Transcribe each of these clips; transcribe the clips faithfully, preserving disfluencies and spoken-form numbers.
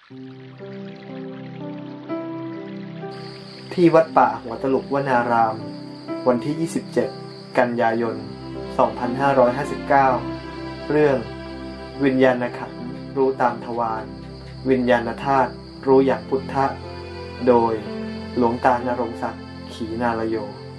ที่วัดป่าหัวตลุกวนารามวันที่ยี่สิบเจ็ดกันยายนสองพันห้าร้อยห้าสิบเก้าเรื่องวิญญาณขันธ์รู้ตามทวารวิญญาณธาตุรู้อย่างพุทธะโดยหลวงตาณรงค์ศักดิ์ขีนาลโย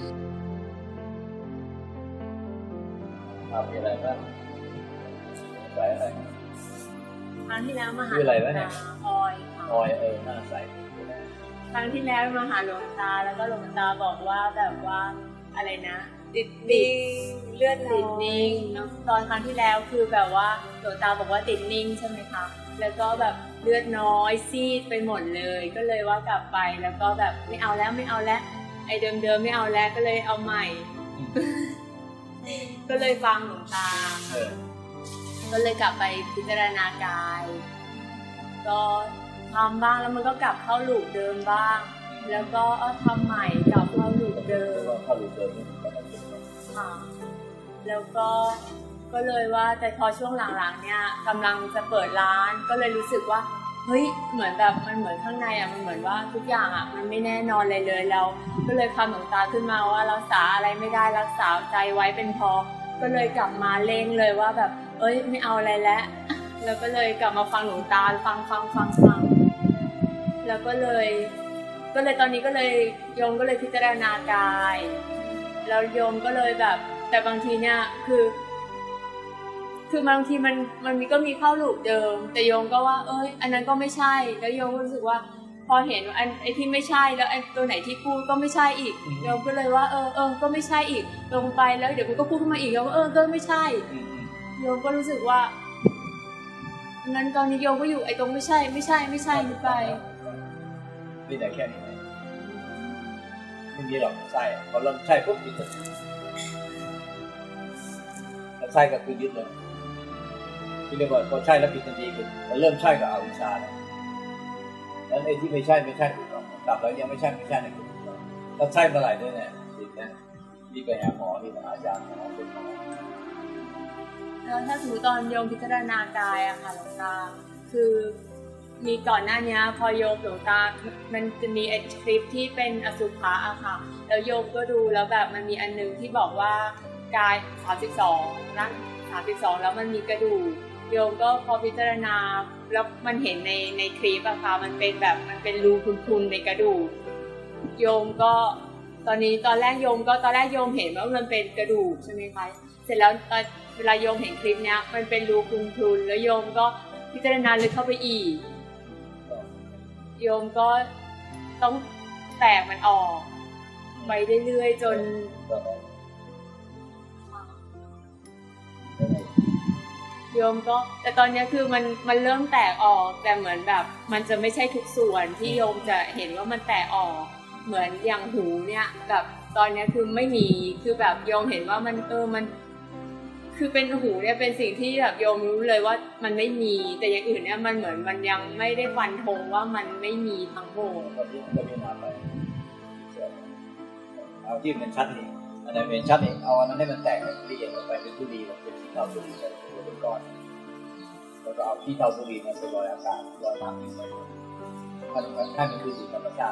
มีอะไรบ้างใส่อะไรครั้งที่แล้วมาหาหลวงตาออยออยเออหน้าใสครั้งที่แล้วมาหาหลวงตาแล้วก็หลวงตาบอกว่าแบบว่าอะไรนะติดนิ่งเลือดติดนิ่งตอนครั้งที่แล้วคือแบบว่าหลวงตาบอกว่าติดนิ่งใช่ไหมคะแล้วก็แบบเลือดน้อยซีดไปหมดเลยก็เลยว่ากลับไปแล้วก็แบบไม่เอาแล้วไม่เอาแล้วไอ้เดิมๆไม่เอาแล้วก็เลยเอาใหม่ก็เลยฟังหลวงตาก็เลยกลับไปพิจารณากายก็ทำบ้างแล้วมันก็กลับเข้าลูปเดิมบ้างแล้วก็เอาทำใหม่กลับเข้าลูปเดิมเข้าลูปเดิมค่ะแล้วก็ก็เลยว่าแต่พอช่วงหลังๆเนี่ยกำลังจะเปิดร้านก็เลยรู้สึกว่าเฮ้ยเหมือนแบบมันเหมือนข้างในอ่ะมันเหมือนว่าทุกอย่างอ่ะมันไม่แน่นอนเลยเลยแล้วก็เลยคำหลวงตาขึ้นมาว่ารักษาอะไรไม่ได้รักษาใจไว้เป็นพอก็เลยกลับมาเล่งเลยว่าแบบเอ้ยไม่เอาอะไรแล้วแล้วก็เลยกลับมาฟังหลวงตาฟังฟังฟังฟังแล้วก็เลยก็เลยตอนนี้ก็เลยโยมก็เลยพิจารณากายแล้วโยมก็เลยแบบแต่บางทีเนี่ยคือคือบางทีมันมันมีก็มีเข้าลูปเดิมแต่โยมก็ว่าเอ้ยอันนั้นก็ไม่ใช่แล้วโยมรู้สึกว่าพอเห็นอันไอ้ที่ไม่ใช่แล้วไอ้ตัวไหนที่พูดก็ไม่ใช่อีกโยมก็เลยว่าเออเออก็ไม่ใช่อีกลงไปแล้วเดี๋ยวมันก็พูดขึ้นมาอีกแล้วว่าเออก็ไม่ใช่โยมก็รู้สึกว่างั้นตอนนี้โยมก็อยู่ไอ้ตรงไม่ใช่ไม่ใช่ไม่ใช่นี่ไปนี่แต่แค่นี้ไม่มีหรอกใช่พอเริ่มใช่ปุ๊บยึดเลยใช่ก็คือยึดเลยที่เรียกว่าพอใช่แล้วผิดทันทีคือมันเริ่มใช่กับอวิชชาแล้วแล้วไอ้ที่ไม่ใช่ไม่ใช่ถูกต้องกลับแล้วยังไม่ใช่ไม่ใช่ในถูกต้องถ้าใช่เมื่อไหร่ด้วยเนี่ยผิดนะนี่ไปหาหมอนี่ไปหาอาจารย์หมอเป็นหมอแล้วถ้าสมมติตอนโยมพิจารณากายอะค่ะหลวงตาคือมีก่อนหน้านี้พอโยมหลวงตามันจะมีไอ้คลิปที่เป็นอสุภะอะค่ะแล้วโยมก็ดูแล้วแบบมันมีอันนึงที่บอกว่ากายสามสิบสองร่างสามสิบสองแล้วมันมีกระดูกโยมก็พอพิจารณาแล้วมันเห็นในในคลิปอะค่ะมันเป็นแบบมันเป็นรูพุนๆในกระดูกโยมก็ตอนนี้ตอนแรกโยมก็ตอนแรกโยมเห็นว่ามันเป็นกระดูกใช่ไหมคะเสร็จแล้วตอนเวลาโยมเห็นคลิปเนี้ยมันเป็นรูพุนๆแล้วโยมก็พิจารณาลึกเข้าไปอีกโยมก็ต้องแตกมันออกไปเรื่อยๆจนโยมก็แต่ตอนนี้คือมันมันเริ่มแตกออกแต่เหมือนแบบมันจะไม่ใช่ทุกส่วนที่โยมจะเห็นว่ามันแตกออกเหมือนอย่างหูเนี่ยแบบตอนนี้คือไม่มีคือแบบโยมเห็นว่ามันเออมันคือเป็นหูเนี่ยเป็นสิ่งที่แบบโยมรู้เลยว่ามันไม่มีแต่อย่างอื่นเนี่ยมันเหมือนมันยังไม่ได้ฟันธงว่ามันไม่มีทั้งหมดเอาที่มันชัดนี่อันนั้นเป็นชัดนี่เอาอันนั้นให้มันแตกละเอียดออกไปเป็นทุลีแบบเป็นที่เท่าทุลีเป็นก้อนแล้วก็เอาที่เท่าทุลีมาเป็นรอยอากาศรอยน้ำไปถ้ามันถ้ามันคือสิ่งธรรมชาติ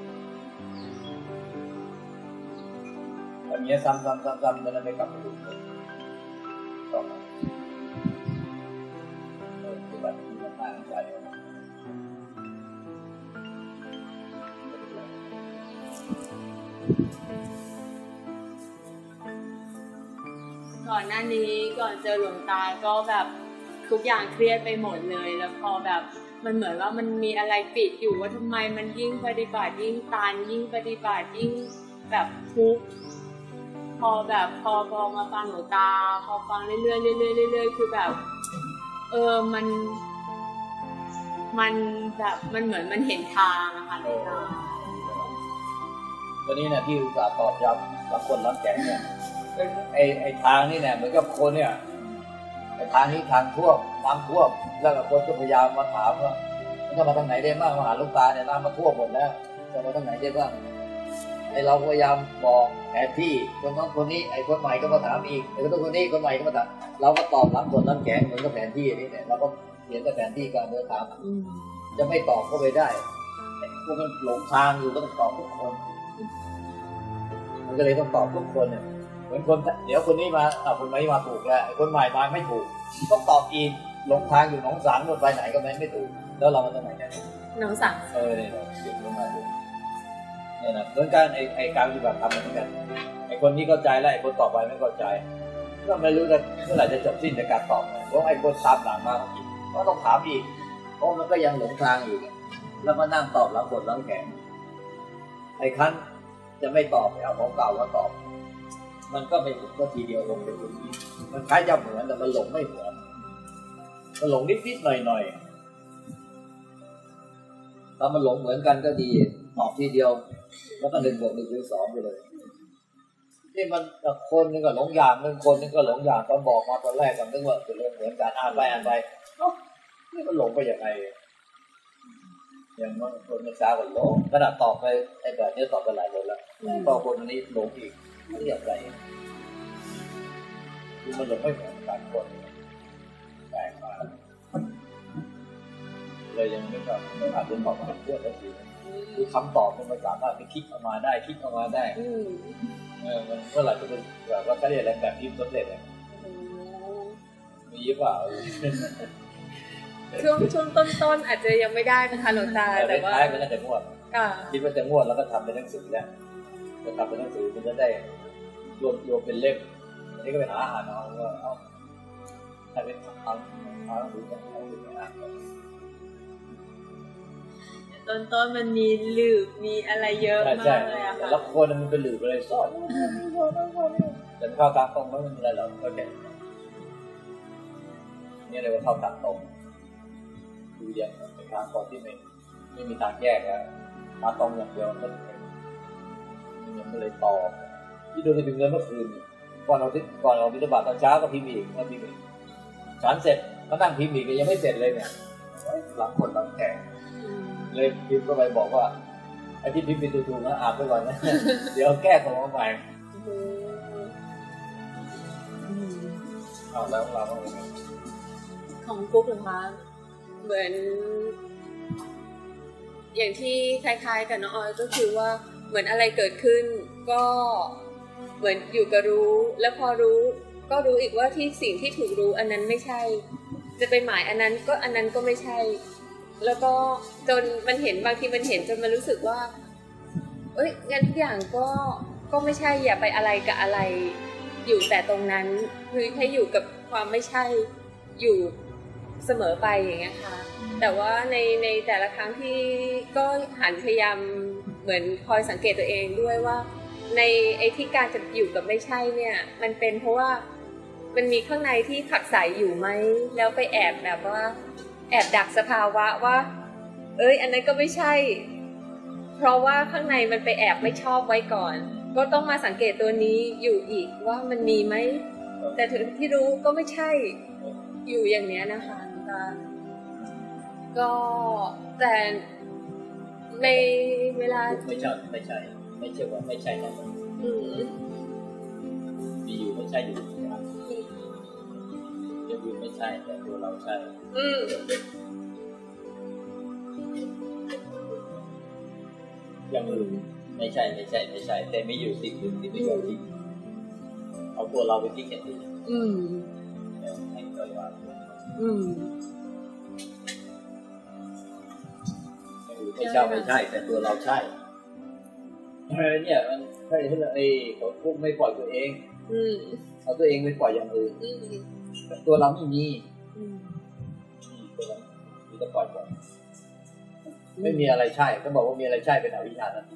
แบบนี้ซ้ำซ้ำซ้ำซ้ำแล้วมันไม่กลับมาดูต่อคือแบบที่มันผ่านไปก่อนหน้านี้ก่อนเจอหลวงตาก็แบบทุกอย่างเครียดไปหมดเลยแล้วพอแบบมันเหมือนว่ามันมีอะไรปิดอยู่ว่าทำไมมันยิ่งปฏิบัติยิ่งตันยิ่งปฏิบัติยิ่งแบบทุกข์พอแบบพอพอมาฟังหลวงตาพอฟังเรื่อยๆเรื่อยๆเรื่อยๆคือแบบเออมันมันแบบมันเหมือนมันเห็นทางนะคะหลวงตาวันนี้นะที่อุตส่าห์ตอบย้ำรับคนรับแก่เนี่ยไอ้ไอ้ทางนี่เนี่ยเหมือนกับคนเนี่ยไอ้ทางนี้ทางท่วมน้ำท่วมแล้วก็คนก็พยายามมาถามว่ามันจะมาทางไหนได้บ้างมาหาลูกตาเนี่ยน้ำมาท่วมหมดแล้วจะมาทางไหนได้บ้างไอ้เราพยายามบอกแผนที่คนน้องคนนี้ไอ้คนใหม่ก็มาถามอีกไอ้คนคนนี้คนใหม่ก็มาถามเราก็ตอบรับคนน้ำแข็งเหมือนกับแผนที่นี่เนี่ยเราก็เขียนแต่แผนที่การเดินทางจะไม่ตอบเข้าไปได้พวกมันหลงทางอยู่ก็ต้องตอบทุกคนมันก็เลยต้องตอบทุกคนเนี่ยเหมือนคนเดี๋ยวคนนี้มาเอาคนนี้มาถูกแล้วคนใหม่มาไม่ถูกต้องตอบอีกหลงทางอยู่หนองสารหมดไปไหนก็ไม่ไม่ถูกแล้วเรามันจะไหนกันหนองสังเออเนี่ยเราเก็บลงมาดูเนี่ยนะเหมือนกันไอ้ไอ้การปฏิบัติธรรมเหมือนกันไอ้คนนี้เข้าใจแล้วไอ้คนต่อไปไม่เข้าใจก็ไม่รู้จะเมื่อไหร่จะจบสิ้นในการตอบเพราะไอ้คนตามหลังมาอีกก็ต้องถามอีกเพราะมันก็ยังหลงทางอยู่แล้วมานั่งตอบหลังกดหลังแข็งไอ้คันจะไม่ตอบเอาของเก่ามาตอบมันก็ไม่ก็ทีเดียวลงไปตรงนี้มันคล้ายจะเหมือนแต่มันหลงไม่เหมือนมันหลงนิดๆหน่อยๆถ้ามันหลงเหมือนกันก็ดีตอบทีเดียวแล้วก็หนึ่งบวกหนึ่งเป็นสองไปเลยที่มันคนนึงก็หลงอย่างนึงคนนึงก็หลงอย่างตอนบอกมาตอนแรกก็นึกว่าจะลงเหมือนกันอ่านไปอ่านไปนี่มันหลงไปยังไงอย่างว่าคนมันช้ากว่าหลงขนาดตอบไปไอ้แบบนี้ตอบไปหลายคนแล้วตอบคนนี้หลงอีกไม่เรียบไรคือมันหลงไม่เหมือนกันคนแปลกมากเลยยังไม่ก็ไม่อาจจะตอบมาเพื่อนแล้วสิคือคำตอบมันสามารถไปคิดออกมาได้คิดออกมาได้เออมันเมื่อไหร่จะเป็นแบบว่าเขาเรียกอะไรแบบนี้สำเร็จอ่ะมีเยอะเปล่าช่วงช่วงต้นๆอาจจะยังไม่ได้นะคะหลวงตาแต่ว่าท้ายมันน่าจะงวดคิดว่าจะงวดแล้วก็ทำเป็นหนังสือแล้วจะทำเป็นหนังสือมันจะได้รวมรวมเป็นเล่มอันนี้ก็ไปหาอ่านเอาว่าเอาถ้าเป็นทำทำหรือจะเอาหรือไม่อ่านต้นๆมันมีหลืบมีอะไรเยอะมากเลยอะค่ะแล้วคนมันเป็นหลืบอะไรสอนแต่เข้าตามตรงไม่มีอะไรหรอกโอเคนี่เรียกว่าเข้าตามตรงดูอย่างเป็นทางตรงที่ไม่ไม่มีทางแยกแล้วทางตรงอย่างเดียวก็ยังไม่เลยต่อที่ดูในถึงเงินเมื่อคืนก่อนเราที่ก่อนเราบิณฑบาตตอนเช้าก็พิมพ์อีกแล้วพิมพ์อีกฉันเสร็จก็นั่งพิมพ์อีกยังไม่เสร็จเลยเนี่ยหลังคนหลังแก่เลยพิมพ์ก็ไปบอกว่าไอ้ที่พิมพ์เป็นถูกๆนะอ่านไปก่อนนะเดี๋ยวแก้ของมาใหม่เอาแล้วเราของกุ๊กเหรอคะเหมือนอย่างที่คล้ายๆกับน้องออยก็คือว่าเหมือนอะไรเกิดขึ้นก็เหมือนอยู่กับรู้แล้วพอรู้ก็รู้อีกว่าที่สิ่งที่ถูกรู้อันนั้นไม่ใช่จะไปหมายอันนั้นก็อันนั้นก็ไม่ใช่แล้วก็จนมันเห็นบางทีมันเห็นจนมันรู้สึกว่าเอ้ยงั้นทุกอย่างก็ก็ไม่ใช่อย่าไปอะไรกับอะไรอยู่แต่ตรงนั้นคือให้อยู่กับความไม่ใช่อยู่เสมอไปอย่างเงี้ยค่ะแต่ว่าในในแต่ละครั้งที่ก็หันพยายามเหมือนคอยสังเกตตัวเองด้วยว่าในไอ้ที่การจะอยู่กับไม่ใช่เนี่ยมันเป็นเพราะว่ามันมีข้างในที่ผักใสอยู่ไหมแล้วไปแอบแบบว่าแอบดักสภาวะว่าเอ้ยอันนั้นก็ไม่ใช่เพราะว่าข้างในมันไปแอบไม่ชอบไว้ก่อนก็ต้องมาสังเกตตัวนี้อยู่อีกว่ามันมีไหมแต่ถึงที่รู้ก็ไม่ใช่อยู่อย่างเนี้ยนะคะก็แต่ในเวลาไม่ใช่ไม่ใช่ไม่ใช่ว่าไม่ใช่นะมีอยู่ไม่ใช่อยู่นะจะอยู่ไม่ใช่แต่ตัวเราใช่อย่างอื่นไม่ใช่ไม่ใช่ไม่ใช่แต่ไม่อยู่สิ่งอื่นที่ไม่ยอมทิ้งเอาตัวเราไปทิ้งอย่างอื่นให้ปล่อยวางไม่ใช่ไม่ใช่แต่ตัวเราใช่เออเนี่ยมันใช่ที่ไอ้เขาพวกไม่ปล่อยตัวเองเอาตัวเองไปปล่อยอย่างอื่นตัวเราไม่มีตัวเรามีแต่ปล่อยก่อนไม่มีอะไรใช่ก็บอกว่ามีอะไรใช่เป็นอวิชชาทันที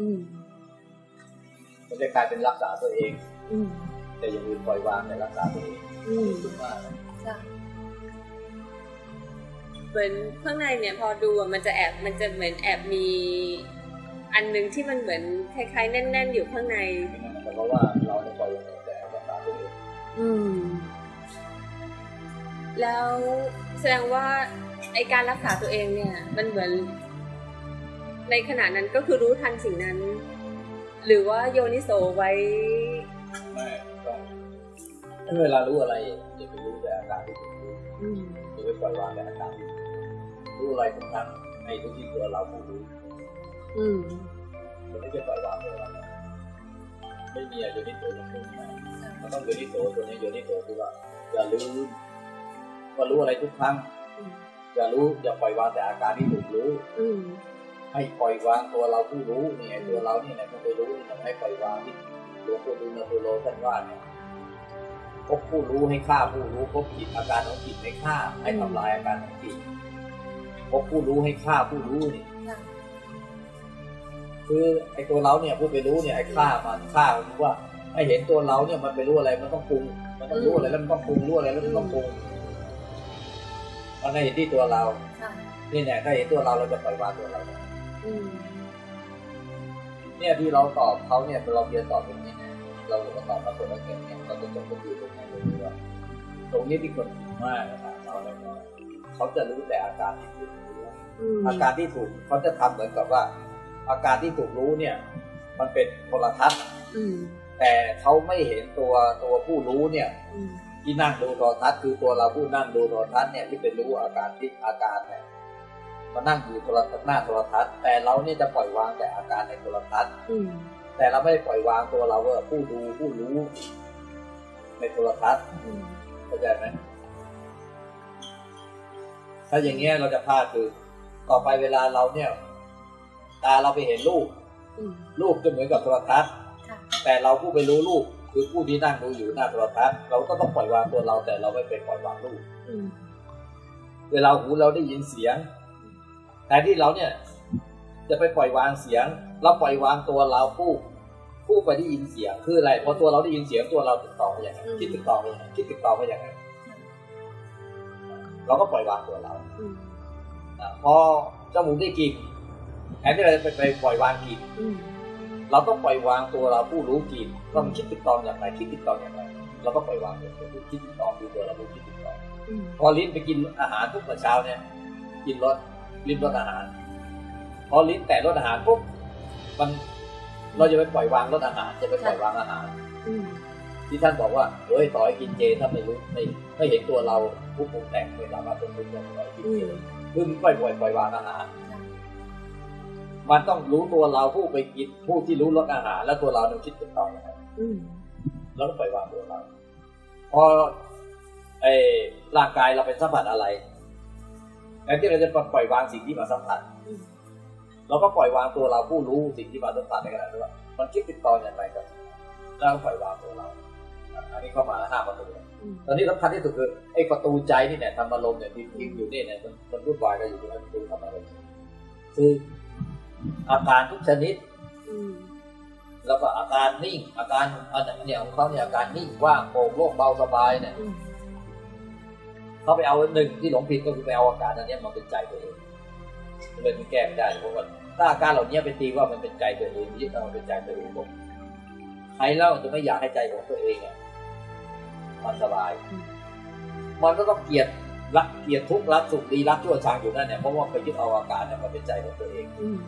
มันจะกลายเป็นรักษาตัวเองแต่อย่างอื่นปล่อยวางในรักษาตัวเองถูกมากเหมือนข้างในเนี่ยพอดูมันจะแอบมันจะเหมือนแอบมีอันนึงที่มันเหมือนคล้ายๆแน่นๆอยู่ข้างในแต่เพราะว่าเราจะปล่อยอย่างแต่รักษาตัวเองอืมแล้วแสดงว่าไอการรักษาตัวเองเนี่ยมันเหมือนในขณะนั้นก็คือรู้ทันสิ่งนั้นหรือว่าโยนิโสไว้ไม่ก็เวลารู้อะไรอย่าไปรู้แต่อาการที่ถูกรู้อย่าไปปล่อยวางแต่อาการที่รู้อะไรทุกครั้งให้รู้ที่ตัวเราผู้รู้อืมมันไม่ใช่ปล่อยวางตัวเราไม่มีอะไรอยู่ที่ตัวเราไม่มีมันต้องอยู่ที่ตัวตัวนี้อยู่ที่ตัวคือว่าอย่าลืมว่ารู้อะไรทุกครั้งอย่ารู้อย่าปล่อยวางแต่อาการที่ถูกรู้ให้ปล่อยวางตัวเราผู้รู้เนี่ยตัวเราเนี่ยนะผู้ไปรู้นี่ให้ปล่อยวางที่หลวงปู่ดูลตัวโลท่านว่าเนี่ยพบผู้รู้ให้ฆ่าผู้รู้พบจิตอาการของจิตให้ฆ่าให้ทำลายอาการของจิตพบผู้รู้ให้ฆ่าผู้รู้นี่คือไอ้ตัวเราเนี่ยผู้ไปรู้เนี่ยไอ้ฆ่ามันฆ่ามันว่าให้เห็นตัวเราเนี่ยมันไปรู้อะไรมันต้องปรุงมันต้องรู้อะไรแล้วมันต้องปรุงรู้อะไรแล้วมันต้องปรุงมันให้เห็นที่ตัวเรานี่แหละถ้าเห็นตัวเราเราจะปล่อยวางตัวเราเนี่ยที่เราตอบเขาเนี่ยเราเรียนตอบตรงนี้นะเราก็ตอบมาคนละเก่งเนี่ยเราจะจบกันอยู่ตรงนี้เลยว่าตรงนี้ที่คนผิดมากนะครับเราเลยว่าเขาจะรู้แต่อาการที่ถูกรู้อาการที่ถูกเขาจะทำเหมือนกับว่าอาการที่ถูกรู้เนี่ยมันเป็นโทรทัศน์แต่เขาไม่เห็นตัวตัวผู้รู้เนี่ยที่นั่งดูโทรทัศน์คือตัวเราผู้นั่งดูโทรทัศน์เนี่ยที่เป็นรู้อาการที่อาการเนี่ยมานั่งอยู่โทรทัศน์หน้าโทรทัศน์แต่เราเนี่ยจะปล่อยวางแต่อาการในโทรทัศน์แต่เราไม่ได้ปล่อยวางตัวเราว่าผู้ดูผู้รู้ในโทรทัศน์เข้าใจไหมถ้าอย่างเงี้ยเราจะพลาดคือต่อไปเวลาเราเนี่ยตาเราไปเห็นรูปรูปจะเหมือนกับโทรทัศน์แต่เราผู้ไปรู้รูปคือผู้ที่นั่งดูอยู่หน้าโทรทัศน์เราก็ต้องปล่อยวางตัวเราแต่เราไม่ไปปล่อยวางรูปเวลาหูเราได้ยินเสียงแต่ที่เราเนี่ยจะไปปล่อยวางเสียงเราปล่อยวางตัวเราผู้ผู้ไปได้ยินเสียงคืออะไรพอตัวเราได้ยินเสียงตัวเราติดต่อไปอย่างไรคิดติดต่อไปอย่างไรคิดติดต่อไปอย่างไรเราก็ปล่อยวางตัวเราพอจมูกได้กลิ่นแทนที่เราจะไปไปปล่อยวางกลิ่นเราต้องปล่อยวางตัวเราผู้รู้กลิ่นว่ามันคิดติดต่ออย่างไรคิดติดต่ออย่างไรเราก็ปล่อยวางตัวผู้คิดติดต่อคือตัวเราผู้คิดติดต่อพอลิ้นไปกินอาหารทุกมื้อเช้าเนี่ยกินรสลิ้นรสอาหารพอลิ้นแตะรสอาหารปุ๊บมันเราจะไปปล่อยวางรสอาหารจะไปปล่อยวางอาหารที่ท่านบอกว่าเฮ้ยต่อให้กินเจถ้าไม่รู้ไม่ไม่เห็นตัวเราผู้ปรุงแต่งไม่สามารถปรุงแต่งต่อให้กินเจคือปล่อยปล่อยปล่อยวางอาหารมันต้องรู้ตัวเราผู้ไปกินผู้ที่รู้รสอาหารแล้วตัวเราเนี่ยคิดติดต่ออย่างไรแล้วก็ปล่อยวางตัวเราพอไอ้ร่างกายเราเป็นสัมผัสอะไรแทนที่เราจะปล่อยวางสิ่งที่มาสัมผัสเราก็ปล่อยวางตัวเราผู้รู้สิ่งที่มาสัมผัสในขณะนั้นว่ามันคิดติดต่ออย่างไรกันแล้วก็ปล่อยวางตัวเราอันนี้เข้ามาห้าประตูตอนนี้สำคัญที่สุดคือไอ้ประตูใจนี่เนี่ยธรรมารมณ์เนี่ยที่ทิ้งอยู่นี่เนี่ยมันมันวุ่นวายกันอยู่ที่ประตูธรรมารมณ์คืออาการทุกชนิดแล้วก็อาการนิ่งอาการอันเนี่ยของเขาเนี่ยอาการนิ่งว่างโปร่งโล่งเบาสบายเนี่ยเขาไปเอาหนึ่งที่หลงผิดก็คือไปเอาอาการอันนี้มาเป็นใจตัวเองเลยมันแก้ไม่ได้เพราะว่าถ้าอาการเหล่านี้ไปตีว่ามันเป็นใจตัวเองยึดเอามันเป็นใจตัวเองผมใครเล่าจะไม่อยากให้ใจของตัวเองอ่ะมันสบายมันก็ต้องเกลียดรักเกลียดทุกข์รักสุขดีรักชั่วชังอยู่นั่นเนี่ยเพราะว่าไปยึดเอาอาการเนี่ยมาเป็นใจของตัวเอง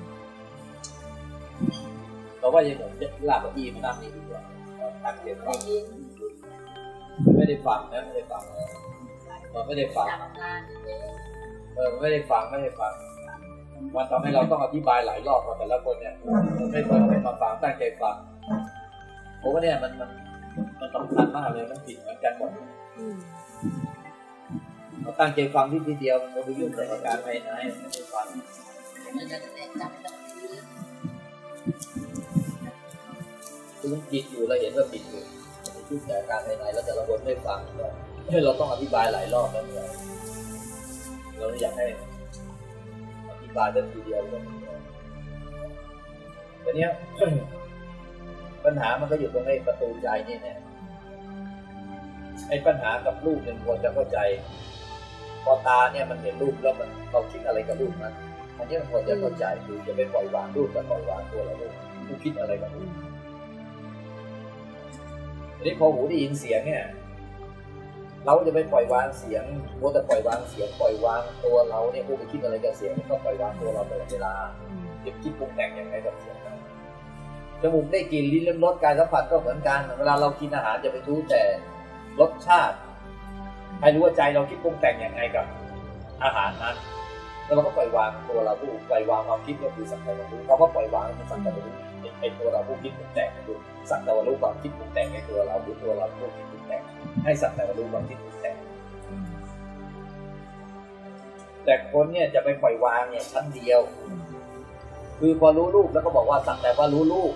เราว่าอย่างผมจะลากเก้าอี้มานั่งนี่ดีกว่าตั้งใจฟังไม่ได้ฟังนะไม่ได้ฟังมันไม่ได้ฟังเออไม่ได้ฟังไม่ได้ฟังมันทำให้เราต้องอธิบายหลายรอบแต่ละคนเนี่ยไม่เปิดไม่มาฟังตั้งใจฟังผมว่าเนี่ยมันมันมันสำคัญมากเลยมันผิดเหมือนกันหมดเราตั้งใจฟังที่ทีเดียวมันไม่ยุ่งกับการภายในไม่ได้ฟังคือจิตอยู่เราเห็นว่าจิตอยู่ยุ่งกับการภายในแล้วแต่ละคนไม่ฟังให้เราต้องอธิบายหลายรอบแล้วเนี่ยเราอยากให้อธิบายได้ทีเดียวเลยแต่เนี้ยปัญหามันก็อยู่ตรงไอ้ประตูใจนี่แน่ไอ้ปัญหากับรูปเนี่ยควรจะเข้าใจพอตาเนี่ยมันเห็นรูปแล้วมันเราคิดอะไรกับรูปนั้นอันนี้มันควรจะเข้าใจคือจะไปปล่อยวางรูปกับปล่อยวางตัวเราด้วยผู้คิดอะไรกับรูปทีนี้พอหูได้ยินเสียงเนี่ยเราจะไปปล่อยวางเสียงมัวแต่ปล่อยวางเสียงปล่อยวางตัวเราเนี่ยผู้ไปคิดอะไรกับเสียงก็ปล่อยวางตัวเราตลอดเวลาจะคิดปรุงแต่งอย่างไรกับเสียงจมูกได้กลิ่นลิ้นลิ้มรสกายสัมผัสก็เหมือนกันเวลาเรากินอาหารจะไปรู้แต่รสชาติให้รู้ว่าใจเราคิดปรุงแต่งอย่างไรกับอาหารนั้นแล้วเราก็ปล่อยวางตัวเราผู้ปล่อยวางความคิดก็คือสักแต่ว่ารู้เพราะว่าปล่อยวางเป็นสักแต่ว่ารู้ไอ้ตัวเราผู้คิดปรุงแต่งคือสักแต่ว่ารู้ความคิดปรุงแต่งในตัวเราหรือตัวเราผู้คิดปรุงแต่งให้สักแต่ว่ารู้ความคิดปรุงแต่งแต่คนเนี่ยจะไปปล่อยวางเนี่ยชั้นเดียวคือพอรู้รูปแล้วก็บอกว่าสักแต่ว่ารู้รูป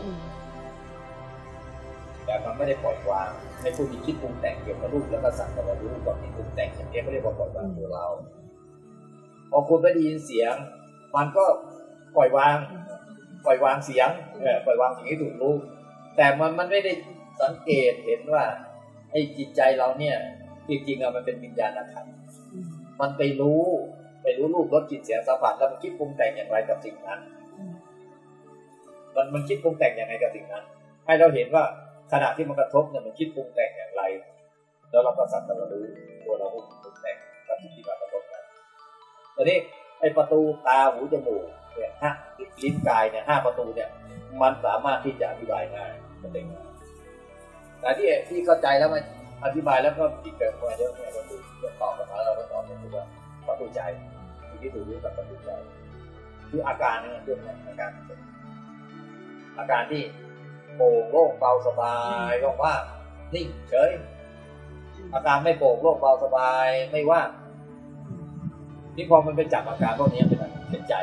แต่มันไม่ได้ปล่อยวางให้ผู้มีคิดปรุงแต่งเกี่ยวกับรูปแล้วก็สักแต่ว่ารู้ความคิดปรุงแต่งอย่างนี้ไม่ได้บอกปล่อยวางตัวเราพอคุณไม่ได้ยินเสียงมันก็ปล่อยวางปล่อยวางเสียงเออปล่อยวางสิ่งที่ถูกรู้แต่มันมันไม่ได้สังเกตเห็นว่าไอ้จิตใจเราเนี่ยจริงๆอะมันเป็นวิญญาณขันธ์มันไปรู้ไปรู้รูปรสกลิ่นเสียงสัมผัสแล้วมันคิดปรุงแต่งอย่างไรกับสิ่งนั้นมันมันคิดปรุงแต่งอย่างไรกับสิ่งนั้นให้เราเห็นว่าขณะที่มันกระทบเนี่ยมันคิดปรุงแต่งอย่างไรแล้วเราก็สักแต่ว่ารู้ตัวเราปรุงแต่งกับสิ่งที่มากระทบนั้นตอนนี้ไอ้ประตูตาหูจมูกเนี่ยห้าลิ้นกายเนี่ยห้าประตูเนี่ยมันสามารถที่จะอธิบายง่ายมันเป็นง่ายแต่ที่ที่เข้าใจแล้วมันอธิบายแล้วก็ติดเกิดมาเยอะเนี่ยประตูจะตอบกับเราเราตอบก็คือว่าประตูใจที่ถูกรู้กับประตูใจคืออาการเนี่ยเรื่องนี้อาการอาการที่โปร่งโล่งเบาสบายว่างๆนิ่งเฉยอาการไม่โปร่งโล่งเบาสบายไม่ว่างนี่พอมันไปจับอาการพวกนี้เป็นเป็นใจ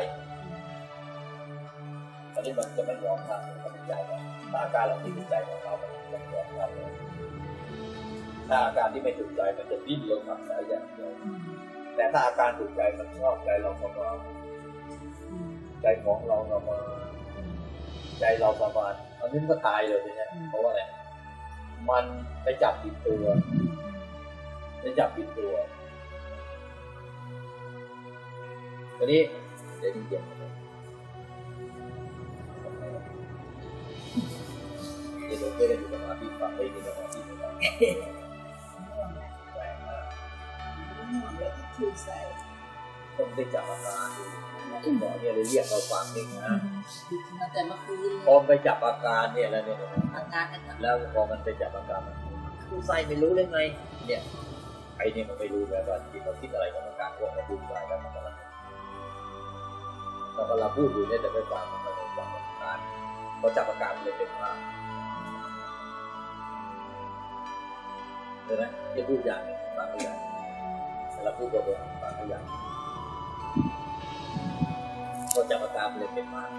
ตอนนี้มันจะไม่ยอมทำมันเป็นใจแต่อาการเหล่านี้เป็นใจของเรามันจะยอมทำเลยถ้าอาการที่ไม่ถูกใจมันจะดิ้นรนทำสายอย่างเดียวแต่ถ้าอาการถูกใจมันชอบใจเราสบายใจของเราสบายใจเราสบายอันนี้ก็ตายเลยเนี่ยเพราะว่าอะไรมันไปจับผิดตัวไปจับผิดตัวตอนนี้เดี๋ยวนี้เดี๋ยวเดี๋ยวเราได้ดูสมาธิฟังได้ดูสมาธิฟังแรงมากต้องได้จับอาการดูคุณหมอเนี่ยเลยเรียกเราฟังเองนะแต่เมื่อคืนพอไปจับอาการเนี่ยแล้วเนี่ยอาการแล้วพอมันไปจับอาการมันผู้ใส่ไม่รู้ได้ไงเนี่ยไอ้เนี่ยมันไม่รู้แบบว่าที่เราคิดอะไรกับอาการพวกเราพูดไปแล้วมันก็เรากำลังพูดอยู่เนี่ยแต่ไม่ฟังมันไม่ฟังอาการพอจับอาการเลยเป็นมากเห็นไหมจะพูดอย่างนี้ฟังไม่อย่างเราพูดตัวเองฟังไม่อย่างพอจับอาการเลยเป็นมาก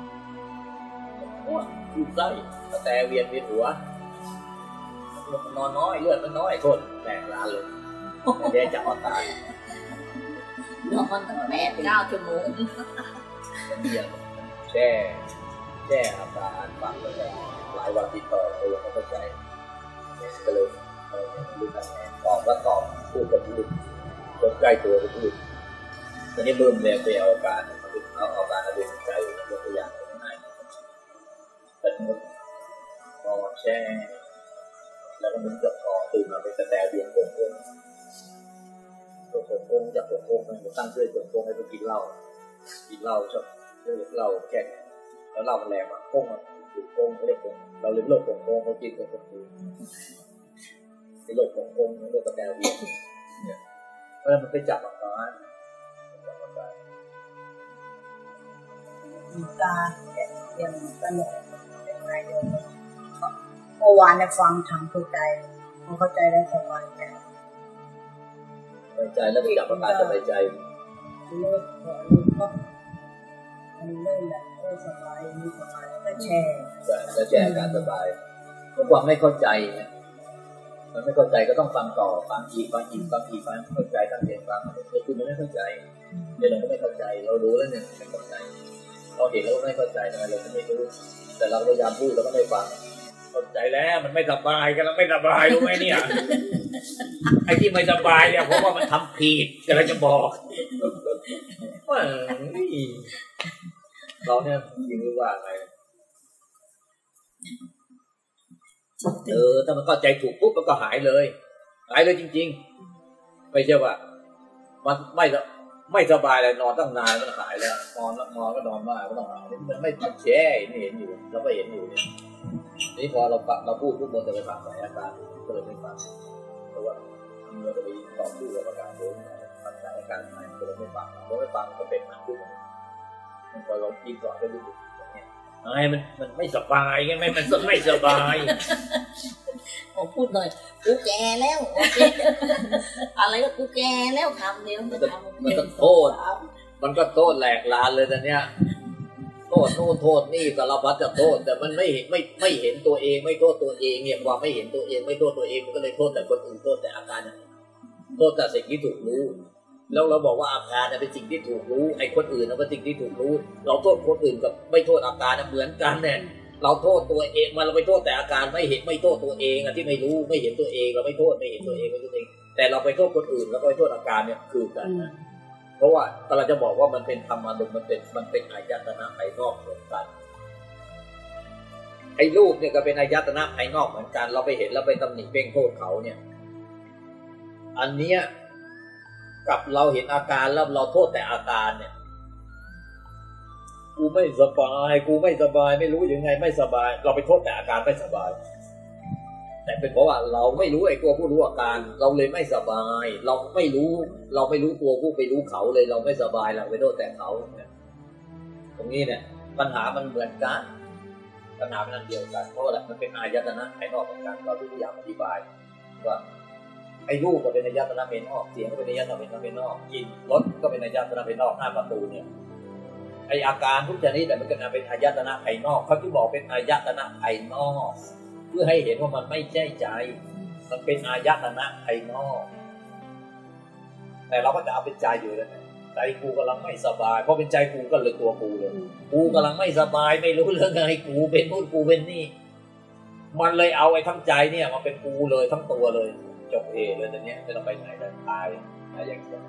พูดไส้แต่เวียนเวียนหัวนอนน้อยเลือดมันน้อยคนแตกร้านเลยเดี๋ยวจับอาการนอนตั้งแปดเก้าชั่วโมงเดียวแช่แช่อาการฟังไปหลายวันติดต่อเลยไม่เข้าใจก็เลยดูกันตอบก็ตอบพูดก็พูดคนใกล้ตัวก็พูดตอนนี้เริ่มเรียนไปเอาอาการเอาอาการเอาเป็นใจยกตัวอย่างง่ายๆแต่นอนแช่แล้วก็มันจะคอตื่นมาเป็นแต่เวียนโป่งโป่งตัวโป่งโป่งจากโป่งโป่งมันตั้งเชื่อโป่งโป่งให้ไปกินเหล้ากินเหล้าชอบเรื่องเหล้าแก่แล้วเหล้ามันแรงอ่ะโป่งอ่ะถูกโป่งเขาเรียกโป่งเราเรียกโรคโป่งโป่งเขากินกันเป็นคือไอ้โรคโป่งโป่งโรคกระแตเวียนเนี่ยเพราะมันไปจับอาการตาอย่างตลกอะไรเมื่อวานได้ฟังทางเข้าใจเข้าใจแล้วสบายใจสบายใจแล้วไปจับอาการสบายใจเลิกเลิกก็มันเริ่มแบบเออสบายมีสบายแล้วแชร์แล้วแชร์อาการสบายเพราะความไม่เข้าใจเนี่ยมันไม่เข้าใจก็ต้องฟังต่อฟังอีกฟังอีกฟังอีกฟังเข้าใจตั้งใจฟังแต่คุณไม่เข้าใจเดี๋ยวเราก็ไม่เข้าใจเรารู้แล้วเนี่ยไม่เข้าใจเราเห็นแล้วไม่เข้าใจทำไมเราไม่รู้แต่เราพยายามพูดแล้วก็ไม่ฟังเข้าใจแล้วมันไม่สบายกันแล้วไม่สบายรู้ไหมเนี่ยไอ้ที่ไม่สบายเนี่ยเพราะว่ามันทำผิดแต่เราจะบอกว่าเราเนี่ยจริงหรือว่าไงเออถ้ามันเข้าใจถูกปุ๊บมันก็หายเลยหายเลยจริงๆไม่ใช่ว่ามันไม่ไม่สบายเลยนอนตั้งนานมันหายแล้วนอนนอนก็นอนมากก็ต้องหายมันไม่แช่นี่เห็นอยู่เราก็เห็นอยู่เนี่ยนี่พอเราเราพูดทุกคนจะไปฟังสายอาการก็เลยไม่ฟังเพราะว่ามันจะไปต่อสู้กับอาการโดนมันสถานการณ์มันเราไม่ฟังเราไม่ฟังก็เป็นมันขึ้นมันพอเราคิดก่อนก็รู้สึกอย่างนี้ไอ้มันมันไม่สบายไงไม่มันไม่สบายผมพูดหน่อยกูแก่แล้วอะไรก็กูแก่แล้วคำเดียวมันก็โทษมันก็โทษแหลกลานเลยตอนเนี้ยโทษโน่นโทษนี่สารพัดจะโทษแต่มันไม่ไม่ไม่เห็นตัวเองไม่โทษตัวเองเนี่ยความไม่เห็นตัวเองไม่โทษตัวเองมันก็เลยโทษแต่คนอื่นโทษแต่อาการโทษแต่สิ่งที่ถูกรู้แล้วเราบอกว่าอาการเป็นสิ่งที่ถูกรู้ไอ้คนอื่นเป็นสิ่งที่ถูกรู้เราโทษคนอื่นกับไม่โทษอาการเหมือนกันเนี่ยเราโทษตัวเองมันเราไปโทษแต่อาการไม่เห็นไม่โทษตัวเองอะที่ไม่รู้ไม่เห็นตัวเองเราไม่โทษไม่เห็นตัวเองไม่ตัวเองแต่เราไปโทษคนอื่นแล้วก็ไปโทษอาการเนี่ยคือกันนะเพราะว่าเราจะบอกว่ามันเป็นธรรมอารมณ์มันเป็นมันเป็นอายตนะภายนอกเหมือนกันไอ้รูปเนี่ยก็เป็นอายตนะภายนอกเหมือนกันเราไปเห็นแล้วไปตำหนิเพ่งโทษเขาเนี่ยอันเนี้ยกับเราเห็นอาการแล้วเราโทษแต่อาการเนี่ยกูไม่สบายกูไม่สบายไม่รู้ยังไงไม่สบายเราไปโทษแต่อาการไม่สบายแต่เป็นเพราะว่าเราไม่รู้ไอ้ตัวผู้รู้อาการเราเลยไม่สบายเราไม่รู้เราไม่รู้ตัวผู้ไปรู้เขาเลยเราไม่สบายเราไปโทษแต่เขาตรงนี้เนี่ยปัญหามันเหมือนกันปัญหาเป็นอันเดียวกันเพราะอะไรมันเป็นอายตนะภายนอกเหมือนกันเราทุกอย่างอธิบายว่าไอ้รูปก็เป็นอายตนะภายนอกเสียงก็เป็นอายตนะภายนอกกลิ่นรสก็เป็นอายตนะภายนอกหน้าประตูเนี่ยไออาการทุกชนิดแต่มันก็เป็นอายตนะภายนอกเขาที่บอกเป็นอายตนะภายนอกเพื่อให้เห็นว่ามันไม่ใช่ใจมันเป็นอายตนะภายนอกแต่เราก็จะเอาเป็นใจอยู่แล้วนะใจกูกำลังไม่สบายเพราะเป็นใจกูก็เลยตัวกูเลยกูกำลังไม่สบายไม่รู้เรื่องอะไรกูเป็นนู่นกูเป็นนี่มันเลยเอาไอ้ทั้งใจเนี่ยมาเป็นกูเลยทั้งตัวเลยจบเอเลยตอนนี้ไม่ต้องไปไหนเลยตายอะไรอย่างเงี้ย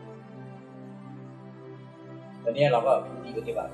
ตอนนี้เราก็มีปฏิบัติ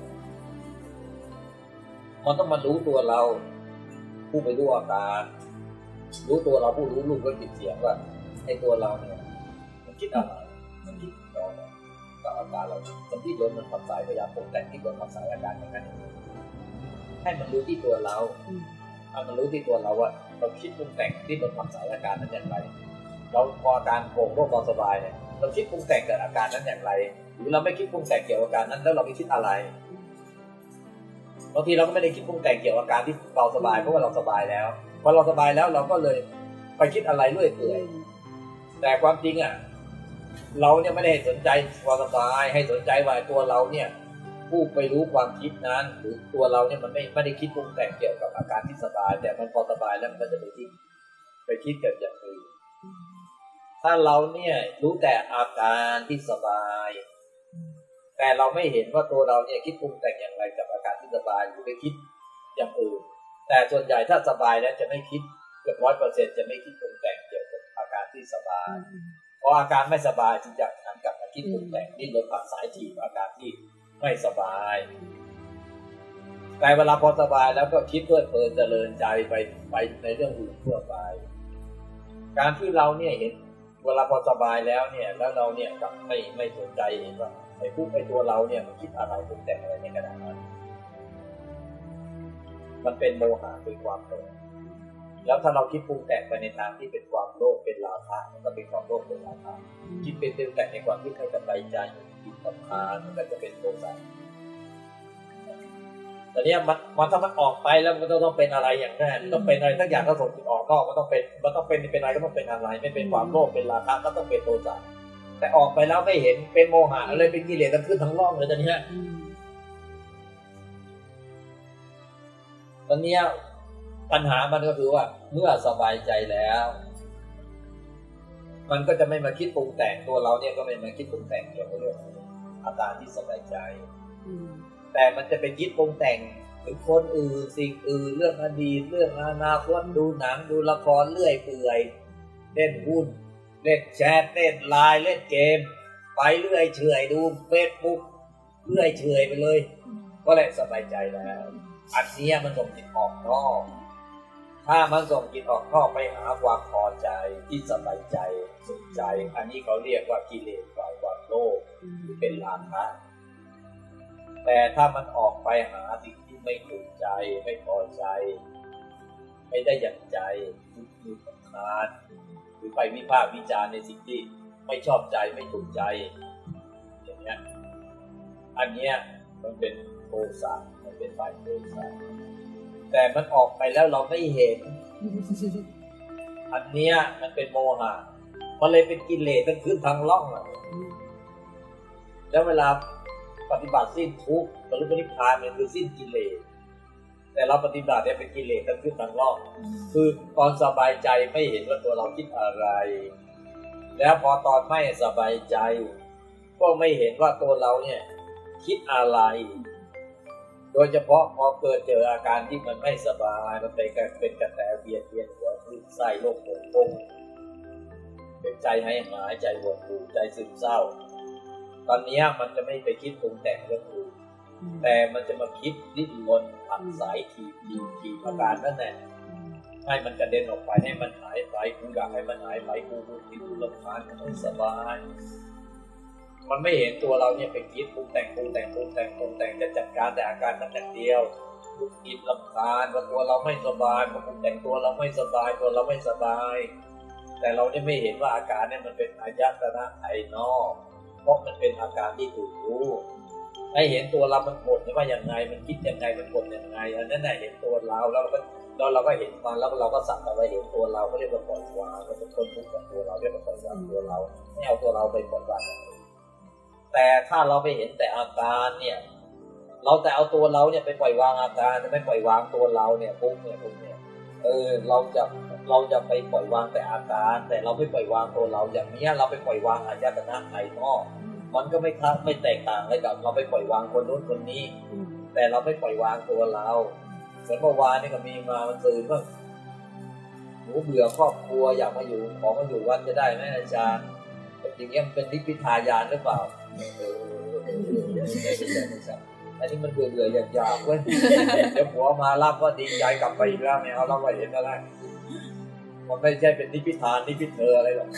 มันต้องมารู้ตัวเราผู้ไปรู้อาการรู้ตัวเราผู้รู้รูปก็คิดเสียงว่าไอ้ตัวเราเนี่ยมันคิดอะไรมันคิดต่อกับอาการเราคนที่โดนมันขับสายพยายามปกแต่งที่โดนขับสายอาการอย่างนั้นให้มันรู้ที่ตัวเราเอามันรู้ที่ตัวเราว่าเราคิดปรุงแต่งที่โดนขับสายอาการนั้นอย่างไรเราพออาการโกรธโรคความสบายเนี่ยเราคิดปรุงแต่งกับอาการนั้นอย่างไรหรือเราไม่คิดปรุงแต่งเกี่ยวกับอาการนั้นแล้วเราไม่คิดอะไรบางทีเราก็ไม่ได้คิดปรุงแต่งเกี่ยวกับอาการที่เราสบายเพราะว่าเราสบายแล้วพอเราสบายแล้วเราก็เลยไปคิดอะไรเรื่อยเปื่อยแต่ความจริงอ่ะเราเนี่ยไม่ได้สนใจความสบายให้สนใจว่าตัวเราเนี่ยผู้ไปรู้ความคิดนั้นหรือตัวเราเนี่ยมันไม่ไม่ได้คิดปรุงแต่งเกี่ยวกับอาการที่สบายแต่มันพอสบายแล้วมันก็จะไปคิดไปคิดเกี่ยวกับอย่างอื่นถ้าเราเนี่ยรู้แต่อาการที่สบายแต่เราไม่เห็นว่าตัวเราเนี่ยคิดปรุงแต่งอย่างไรกับอาการที่สบายหรือไปคิดอย่างอื่นแต่ส่วนใหญ่ถ้าสบายแล้วจะไม่คิดเกือบร้อยเปอร์เซ็นต์จะไม่คิดปรุงแต่งเกี่ยวกับอาการที่สบายพออาการไม่สบายจึงจะหันกลับมาคิดปรุงแต่งดิ้นรนผักสายถีบอาการที่ไม่สบายแต่เวลาพอสบายแล้วก็คิดเพลิดเพลินเจริญใจไปไปในเรื่องอื่นทั่วไปการที่เราเนี่ยเห็นเวลาพอสบายแล้วเนี่ยแล้วเราเนี่ยกลับไม่ไม่สนใจเองว่าไอ้ผู้ไอ้ตัวเราเนี่ยมันคิดอะไรปรุงแต่งอะไรในขณะนั้นมันเป็นโมหะเป็นความโลภแล้วถ้าเราคิดปรุงแต่งไปในทางที่เป็นความโลภเป็นราคะมันก็เป็นความโลภเป็นราคะคิดเป็นปรุงแต่งในความคิดให้กับใจใจคิดกับทานมันก็จะเป็นโทสะตอนนี้มันมันถ้ามันออกไปแล้วมันต้องเป็นอะไรอย่างแน่ต้องเป็นอะไรสักอย่างก็ส่งจิตออกนอกมันต้องเป็นมันต้องเป็นเป็นอะไรก็ต้องเป็นอะไรไม่เป็นความโลภเป็นราคะก็ต้องเป็นโทสะแต่ออกไปแล้วไม่เห็นเป็นโมหะเลยเป็นกิเลสกันขึ้นทั้งร่องเลยตอนนี้ตอนนี้ปัญหามันก็คือว่าเมื่อสบายใจแล้วมันก็จะไม่มาคิดปรุงแต่งตัวเราเนี่ยก็ไม่มาคิดปรุงแต่งเกี่ยวกับเรื่องอาการที่สบายใจแต่มันจะไปคิดปรุงแต่งถึงคนอื่นสิ่งอื่นเรื่องอดีตเรื่องอนาคตดูหนังดูละครเลื่อยเปื่อยเล่นหุ้นเล่นแชทเล่นไลน์เล่นเกมไปเรื่อยเฉยดูเฟซบุ๊กเรื่อยเฉยไปเลยก็แหละสบายใจแล้วอันนี้มันส่งจิตออกนอกถ้ามันส่งจิตออกนอกไปหาความพอใจที่สบายใจสุขใจอันนี้เขาเรียกว่ากิเลสความโลภหรือเป็นราคะแต่ถ้ามันออกไปหาสิ่งที่ไม่ถูกใจไม่พอใจไม่ได้อย่างใจคือสำคัญหรือไปวิพากษ์วิจารณ์ในสิ่งที่ไม่ชอบใจไม่ถูกใจอย่างเงี้ยอันเนี้ยมันเป็นโทสะมันเป็นฝ่ายโทสะแต่มันออกไปแล้วเราไม่เห็นอันเนี้ยมันเป็นโมหะมันเลยเป็นกิเลสมันขึ้นทางล่องแล้วเวลาปฏิบัติสิ้นทุกข์บรรลุนิพพานมันคือสิ้นกิเลสแต่เราปฏิบัติเนี่ยเป็นกิเลสมันขึ้นทางล่องคือตอนสบายใจไม่เห็นว่าตัวเราคิดอะไรแล้วพอตอนไม่สบายใจก็ไม่เห็นว่าตัวเราเนี่ยคิดอะไรโดยเฉพาะพอเกิดเจออาการที่มันไม่สบายมันเป็นเป็นกระแสเวียนเวียนหัวคลื่นไส้โรคปวดท้องเป็นใจให้หายใจหดหู่ใจซึมเศร้าตอนนี้มันจะไม่ไปคิดปรุงแต่งเรื่องอื่นแต่มันจะมาคิดดิ้นรนผักสายทีทีทีอาการนั่นแหละให้มันกระเด็นออกไปให้มันหายไปกูอยากให้มันหายไปกูรู้ที่กูรำคาญมันไม่สบายมันไม่เห็นตัวเราเนี่ยไปคิดปรุงแต่งปรุงแต่งปรุงแต่งปรุงแต่งจะจัดการแต่อาการนั้นอย่างเดียวคิดรำคาญว่าตัวเราไม่สบายปรุงแต่งตัวเราไม่สบายตัวเราไม่สบายแต่เราเนี่ยไม่เห็นว่าอาการเนี่ยมันเป็นอายตนะภายนอกเพราะมันเป็นอาการที่ถูกรู้ให้เห็นตัวเรามันบ่นว่าอย่างไงมันคิดยังไงมันบ่นยังไงอันนั้นน่ะเห็นตัวเราแล้วเราก็เราเราก็เห็นมันแล้วเราก็สักแต่ว่าเห็นตัวเราก็เรียกว่าปล่อยวางก็เป็นคนทุกข์กับตัวเราเรียกว่าปล่อยวางตัวเราไม่เอาตัวเราไปปล่อยวางแต่ถ้าเราไปเห็นแต่อาการเนี่ยเราแต่เอาตัวเราเนี่ยไปปล่อยวางอาการจะไม่ปล่อยวางตัวเราเนี่ยปุ๊บเนี่ยปุ๊บเนี่ยเออเราจะเราจะไปปล่อยวางแต่อาการแต่เราไม่ปล่อยวางตัวเราอย่างนี้เราไปปล่อยวางอายตนะภายนอกมันก็ไม่ทักไม่แตกต่างอะไรกับเราไปปล่อยวางคนนู้นคนนี้แต่เราไม่ปล่อยวางตัวเราเหมือนเมื่อวานนี่ก็มีมามันตื่นว่าหนูเบื่อครอบครัวอยากมาอยู่ขอมาอยู่วัดจะได้ไหมอาจารย์จริงๆมันเป็นนิพพิทายานหรือเปล่าเอออันนี้มันเบื่อเบื่ออยากอยากเว้ยเดี๋ยวผัวมารับก็ดีใจกลับไปอีกแล้วไม่เอารับไว้เห็นอะไรมันไม่ใช่เป็นนิพพิทานนิพพิเธออะไรหรอก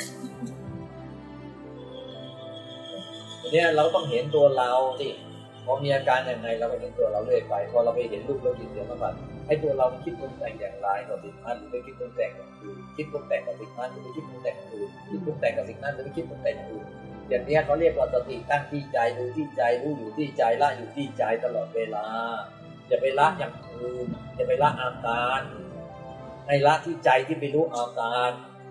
เนี่ยเราต้องเห็นตัวเราสิพอมีอาการยังไงเราก็เห็นตัวเราเรื่อยไปพอเราไปเห็นรูปเราจิตเดี๋ยวมันให้ตัวเราคิดปรุงแต่งอย่างไรกับสิ่งนั้นหรือไปคิดปรุงแต่งอย่างอื่นคิดปรุงแต่งกับสิ่งนั้นหรือไปคิดปรุงแต่งอย่างอื่นคิดปรุงแต่งกับสิ่งนั้นหรือไปคิดปรุงแต่งอย่างอื่นอย่างนี้เขาเรียกว่าสติตั้งที่ใจดูที่ใจรู้อยู่ที่ใจละอยู่ที่ใจตลอดเวลาอย่าไปละอย่างอื่นอย่าไปละอาการให้ละที่ใจที่ไปรู้อาการ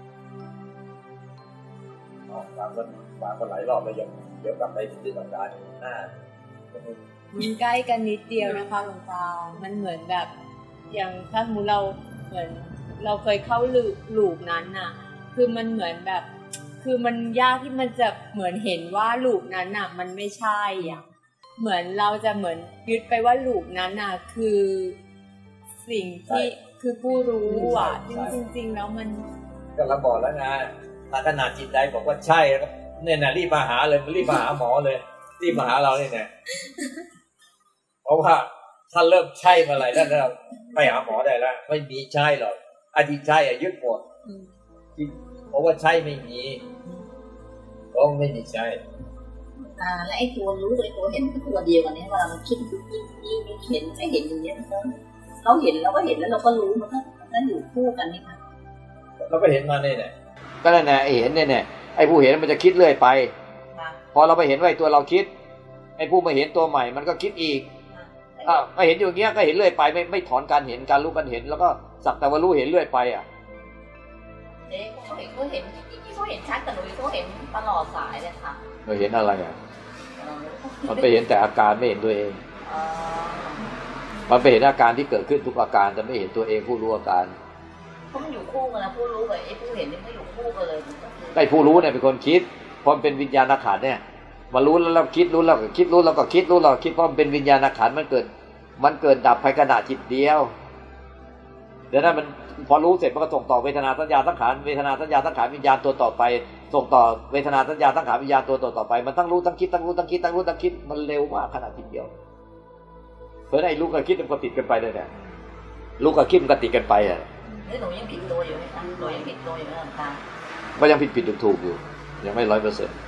บางคนบางคนหลายรอบเลยยังเดี๋ยวกลับไปที่อาการหน้ามันใกล้กันนิดเดียวนะคะหลวงตามันเหมือนแบบอย่างถ้าสมมติเราเหมือนเราเคยเข้าลูปลูปนั้นน่ะคือมันเหมือนแบบคือมันยากที่มันจะเหมือนเห็นว่าลูปนั้นน่ะมันไม่ใช่อ่ะเหมือนเราจะเหมือนยึดไปว่าลูปนั้นน่ะคือสิ่งที่คือผู้รู้อ่ะจริงๆแล้วมันก็เราบอกแล้วไงถ้าขนาดจิตใจบอกว่าใช่เนี่ยนะรีบมาหาเลยรีบมาหาหมอเลยรีบมาหาเราเนี่ยนะเพราะว่าถ้าเริ่มใช่เมื่อไหร่แล้วเราไปหาหมอได้แล้วไม่มีใช่หรอกอดีตใช่อะยึดหมดเพราะว่าใช่ไม่มีก็ไม่มีใช่อ่าและไอ้ตัวรู้ไอ้ตัวเห็นเป็นตัวเดียวกันนี้เวลามันคิดยิ่งยิ่งยิ่งเห็นไอ้เห็นอย่างนี้มันก็เราเห็นเราก็เห็นแล้วเราก็รู้มันก็มันก็อยู่คู่กันนี่ค่ะเราก็เห็นมาเนี่ยเนี่ยก็นั่นแหละไอ้เห็นเนี่ยเนี่ยไอ้ผู้เห็นมันจะคิดเรื่อยไปพอเราไปเห็นว่าตัวเราคิดไอ้ผู้มาเห็นตัวใหม่มันก็คิดอีกอ่ะมาเห็นอยู่อย่างเงี้ยก็เห็นเรื่อยไปไม่ไม่ถอนการเห็นการรู้การเห็นแล้วก็สักแต่ว่ารู้เห็นเรื่อยไปอ่ะเอ๊ะเขาเห็นเขาเห็นเขาเห็นชัดแต่หนูเขาเห็นตลอดสายเลยค่ะเราเห็นอะไรอ่ะมันไปเห็นแต่อาการไม่เห็นตัวเองมันไปเห็นอาการที่เกิดขึ้นทุกอาการแต่ไม่เห็นตัวเองผู้รู้อาการเพราะมันอยู่คู่กันนะผู้รู้กับไอ้ผู้เห็นนี่ไม่อยู่คู่กันเลยไอ้ผู้รู้เนี่ยเป็นคนคิดเพราะมันเป็นวิญญาณขันธ์เนี่ยมารู้แล้วเราคิดรู้แล้วก็คิดรู้แล้วก็คิดรู้เราคิดเพราะมันเป็นวิญญาณขันธ์มันเกิดมันเกิดดับภายขณะจิตเดียวเดี๋ยวนั้นมันพอรู้เสร็จมันก็ส่งต่อเวทนาสัญญาสังขารเวทนาสัญญาสังขารวิญญาณตัวต่อไปส่งต่อเวทนาสัญญาสังขารวิญญาณตัวต่อไปมันทั้งรู้ทั้งคิดทั้งรู้ทั้งคิดทั้งรู้ทั้งคิดมันเร็วมากขณะจิตเดียวเพราะไอ้รู้กับคิดมันก็ติดกันไปเลยเนี่ยรู้กับคิดมันก็ติดกันไปอ่ะนี่หนูยังผิดตัวอยู่ไหมคะหนูยังผิดตัวอยู่ไหมอาจารย์ก็ยังผิดผิดถูกถูกอยู่ยังไม่ร้อยเปอร์เซ็นต์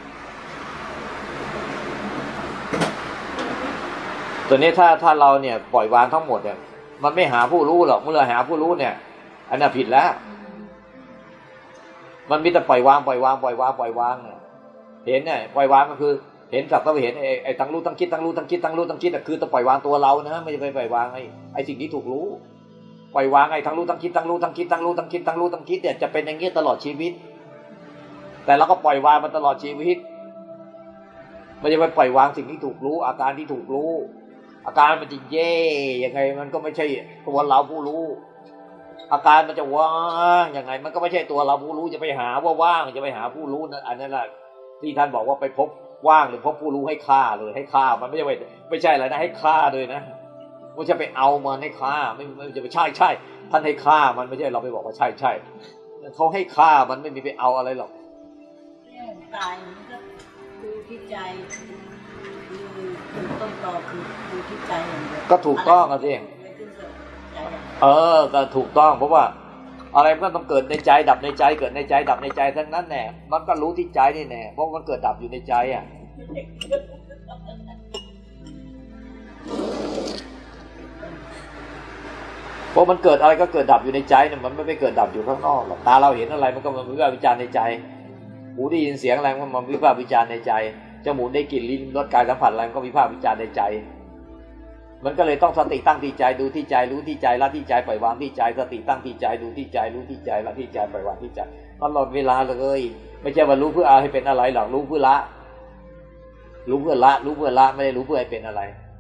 ตัวนี้ถ้าถ้าเราเนี่ยปล่อยวางทั้งหมดเนี่ยมันไม่หาผู้รู้หรอกเมื่อเราหาผู้รู้เนี่ยอันนั้นผิดแล้วมันมีแต่ปล่อยวางปล่อยวางปล่อยวางปล่อยวางเนี่ยเห็นเนี่ยปล่อยวางก็คือเห็นสักแต่ว่าเห็นไอ้ไอ้ทั้งรู้ทั้งคิดทั้งรู้ทั้งคิดทั้งรู้ทั้งคิดคือต้องปล่อยวางตัวเรานะไม่ใช่ไปปล่อยวางไอ้ไอ้สิ่งที่ถูกรู้ปล่อยวางไอ้ทั้งรู้ทั้งคิดทั้งรู้ทั้งคิดทั้งรู้ทั้งคิดทั้งรู้ทั้งคิดเนี่ยจะเป็นอย่างนี้ตลอดชีวิตแต่เราก็ปล่อยวางมันตลอดชีวิตไม่ใช่ไปปล่อยวางสิ่งที่ถูกรู้อาการที่ถูกรู้อาการมันจะเย่ยังไงมันก็ไม่ใช่ตัวเราผู้รู้อาการมันจะว่างยังไงมันก็ไม่ใช่ตัวเราผู้รู้จะไปหาว่าว่างจะไปหาผู้รู้นั่นอันนั้นแหละที่ท่านบอกว่าไปพบว่างหรือพบผู้รู้ให้ฆ่าเลยให้ฆ่ามันไม่ใช่ไม่ใช่อะไรนะให้ฆ่าเลยนะไม่ใช่ไปเอามันให้ฆ่าไม่ไม่จะไปใช่ใช่ท่านให้ฆ่ามันไม่ใช่เราไปบอกว่าใช่ใช่เขาให้ฆ่ามันไม่มีไปเอาอะไรหรอกตายมันก็ดูที่ใจดูต้นตอคือดูที่ใจอย่างเดียวก็ถูกต้องอ่ะสิเออก็ถูกต้องเพราะว่าอะไรมันก็ต้องเกิดในใจดับในใจเกิดในใจดับในใจทั้งนั้นแน่มันก็รู้ที่ใจนี่แน่เพราะมันเกิดดับอยู่ในใจอ่ะเพราะมันเกิดอะไรก็เกิดดับอยู่ในใจเนี่ยมันไม่ไปเกิดดับอยู่ข้างนอกหรอกตาเราเห็นอะไรมันก็มันวิพากษ์วิจารณ์ในใจหูได้ยินเสียงอะไรมันมันวิพากษ์วิจารณ์ในใจจมูกได้กลิ่นลิ้นรสกายสัมผัสอะไรมันก็วิพากษ์วิจารณ์ในใจมันก็เลยต้องสติตั้งที่ใจดูที่ใจรู้ที่ใจละที่ใจปล่อยวางที่ใจสติตั้งที่ใจดูที่ใจรู้ที่ใจละที่ใจปล่อยวางที่ใจตลอดเวลาเลยไม่ใช่ว่ารู้เพื่อเอาให้เป็นอะไรหรอกรู้เพื่อละรู้เพื่อละรู้เพื่อละไม่ได้รู้เพื่อให้เป็นอะไร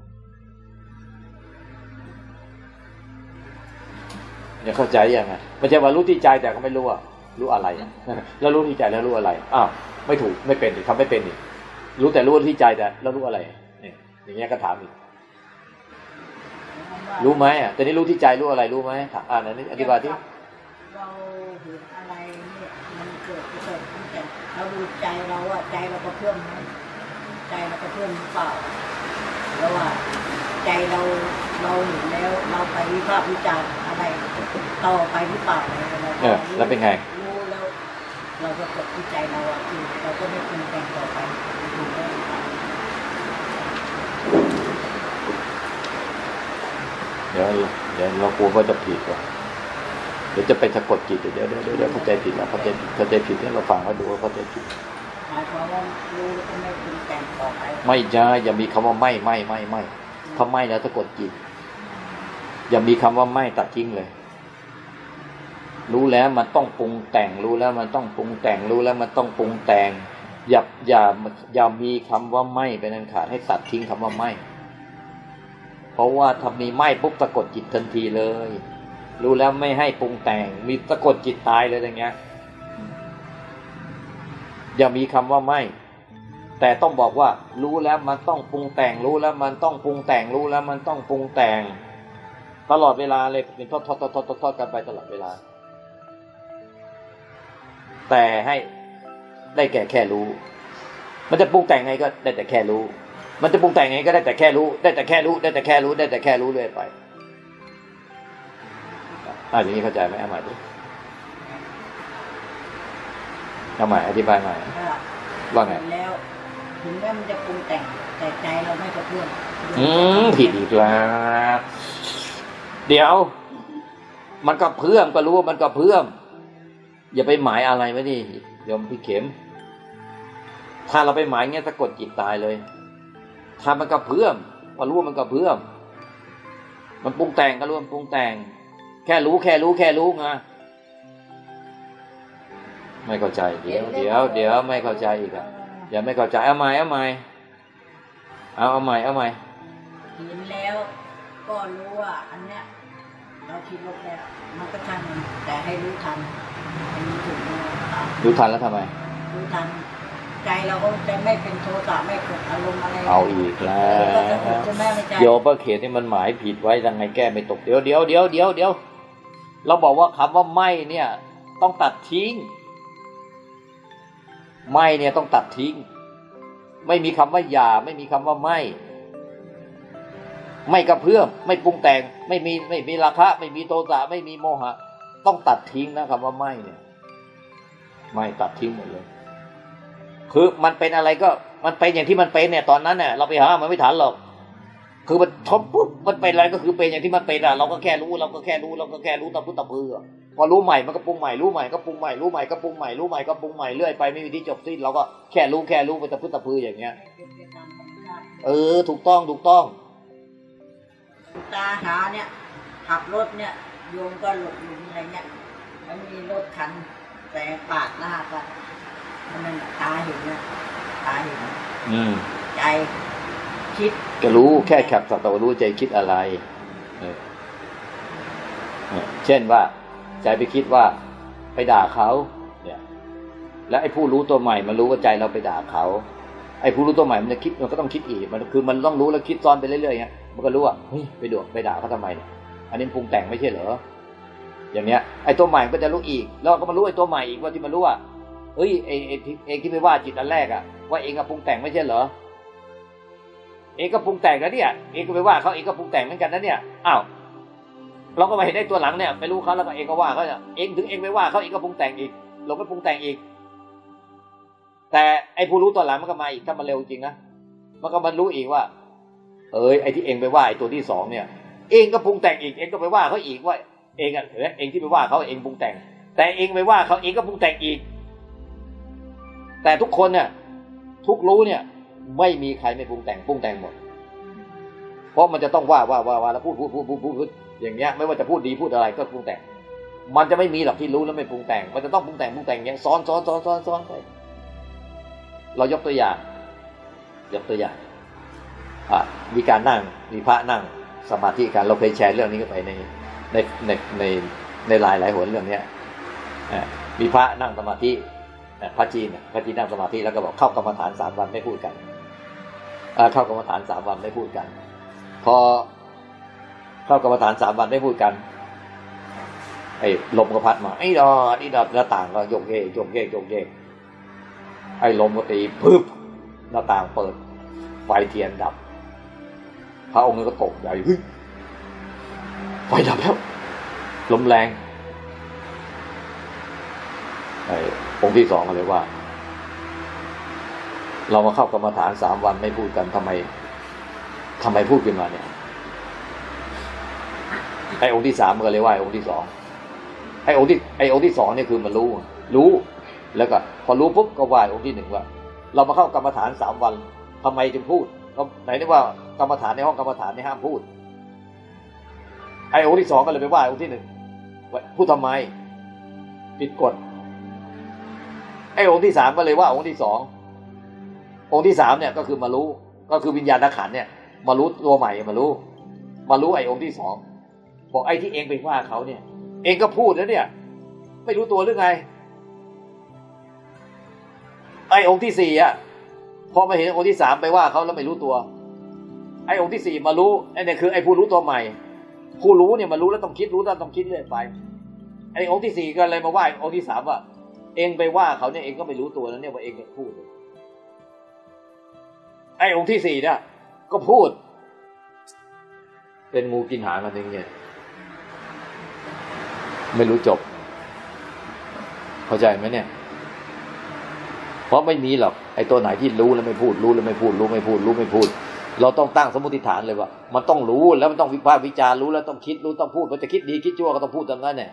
เนี่ยเข้าใจยังไงไม่ใช่ว่ารู้ที่ใจแต่ก็ไม่รู้ว่ารู้อะไรแล้วรู้ที่ใจแล้วรู้อะไรอ้าวไม่ถูกไม่เป็นดิทำไม่เป็นดิรู้แต่รู้ที่ใจแต่แล้วรู้อะไรเนี่ยอย่างเงี้ยก็ถามอีกรู้ไหมอ่ะแต่นี่รู้ที่ใจรู้อะไรรู้ไหมอ่านอันนี้อธิบายที่เราเห็นอะไรเนี่ยมันเกิดเกิดตั้งแต่เราดูใจเราอ่ะใจเราก็เพิ่มไหมใจเราก็เพิ่มเปล่าแล้วว่าใจเราเราเห็นแล้วเราไปวิพากษ์วิจารณ์อะไรต่อไปหรือเปล่าอะไรเออแล้วเป็นไงรู้แล้วเราก็กดที่ใจเราอ่ะคือเราก็ไม่ปรุงแต่งต่อไปดูได้เดี๋ยวเดี๋ยวเรากลัวว่าจะผิดว่ะเดี๋ยวจะไปสะกดจิตเดี๋ยวเดี๋ยวเดี๋ยวเข้าใจผิดแล้วเข้าใจเข้าใจผิดเนี่ยเราฟังมาดูว่าเข้าใจผิดหมายความว่ารู้แล้วก็ไม่ปรุงแต่งต่อไปไม่ใช่อย่ามีคำว่าไม่ไม่ไม่ไม่ถ้าไม่แล้วสะกดจิตอย่ามีคำว่าไม่ตัดทิ้งเลยรู้แล้วมันต้องปรุงแต่งรู้แล้วมันต้องปรุงแต่งรู้แล้วมันต้องปรุงแต่งอย่าอย่าอย่ามีคำว่าไม่เป็นอันขาดให้ตัดทิ้งคำว่าไม่เพราะว่าถ้ามีไม่ปุ๊บสะกดจิตทันทีเลยรู้แล้วไม่ให้ปรุงแต่งมีสะกดจิตตายเลยอย่างเงี้ยอย่ามีคำว่าไม่แต่ต้องบอกว่ารู้แล้วมันต้องปรุงแต่งรู้แล้วมันต้องปรุงแต่งรู้แล้วมันต้องปรุงแต่งตลอดเวลาเลยเป็นทอดทอดทอดทอดทอดกันไปตลอดเวลาแต่ให้ได้แก่แค่รู้มันจะปรุงแต่งไงก็ได้แต่แค่รู้มันจะปรุงแต่งไงก็ได้แต่แค่รู้ได้แต่แค่รู้ได้แต่แค่รู้ได้แต่แค่รู้เรื่อยไปอ่าอย่างนี้เข้าใจไหมเอาใหม่ดิเอาใหม่อธิบายใหม่ว่าไงแล้วถึงแม้มันจะปรุงแต่งแต่ใจเราไม่กระเพื่อมอืมผิดอีกแล้วเดี๋ยวมันก็เพื่อมก็รู้ว่ามันก็เพื่อมอย่าไปหมายอะไรไว้ดิโยมพี่เข็มถ้าเราไปหมายเงี้ยสะกดจิตตายเลยถ้ามันก็เพื่อมพอรู้ว่ามันก็เพื่อมมันปรุงแต่งก็รู้มันปรุงแต่งแค่รู้แค่รู้แค่รู้ไงไม่เข้าใจเดี๋ยวเดี๋ยวเดี๋ยวไม่เข้าใจอีกอ่ะอย่าไม่เข้าใจเอาใหม่เอาใหม่เอาเอาใหม่เอาใหม่เห็นแล้วก็รู้ว่าอันเนี้ยเราคิดลบแล้วมันก็ทันแต่ให้รู้ทันอันนี้ถูกไหมรู้ทันแล้วทำไมรู้ทันใจเราก็จะไม่เป็นโทสะไม่เกิดอารมณ์อะไรเอาอีกแล้วโยมประเขตนี่มันหมายผิดไว้ยังไงแก้ไม่ตกเดี๋ยวเดี๋ยวเดี๋ยวเดี๋ยวเดี๋ยวเราบอกว่าคำว่าไม่เนี่ยต้องตัดทิ้งไม่เนี่ยต้องตัดทิ้งไม่มีคำว่าอย่าไม่มีคำว่าไม่ไม่กระเพื่อมไม่ปรุงแต่งไม่มีไม่มีราคะไม่มีโทสะไม่มีโมหะต้องตัดทิ้งนะคำว่าไม่เนี่ยไม่ตัดทิ้งหมดเลยคือมันเป็นอะไรก็มันเป็นอย่างที่มันเป็นเนี่ยตอนนั้นเนี่ยเราไปหามันไม่ทันหรอกคือมันทบปุ๊บมันเป็นอะไรก็คือเป็นอย่างที่มันเป็นอ่ะเราก็แค่รู้เราก็แค่รู้เราก็แค่รู้ตะพุตะพือพอรู้ใหม่มันก็ปรุงใหม่รู้ใหม่ก็ปรุงใหม่รู้ใหม่ก็ปรุงใหม่รู้ใหม่ก็ปรุงใหม่เรื่อยไปไม่มีที่จบสิ้นเราก็แค่รู้แค่รู้ไปตะพื้นตะพืออย่างเงี้ยเออถูกต้องถูกต้องตาหาเนี่ยขับรถเนี่ยโยมก็หลบหลุมอะไรเงี้ยแล้วมีรถคันแต่ปาดหน้ากันมันตาเห็นนะตาเห็นอืมใจคิดก็รู้แค่ขับสัตว์รู้ใจคิดอะไรเออเช่นว่าใจไปคิดว่าไปด่าเขาเนี่ยแล้วไอ้ผู้รู้ตัวใหม่มันรู้ว่าใจเราไปด่าเขาไอ้ผู้รู้ตัวใหม่มันจะคิดมันก็ต้องคิดอีกมันคือมันต้องรู้แล้วคิดซ้อนไปเรื่อยๆเงี้ยมันก็รู้ว่าเฮ้ยไปด่าไปด่าเขาทำไมเนี่ยอันนี้ปรุงแต่งไม่ใช่เหรออย่างเนี้ยไอ้ตัวใหม่ก็จะรู้อีกแล้วก็มารู้ไอ้ตัวใหม่อีกว่าที่มันรู้ว่าเฮ้ยเองเองเองที่ไปว่าจิตอันแรกอะว่าเองก็ปรุงแต่งไม่ใช่เหรอเองก็ปรุงแต่งแล้วเนี่ยเองก็ไปว่าเขาเองก็ปรุงแต่งเหมือนกันนะเนี่ยอ้าวเราก็มาเห็นไอ้ตัวหลังเนี่ยไปรู้เขาแล้วก็เองก็ว่าเขาเองถึงเองไปว่าเขาเองก็ปรุงแต่งอีกหลงไปปรุงแต่งอีกแต่ไอ้ผู้รู้ตัวหลังมันก็มาอีกถ้ามันเร็วจริงนะมันก็มันรู้อีกว่าเอ้ยไอ้ที่เองไปว่าไอ้ตัวที่สองเนี่ยเองก็ปรุงแต่งอีกเองก็ไปว่าเขาอีกว่าเองอ่ะเองที่ไปว่าเขาเองปรุงแต่งแต่เองไปว่าเขาเองก็ปรุงแต่งอีกแต่ทุกคนเนี่ยทุกรู้เนี่ยไม่มีใครไม่ปรุงแต่งปรุงแต่งหมดเพราะมันจะต้องว่าว่าว่าว่าแล้วพูดพูดพูดพูดพูดอย่างเงี้ยไม่ว่าจะพูดดีพูดอะไรก็ปรุงแต่งมันจะไม่มีหรอกที่รู้แล้วไม่ปรุงแต่งมันจะต้องปรุงแต่งปรุงแต่งอย่างซ้อนซ้อนซ้อนซ้อนซ้อนไปเรายกตัวอย่างยกตัวอย่างอ่ะมีการนั่งมีพระนั่งสมาธิกันเราเคยแชร์เรื่องนี้กันไปในในในในในหลายหลายหนเรื่องเนี้ยมีพระนั่งสมาธิพระจีนพระจีนนั่งสมาธิแล้วก็บอกเข้ากรรมฐานสามวันไม่พูดกันเข้ากรรมฐานสามวันไม่พูดกันพอเข้ากรรมฐานสามวันไม่พูดกันไอ้ลมก็พัดมาไอ้ดอไอ้ดอหน้าต่างก็โยกเยกโยกเยกโยกเยกไอ้ลมก็ตีปึ๊บหน้าต่างเปิดไฟเทียนดับพระองค์ก็ตกใจเฮ้ยไฟดับแล้วลมแรงไอ้องค์ที่สองก็เลยว่าเรามาเข้ากรรมฐานสามวันไม่พูดกันทำไมทำไมพูดขึ้นมาเนี่ยไอ้องค์ที่สามก็เลยว่าไอ้องค์ที่สองไอ้องค์ที่ไอ้องค์ที่สองเนี่ยคือมันรู้รู้แล้วก็พอรู้ปุ๊บก็ว่าองค์ที่หนึ่งว่าเรามาเข้ากรรมฐานสามวันทำไมจึงพูดก็ไหนนึกว่ากรรมฐานในห้องกรรมฐานนี่ห้ามพูดไอ้องค์ที่สองก็เลยไปว่าองค์ที่หนึ่งพูดทำไมผิดกฎไอ้องค์ที่สามก็เลยว่าองค์ที่สององค์ที่สามเนี่ยก็คือมารู้ก็คือวิญญาณขันธ์เนี่ยมารู้ตัวใหม่มารู้มารู้ไอ้องค์ที่สองบอกไอ้ที่เองไปว่าเขาเนี่ยเองก็พูดแล้วเนี่ยไม่รู้ตัวหรือไงไอ้องค์ที่สี่อ่ะพอมาเห็นองค์ที่สามไปว่าเขาแล้วไม่รู้ตัวไอ้องค์ที่สี่มารู้ไอ้เนี่ยคือไอ้ผู้รู้ตัวใหม่ผู้รู้เนี่ยมารู้แล้วต้องคิดรู้แล้วต้องคิดเรื่อยไปไอ้องค์ที่สี่ก็เลยมาว่าองค์ที่สามว่าเองไปว่าเขาเนี่ยเองก็ไม่รู้ตัวแล้วเนี่ยว่าเองก็พูดไอ้องค์ที่สี่เนี่ยก็พูดเป็นงูกินหางกันอย่างเงี้ยไม่รู้จบเข้าใจไหมเนี่ยเพราะไม่มีหรอกไอ้ตัวไหนที่รู้แล้วไม่พูดรู้แล้วไม่พูดรู้ไม่พูดรู้ไม่พูดเราต้องตั้งสมมติฐานเลยว่ามันต้องรู้แล้วมันต้องวิพากษ์วิจารณ์รู้แล้วต้องคิดรู้ต้องพูดมันจะคิดดีคิดชั่วก็ต้องพูดตามนั้นเนี่ย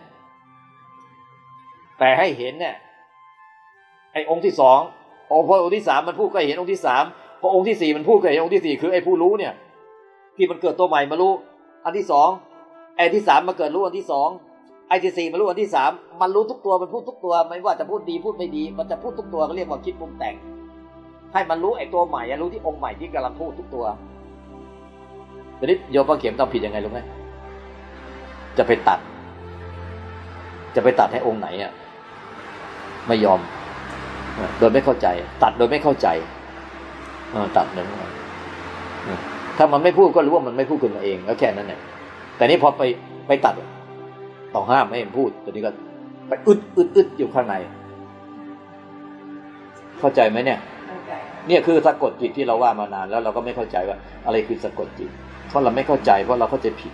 แต่ให้เห็นเนี่ยไอ้องค์ที่สององค์พอองค์ที่สามมันพูดก็เห็นองค์ที่สามพอองค์ที่สี่มันพูดก็เห็นองค์ที่สี่คือไอ้ผู้รู้เนี่ยที่มันเกิดตัวใหม่มารู้อันที่สองไอ้ที่สามมาเกิดรู้อันที่สองไอ้ที่สี่มารู้อันที่สามมันรู้ทุกตัวมันพูดทุกตัวไม่ว่าจะพูดดีพูดไม่ดีมันจะพูดทุกตัวก็เรียกว่าคิดปรุงแต่งให้มันรู้ไอ้ตัวใหม่รู้ที่องค์ใหม่ที่กำลังพูดทุกตัวทีนี้โยมพระเข็มทำผิดยังไงรู้ไหมจะไปตัดจะไปตัดให้องค์ไหนอ่ะไม่ยอมโดยไม่เข้าใจตัดโดยไม่เข้าใจตัดหนึ่งถ้ามันไม่พูดก็รู้ว่ามันไม่พูดขึ้นมาเองแล้วแค่นั้นแหละแต่นี่พอไปไปตัดต้องห้ามไม่ให้พูดตัวนี้ก็ไปอึดอึดอึดอยู่ข้างในเข้าใจไหมเนี่ยเนี่ยคือสะกดจิตที่เราว่ามานานแล้วเราก็ไม่เข้าใจว่าอะไรคือสะกดจิตเพราะเราไม่เข้าใจเพราะเราเข้าใจผิด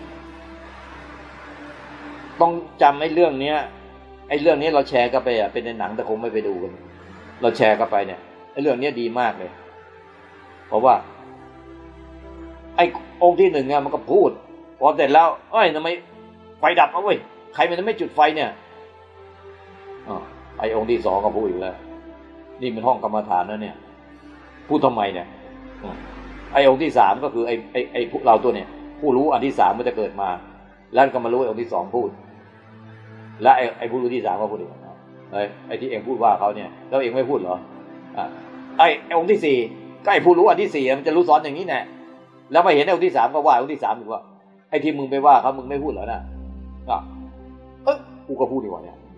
ต้องจำไอ้เรื่องเนี้ยไอ้เรื่องนี้เราแชร์กันไปอ่ะเป็นในหนังแต่คงไม่ไปดูกันเราแชร์กันไปเนี่ยไอ้เรื่องนี้ดีมากเลยเพราะว่าไอ้องค์ที่หนึ่งเนี่ยมันก็พูดพอเสร็จแล้วเอ้ยทำไมไฟดับเอาเว้ยใครมันไม่จุดไฟเนี่ยอ๋อไอ้องค์ที่สองก็พูดอีกแล้วนี่มันห้องกรรมฐานนะเนี่ยพูดทำไมเนี่ยไอ้องค์ที่สามก็คือไอ้ไอ้ไอ้พวกเราตัวเนี่ยผู้รู้อันที่สามมันจะเกิดมาแล้วก็มารู้ไอ้องค์ที่สองพูดและไอ้ไอ้ผู้รู้ที่สามก็พูดอีกไอ้ไอ้ที่เองพูดว่าเขาเนี่ยแล้วเองไม่พูดเหรออ่ะไอ้ไอ้องค์ที่สี่ก็ไอ้ผู้รู้อันที่สี่มันจะรู้ซ้อนอย่างนี้แน่แล้วมาเห็นไอ้องค์ที่สามก็ว่าองค์ที่สามอีกว่าไอ้ที่มึงไปว่าเขามึงไม่พูดเหรอนะอ่ะเออกูก็พูดดีกว่าเนี่ย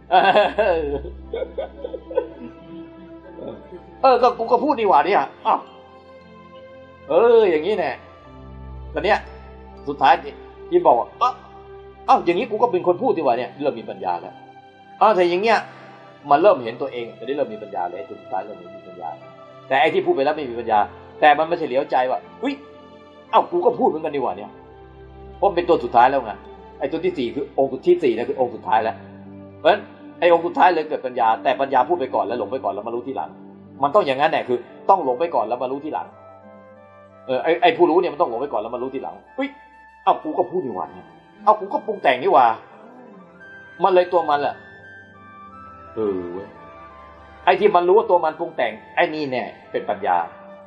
เออก็กูก็พูดดีกว่าเนี่ยอ้าวเอออย่างนี้แน่ตอนเนี้ยสุดท้ายยิ่งบอกว่าเอออ้าวอย่างนี้กูก็เป็นคนพูดดีกว่าเนี่ยเริ่มมีปัญญาแล้วอ้าวแต่อย่างเงี้ยมันเริ่มเห็นตัวเองจะได้เริ่มมีปัญญาเลยสุดท้ายเริ่มมีปัญญาแต่ไอ้ที่พูดไปแล้วไม่มีปัญญาแต่มันไม่เฉลียวใจว่าอุ้ยอ้าวกูก็พูดเหมือนกันดีกว่าเนี่ยเพราะเป็นตัวสุดท้ายแล้วไงไอ้ตัวที่สี่คือองค์ที่สี่นะคือองค์สุดท้ายแล้วเพราะฉะนั้นไอ้องค์สุดท้ายเลยเกิดปัญญาแต่ปัญญาพูดไปก่อนแล้วหลงไปก่อนแล้วมารู้ทีหลังมันต้องอย่างนั้นแหละคือต้องหลงไปก่อนแล้วมารู้ทีหลังเออไอ้ไอ้ผู้รู้เนี่ยมันต้องหลงไปก่อนแล้วมารู้ทีหลังอุ้ยเอ้ากูก็พูดดีกว่าเนี่ยเอ้ากูก็ปรุงแต่งนี่หว่ามันเลยตัวมันแหละเออเว้ยไอ้ที่มันรู้ว่าตัวมันปรุงแต่งไอ้นี่เนี่ยเป็นปัญญา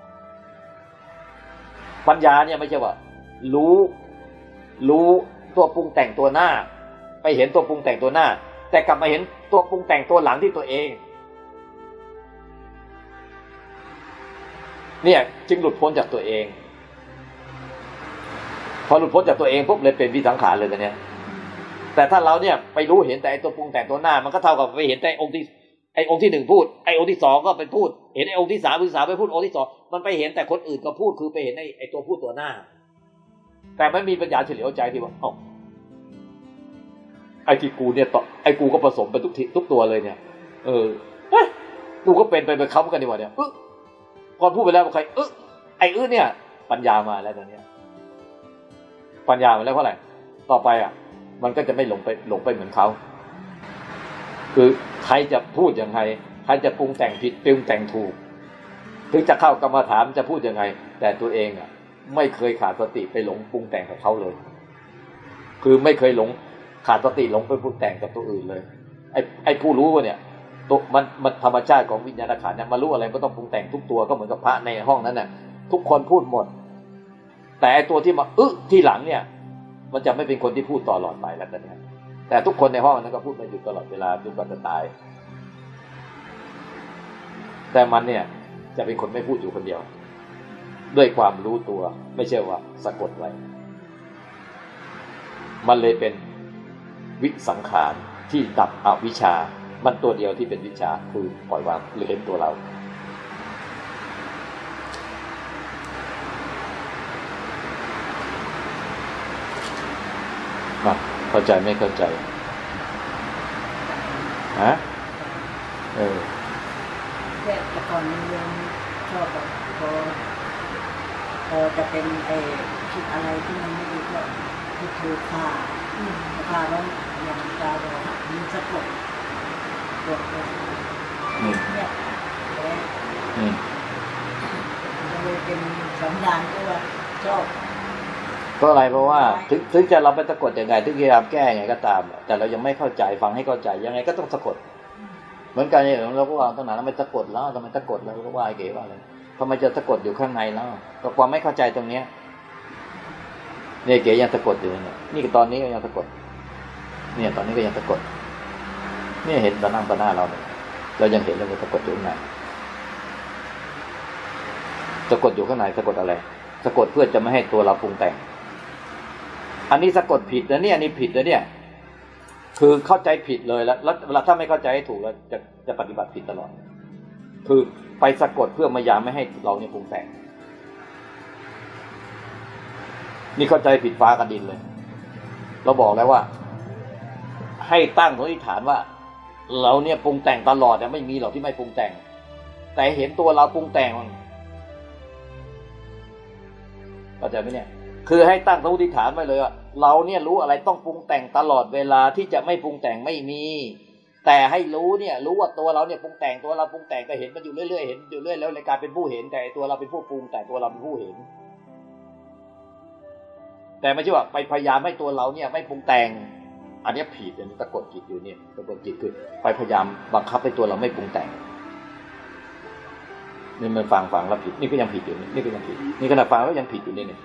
ปัญญาเนี่ยไม่ใช่ว่ารู้รู้ตัวปรุงแต่งตัวหน้าไปเห็นตัวปรุงแต่งตัวหน้าแต่กลับมาเห็นตัวปรุงแต่งตัวหลังที่ตัวเองเนี่ยจึงหลุดพ้นจากตัวเองพอหลุดพ้นจากตัวเองปุ๊บเลยเป็นวิสังขารเลยกันเนี่ยแต่ถ้าเราเนี่ยไปรู้เห็นแต่ไอ้ตัวปรุงแต่งตัวหน้ามันก็เท่ากับไปเห็นแต่องค์ที่ไอ้องค์ที่หนึ่งพูดไอ้องค์ที่สองก็ไปพูดเห็นไอ้องค์ที่สามองค์ที่สามไปพูดองค์ที่สองมันไปเห็นแต่คนอื่นก็พูดคือไปเห็นไอ้ไอ้ตัวพูดตัวหน้าแต่ไม่มีปัญญาเฉลียวใจที่ว่าเอ้าไอ้ที่กูเนี่ยต่อไอ้กูก็ผสมไปทุกทีทุกตัวเลยเนี่ยเออกูก็เป็นไปไปค้ำกันดีกว่าเนี่ยอึ๊ก่อนพูดไปแล้วใครอึ๊ไอ้อึ๊เนี่ยปัญญามาแล้วตอนนี้ปัญญามาแล้วเพราะอะไรต่อไปอ่ะมันก็จะไม่หลงไปหลงไปเหมือนเขาคือใครจะพูดยังไงใครจะปรุงแต่งผิดปรุงแต่งถูกถึงจะเข้ากรรมฐานจะพูดยังไงแต่ตัวเองอ่ะไม่เคยขาดสติไปหลงปรุงแต่งกับเขาเลยคือไม่เคยหลงขาดสติหลงไปปรุงแต่งกับตัวอื่นเลยไอ้ไอ้ผู้รู้เนี่ยตัวมันมันธรรมชาติของวิญญาณขันธ์เนี่ยมารู้อะไรก็ต้องปรุงแต่งทุกตัวก็เหมือนกับพระในห้องนั้นน่ะทุกคนพูดหมดแต่ไอ้ตัวที่มาอึะที่หลังเนี่ยมันจะไม่เป็นคนที่พูดตลอดไปแล้วตอนนี้แต่ทุกคนในห้องนั้นก็พูดไม่หยุดตลอดเวลาจนกว่าจะตายแต่มันเนี่ยจะเป็นคนไม่พูดอยู่คนเดียวด้วยความรู้ตัวไม่ใช่ว่าสะกดไว้มันเลยเป็นวิสังขารที่ดับอวิชชามันตัวเดียวที่เป็นวิชชาคือปล่อยวางหรือเห็นตัวเราเข้าใจไม่เข้าใจฮะเออแต่ก่อนนี้ยังชอบแบบพอพอจะเป็นไอ้คิดอะไรที่มันไม่ดีก็คิดถูกฆ่าฆ่าแล้วอย่างตาเรามันสะกดกดเลยเนี่ยอืมก็เลยเป็นสัญญาณที่ว่าชอบก็อะไรเพราะว่าถึงถึงจะเราไปสะกดยังไงถึงพยายามแก้ยังไงก็ตามแต่เรายังไม่เข้าใจฟังให้เข้าใจยังไงก็ต้องสะกดเหมือนกันอย่างเราก็ว่าตั้งนานแล้วไม่สะกดแล้วทำไมสะกดแล้วก็ว่าไอ้เก๋ว่าอะไรทำไมจะสะกดอยู่ข้างในแล้วก็ความไม่เข้าใจตรงเนี้ยเนี่ยเก๋ยังสะกดอยู่เนี่ยนี่ตอนนี้ก็ยังสะกดเนี่ยตอนนี้ก็ยังสะกดเนี่ยเห็นตอนนั่งตอนหน้าเราเนี่ยเรายังเห็นเลยว่าสะกดอยู่ข้างในสะกดอยู่ข้างในสะกดอะไรสะกดเพื่อจะไม่ให้ตัวเราปรุงแต่งอันนี้สะกดผิดนะเนี่ยอันนี้ผิดนะเนี่ยคือเข้าใจผิดเลยแล้วแล้วถ้าไม่เข้าใจให้ถูกแล้วจะจะปฏิบัติผิดตลอดคือไปสะกดเพื่อพยายามไม่ให้เราเนี่ยปรุงแต่งนี่เข้าใจผิดฟ้ากับดินเลยเราบอกแล้วว่าให้ตั้งสมมติฐานว่าเราเนี่ยปรุงแต่งตลอดแต่ไม่มีหรอกที่ไม่ปรุงแต่งแต่เห็นตัวเราปรุงแต่งเข้าใจไหมเนี่ยคือให้ตั้งสมมติฐานไว้เลยว่าเราเนี่ยรู้อะไรต้องปรุงแต่งตลอดเวลาที่จะไม่ปรุงแต่งไม่มีแต่ให้รู้เนี่ยรู้ว่าตัวเราเนี่ยปรุงแต่งตัวเราปรุงแต่งก็เห็นมันอยู่เรื่อยๆเห็นอยู่เรื่อยแล้วในการเป็นผู้เห็นแต่ตัวเราเป็นผู้ปรุงแต่ตัวเราเป็นผู้เห็นแต่ไม่ใช่ว่าไปพยายามให้ตัวเราเนี่ยไม่ปรุงแต่งอันนี้ผิดอันนี้ตะกดจิตอยู่เนี่ยตะกดจิตคือไปพยายามบังคับให้ตัวเราไม่ปรุงแต่งนี่มันฟังฟังแล้วผิดนี่ก็ยังผิดอยู่นี่ก็ยังผิดนี่ขณะฟังแล้วยังผิดอยู่นี่เนี่ย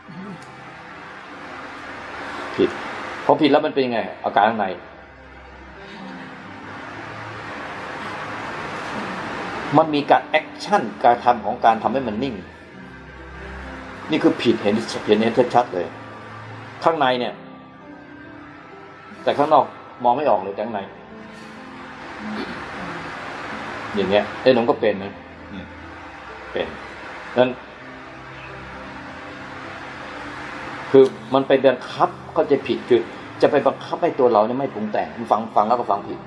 ผิดพอผิดแล้วมันเป็นยังไงอาการข้างในมันมีการแอคชั่นการทำของการทำให้มันนิ่งนี่คือผิดเห็นเห็นเห็นชัดๆเลยข้างในเนี่ยแต่ข้างนอกมองไม่ออกเลยข้างในอย่างเงี้ยไอ้หนุ่มก็เป็นนะเป็นนั้นคือมันไปบังคับก็จะผิดคือจะไปบังคับให้ตัวเราเนี่ยไม่ปรุงแต่งฟังฟังแล้วก็ฟังผิด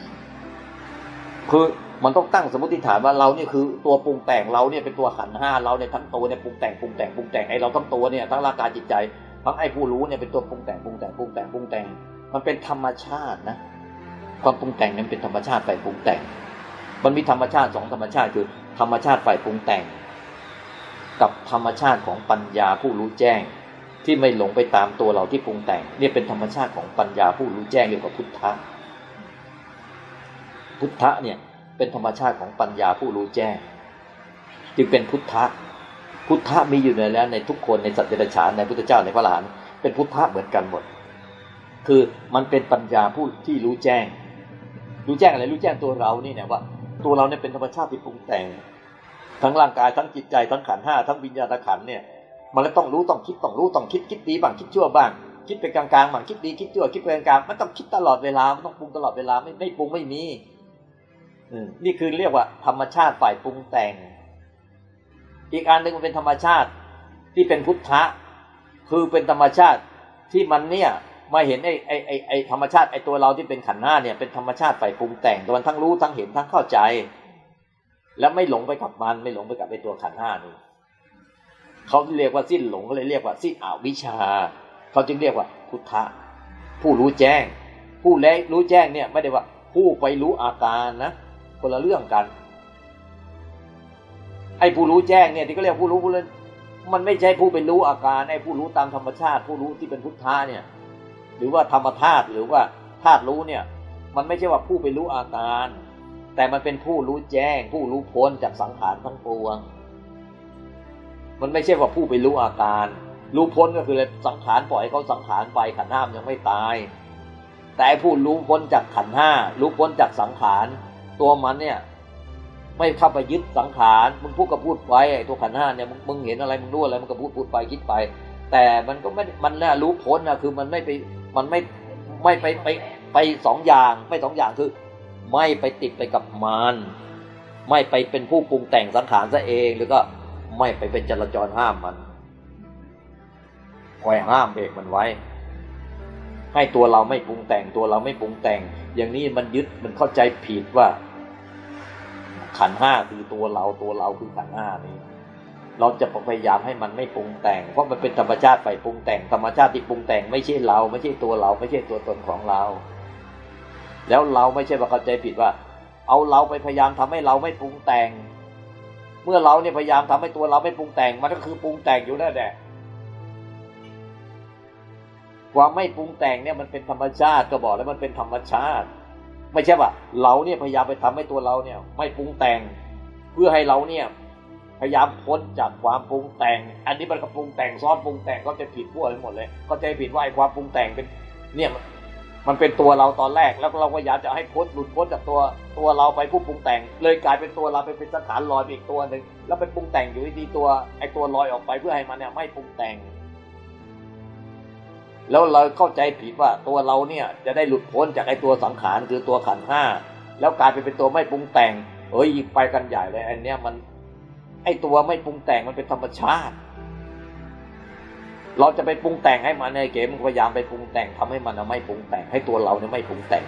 คือมันต้องตั้งสมมติฐานว่าเราเนี่ยคือตัวปรุงแต่งเราเนี่ยเป็นตัวขันธ์ห้าเราเนี่ยทั้งตัวเนี่ยปรุงแต่งปรุงแต่งปรุงแต่งไอ้เราทั้งตัวเนี่ยทั้งร่างกายจิตใจทั้งไอ้ผู้รู้เนี่ยเป็นตัวปรุงแต่งปรุงแต่งปรุงแต่งปรุงแต่งมันเป็นธรรมชาตินะความปรุงแต่งนั้นเป็นธรรมชาติฝ่ายปรุงแต่งมันมีธรรมชาติสองธรรมชาติคือธรรมชาติฝ่ายปรุงแต่งกับธรรมชาติของปัญญาผู้รู้แจ้งที่ไม่หลงไปตามตัวเราที่ปรุงแต่งเนี่ยเป็นธรรมชาติของปัญญาผู้รู้แจ้งเรียกว่าพุทธะพุทธะเนี่ยเป็นธรรมชาติของปัญญาผู้รู้แจ้งจึงเป็นพุทธะพุทธะมีอยู่ในแล้วในทุกคนในสัตว์เดรัจฉานในพุทธเจ้าในพระอรหันต์เป็นพุทธะเหมือนกันหมดคือมันเป็นปัญญาผู้ที่รู้แจ้งรู้แจ้งอะไรรู้แจ้งตัวเรานี่เนี่ยว่าตัวเราเนี่ยเป็นธรรมชาติที่ปรุงแต่งทั้งร่างกายทั้งจิตใจทั้งขันธ์ห้าทั้งวิญญาณขันธ์เนี่ยมันก็ต้องรู้ต้องคิดต้องรู้ต้องคิดคิดดีบ้างคิดชั่วบ้างคิดไปกลางๆบ้างคิดดีคิดชั่วคิดไปกลางๆมันต้องคิดตลอดเวลามันต้องปรุงตลอดเวลาไม่ไม่ปรุงไม่มีนี่คือเรียกว่าธรรมชาติฝ่ายปรุงแต่งอีกอันหนึ่งมันเป็นธรรมชาติที่เป็นพุทธะคือเป็นธรรมชาติที่มันเนี่ยมาเห็นไอ้ไอ้ไอ้ไอ้ธรรมชาติไอ้ตัวเราที่เป็นขันธ์ห้าเนี่ยเป็นธรรมชาติฝ่ายปรุงแต่งตัวมันทั้งรู้ทั้งเห็นทั้งเข้าใจแล้วไม่หลงไปกับมันไม่หลงไปกับไอ้ตัวขันธ์ห้านี่เขาเรียกว่าสิ้นหลงก็เลยเรียกว่าสิ้นอวิชชาเขาจึงเรียกว่าพุทธะผู้รู้แจ้งผู้แลรู้แจ้งเนี่ยไม่ได้ว่าผู้ไปรู้อาการนะคนละเรื่องกันไอ้ผู้รู้แจ้งเนี่ยที่เขาเรียกผู้รู้ผู้รู้มันไม่ใช่ผู้ไปรู้อาการไอ้ผู้รู้ตามธรรมชาติผู้รู้ที่เป็นพุทธะเนี่ยหรือว่าธรรมธาตุหรือว่าธาตุรู้เนี่ยมันไม่ใช่ว่าผู้ไปรู้อาการแต่มันเป็นผู้รู้แจ้งผู้รู้พ้นจากสังขารทั้งปวงมันไม่ใช่ว่าผู้ไปรู้อาการรู้พ้นก็คือสังขารปล่อยให้เขาสังขารไปขันธ์ห้ายังไม่ตายแต่ผู้รู้พ้นจากขันธ์ห้ารู้พ้นจากสังขารตัวมันเนี่ยไม่เข้าไปยึดสังขารมึงพูดก็พูดไปไอ้ตัวขันธ์ห้าเนี่ยมึงมึงเห็นอะไรมึงรู้อะไรมึงก็พูดพูดไปคิดไปแต่มันก็ไม่มันน่ะรู้พ้นนะคือมันไม่ไปมันไม่ไม่ไปไปไปสองอย่างไม่สองอย่างคือไม่ไปติดไปกับมันไม่ไปเป็นผู้ปรุงแต่งสังขารซะเองหรือก็ไม่ไปเป็นจราจรห้ามมันคอยห้ามเบรกมันไว้ให้ตัวเราไม่ปรุงแต่งตัวเราไม่ปรุงแต่งอย่างนี้มันยึดมันเข้าใจผิดว่าขันธ์ห้าคือตัวเราตัวเราคือขันธ์ห้านี้เราจะพยายามให้มันไม่ปรุงแต่งเพราะมันเป็นธรรมชาติไปปรุงแต่งธรรมชาติที่ปรุงแต่งไม่ใช่เราไม่ใช่ตัวเราไม่ใช่ตัวตนของเราแล้วเราไม่ใช่ว่าเข้าใจผิดว่าเอาเราไปพยายามทำให้เราไม่ปรุงแต่งเมื่อเราเนี่ยพยายามทำให้ตัวเราไม่ปรุงแต่งมันก็คือปรุงแต่งอยู่นั่นแหละความไม่ปรุงแต่งเนี่ยมันเป็นธรรมชาติก็บอกแล้วมันเป็นธรรมชาติไม่ใช่ว่าเราเนี่ยพยายามไปทำให้ตัวเราเนี่ยไม่ปรุงแต่งเพื่อให้เราเนี่ยพยายามพ้นจากความปรุงแต่งอันนี้มันก็ปรุงแต่งซ้อนปรุงแต่งก็จะผิดพวกอะไรหมดเลยก็จะผิดว่าไอ้ความปรุงแต่งเป็นเนี่ยมันเป็นตัวเราตอนแรกแล้วเราก็อยากจะให้พ้นหลุดพ้นจากตัวตัวเราไปผู้ปรุงแต่งเลยกลายเป็นตัวเราไปเป็นสังขารลอยไปอีกตัวนึงแล้วไปปรุงแต่งอยู่ที่ตัวไอ้ตัวลอยออกไปเพื่อให้มันเนี่ยไม่ปรุงแต่งแล้วเราเข้าใจผิดว่าตัวเราเนี่ยจะได้หลุดพ้นจากไอ้ตัวสังขารคือตัวขันธ์ห้าแล้วกลายไปเป็นตัวไม่ปรุงแต่งเอ้ยไปกันใหญ่เลยอันเนี้ยมันไอ้ตัวไม่ปรุงแต่งมันเป็นธรรมชาติเราจะไปปรุงแต่งให้มันในเกมพยายามไปปรุงแต่งทำให้มันไม่ปรุงแต่งให้ตัวเราเนี่ยไม่ปรุงแต่ง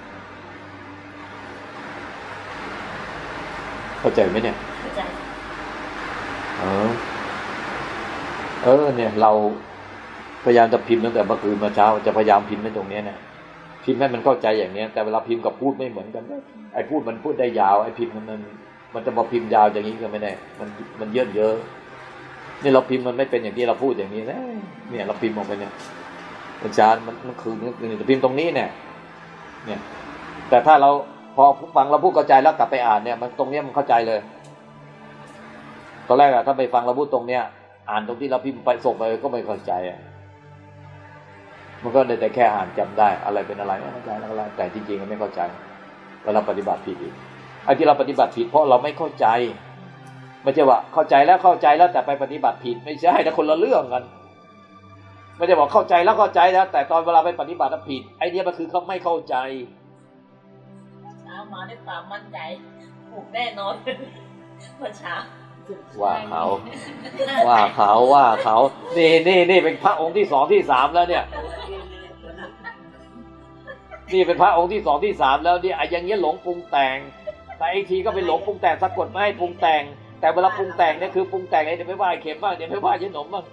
เข้าใจไหมเนี่ยเข้าใจเออเออเนี่ยเราพยายามจะพิมพ์ตั้งแต่เมื่อคืนมาเช้าจะพยายามพิมพ์ในตรงนี้เนี่ยพิมพ์ให้มันเข้าใจอย่างนี้แต่เวลาพิมพ์กับพูดไม่เหมือนกันไอ้พูดมันพูดได้ยาวไอ้พิมพ์มันมันจะมาพิมพ์ยาวอย่างนี้ก็ไม่ได้มันมันเยอะเยอะนี่เราพิมพ์มันไม่เป็นอย่างที่เราพูดอย่างนี้นะเนี่ยเราพิมพ์ออกไปเนี่ยอาจารย์มันมันคือจะพิมพ์ตรงนี้เนี่ยเนี่ยแต่ถ้าเราพอฟังเราพูดเข้าใจแล้วกลับไปอ่านเนี่ยมันตรงนี้มันเข้าใจเลยตอนแรกอะถ้าไปฟังเราพูดตรงเนี้ยอ่านตรงที่เราพิมพ์ไปส่งไปก็ไม่เข้าใจอะมันก็ได้แต่แค่อ่านจำได้อะไรเป็นอะไรไม่เข้าใจแล้วก็แต่จริงๆมันไม่เข้าใจแล้วเราปฏิบัติผิดอีกไอ้ที่เราปฏิบัติผิดเพราะเราไม่เข้าใจไม่ใช่ว่าเข้าใจแล้วเข้าใจแล้วแต่ไปปฏิบัติผิดไม่ใช่แต่คนละเรื่องกันไม่ใช่บอกเข้าใจแล้วเข้าใจแล้วแต่ตอนเวลาไปปฏิบัติผิดไอ้นี่มันคือเขาไม่เข้าใจเช้ามาด้วยความมั่นใจถูกแน่นอนเมื่อเช้าว่าเขาว่าเขาว่าเขานี่นี่นี่เป็นพระองค์ที่สองที่สามแล้วเนี่ยนี่เป็นพระองค์ที่สองที่สามแล้วเนี่ยไอ้อย่างเงี้ยหลงปรุงแต่งแต่ไอ้ทีก็เป็นหลงปรุงแต่งสะกดไม่ให้ปรุงแต่งแต่เวลาปรุงแต่งเนี่ยคือปรุงแต่งไอ้เดี๋ยวไม่ว่าเข็มบ้างเดี๋ยวไม่ว่าขนมบ้าง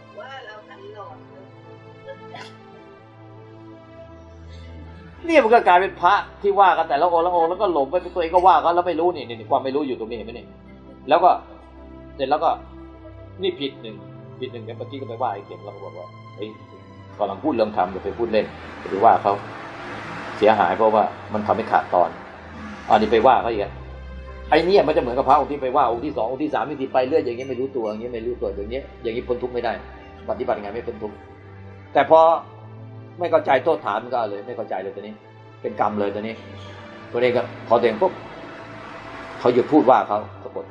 นี่มันก็กลายเป็นพระที่ว่ากันแต่ละองค์ละองค์แล้วก็หลงไปเป็นตัวเองก็ว่ากันแล้วไม่รู้นี่นี่ความไม่รู้อยู่ตรงนี้เห็นไหมนี่แล้วก็เสร็จแล้วก็นี่ผิดหนึ่งผิดหนึ่งแต่เมื่อกี้ก็ไปว่าไอ้เข็มเราก็บอกว่าเฮ้ยกำลังพูดเรื่องธรรมอย่าไปพูดเล่นหรือว่าเขาเสียหายเพราะว่ามันทำให้ขาดตอนอันนี้ไปว่าเขาอีกไอ้เนี่ยมันจะเหมือนกับพระองค์ที่ไปว่าองค์ที่สององค์ที่สามที่ไปเรื่อยอย่างนี้ไม่รู้ตัวอย่างนี้ไม่รู้ตัวอย่างนี้อย่างนี้พ้นทุกข์ไม่ได้ปฏิบัติยังไงไม่พ้นทุกข์แต่พอไม่เข้าใจโทษฐานมันก็เลยไม่เข้าใจเลยตัวนี้เป็นกรรมเลยตัวนี้ตัวนี้ก็พอเด็กปุ๊บเขาหยุดพูดว่าเขาสะกด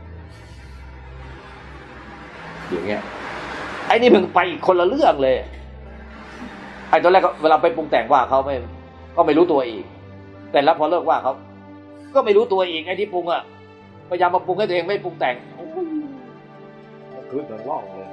อย่างเงี้ยไอ้นี่มึงไปอีกคนละเรื่องเลยไอ้ตอนแรกก็เวลาไปปรุงแต่งว่าเขาไม่ก็ไม่รู้ตัวอีกแต่แล้วพอเลิกว่าเขาก็ไม่รู้ตัวอีกไอ้ที่ปรุงอ่ะพยายามมาปรุงให้ตัวเองไม่ปรุงแต่งคือเหมือนล่องเลย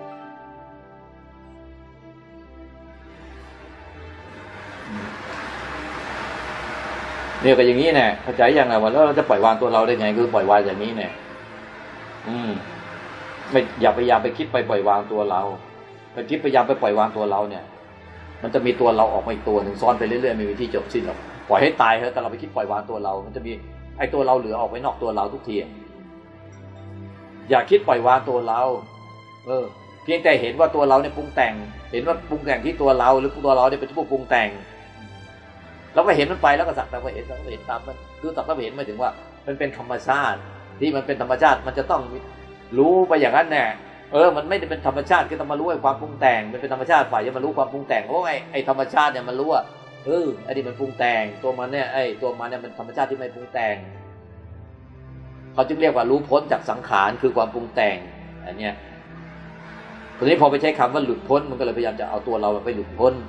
เนี่ยก็อย่างนี้แน่เข้าใจยังไงว่าแล้วเราจะปล่อยวางตัวเราได้ไงคือปล่อยวางอย่างนี้แน่อืมไม่อย่าพยายามไปคิดไปปล่อยวางตัวเราไปคิดพยายามไปปล่อยวางตัวเราเนี่ยมันจะมีตัวเราออกมาอีกตัวหนึ่งซ้อนไปเรื่อยๆไม่มีที่จบสิ้นหรอกปล่อยให้ตายเถอะแต่เราไปคิดปล่อยวางตัวเรามันจะมีไอ้ตัวเราเหลือออกไปนอกตัวเราทุกทีอย่าคิดปล่อยวางตัวเราเออเพียงแต่เห็นว่าตัวเราเนี่ยปรุงแต่งเห็นว่าปรุงแต่งที่ตัวเราหรือตัวเราเนี่ยเป็นผู้ปรุงแต่งเราก็เห็นมันไปแล้วก็สักแต่ว่าเห็นสักแต่ว่าเห็นตามมันคือสักแต่ว่าเห็นหมายถึงว่ามันเป็นธรรมชาติที่มันเป็นธรรมชาติมันจะต้องรู้ไปอย่างนั้นแน่เออมันไม่ได้เป็นธรรมชาติก็ต้องมารู้ไอ้ความปรุงแต่งมันเป็นธรรมชาติฝ่ายจะมารู้ความปรุงแต่งเพราะไอ้ไอ้ธรรมชาติเนี่ยมันรู้ว่าเออไอ้นี่มันปรุงแต่งตัวมันเนี่ยไอ้ตัวมันเนี่ยมันธรรมชาติที่ไม่ปรุงแต่งเขาจึงเรียกว่ารู้พ้นจากสังขารคือความปรุงแต่งอันเนี้ยทีนี้พอไปใช้คำว่าหลุดพ้นมันก็เลยพยายามจะเอาตัวเราไปหลุดพ้น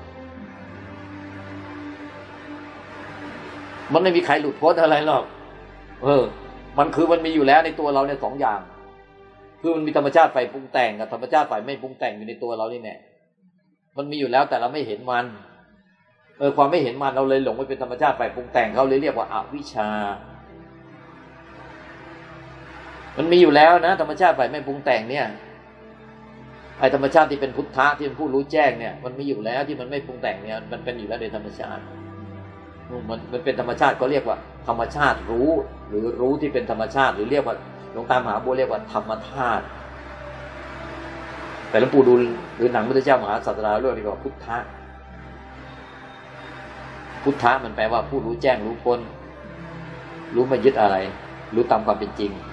มันไม่มีใครหลุดพ้นอะไรหรอกเออมันคือมันมีอยู่แล้วในตัวเราเนี่ยสองอย่างคือมันมีธรรมชาติฝ่ายปรุงแต่งกับธรรมชาติฝ่ายไม่ปรุงแต่งอยู่ในตัวเรานี่แน่มันมีอยู่แล้วแต่เราไม่เห็นมันเออความไม่เห็นมันเราเลยหลงไปเป็นธรรมชาติฝ่ายปรุงแต่งเขาเลยเรียกว่าอวิชชามันมีอยู่แล้วนะธรรมชาติฝ่ายไม่ปรุงแต่งเนี่ยไอ้ธรรมชาติที่เป็นพุทธะที่เป็นผู้รู้แจ้งเนี่ยมันมีอยู่แล้วที่มันไม่ปรุงแต่งเนี่ยมันเป็นอยู่แล้วในธรรมชาติมันมันเป็นธรรมชาติก็เรียกว่าธรรมชาติรู้หรือรู้ที่เป็นธรรมชาติหรือเรียกว่าหลวงตามหาบัวเรียกว่าธรรมธาตุแต่หลวงปู่ดูหรือหนังพระพุทธเจ้ามหาศาสดาเรียกว่าพุทธะพุทธะมันแปลว่าผู้รู้แจ้งรู้พ้นรู้ไม่ยึดอะไรรู้ตามความเป็นจริง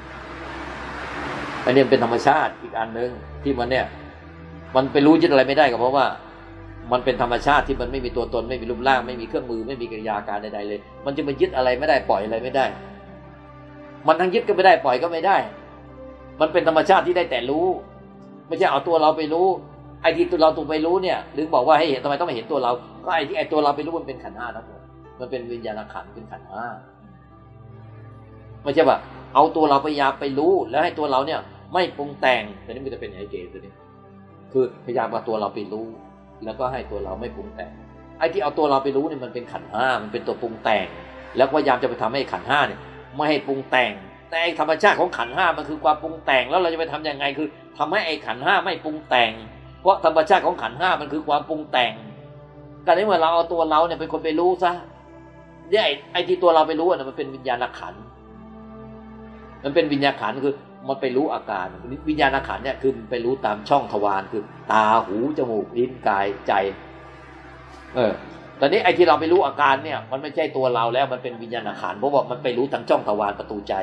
อันนี้เป็นธรรมชาติอีกอันนึงที่มันเนี่ยมันไปรู้ยึดอะไรไม่ได้ก็เพราะว่ามันเป็นธรรมชาติที่มันไม่มีตัวตนไม่มีรูปร่างไม่มีเครื่องมือไม่มีกิริยาการใดๆเลยมันจะมายึดอะไรไม่ได้ปล่อยอะไรไม่ได้มันทั้งยึดก็ไม่ได้ปล่อยก็ไม่ได้มันเป็นธรรมชาติที่ได้แต่รู้ไม่ใช่เอาตัวเราไปรู้ไอ้ที่ตัวเราตัวไปรู้เนี่ยหรือบอกว่าให้เห็นทำไมต้องไม่เห็นตัวเราก็ไอ้ที่ไอ้ตัวเราไปรู้มันเป็นขันธ์ห้าทั้งหมดมันเป็นวิญญาณขันธ์เป็นขันธ์ห้าไม่ใช่ว่าเอาตัวเราพยายามไปรู้แล้วให้ตัวเราเนี่ยไม่ปรุงแต่งแต่นี่มันจะเป็นไอ้เกศตัวนี้คือพยายามเอาตัวเราไปรู้แล้วก็ให้ตัวเราไม่ปรุงแต่งไอ้ที่เอาตัวเราไปรู้เนี่ยมันเป็นขันธ์ห้ามันเป็นตัวปรุงแต่งแล้วพยายามจะไปทำให้ขันธ์ห้าเนี่ยไม่ให้ปรุงแต่งแต่ไอ้ธรรมชาติของขันธ์ห้ามันคือความปรุงแต่งแล้วเราจะไปทำยังไงคือทำให้ไอ้ขันธ์ห้าไม่ปรุงแต่งเพราะธรรมชาติของขันธ์ห้ามันคือความปรุงแต่งการที่เมื่อเราเอาตัวเราเนี่ยเป็นคนไปรู้ซะเนี่ยไอ้ไอ้ที่ตัวเราไปรู้น่ะมันเป็นวิญญาณขันธ์มันเป็นวิญญาณขันธ์คือมันไปรู้อาการวิญญาณขันธ์เนี่ยคือไปรู้ตามช่องทวารคือตาหูจมูกลิ้นกายใจเออตอนนี้ไอ้ที่เราไปรู้อาการเนี่ยมันไม่ใช่ตัวเราแล้วมันเป็นวิญญาณขันธ์เพราะว่ามันไปรู้ทางช่องทวารประตูใจ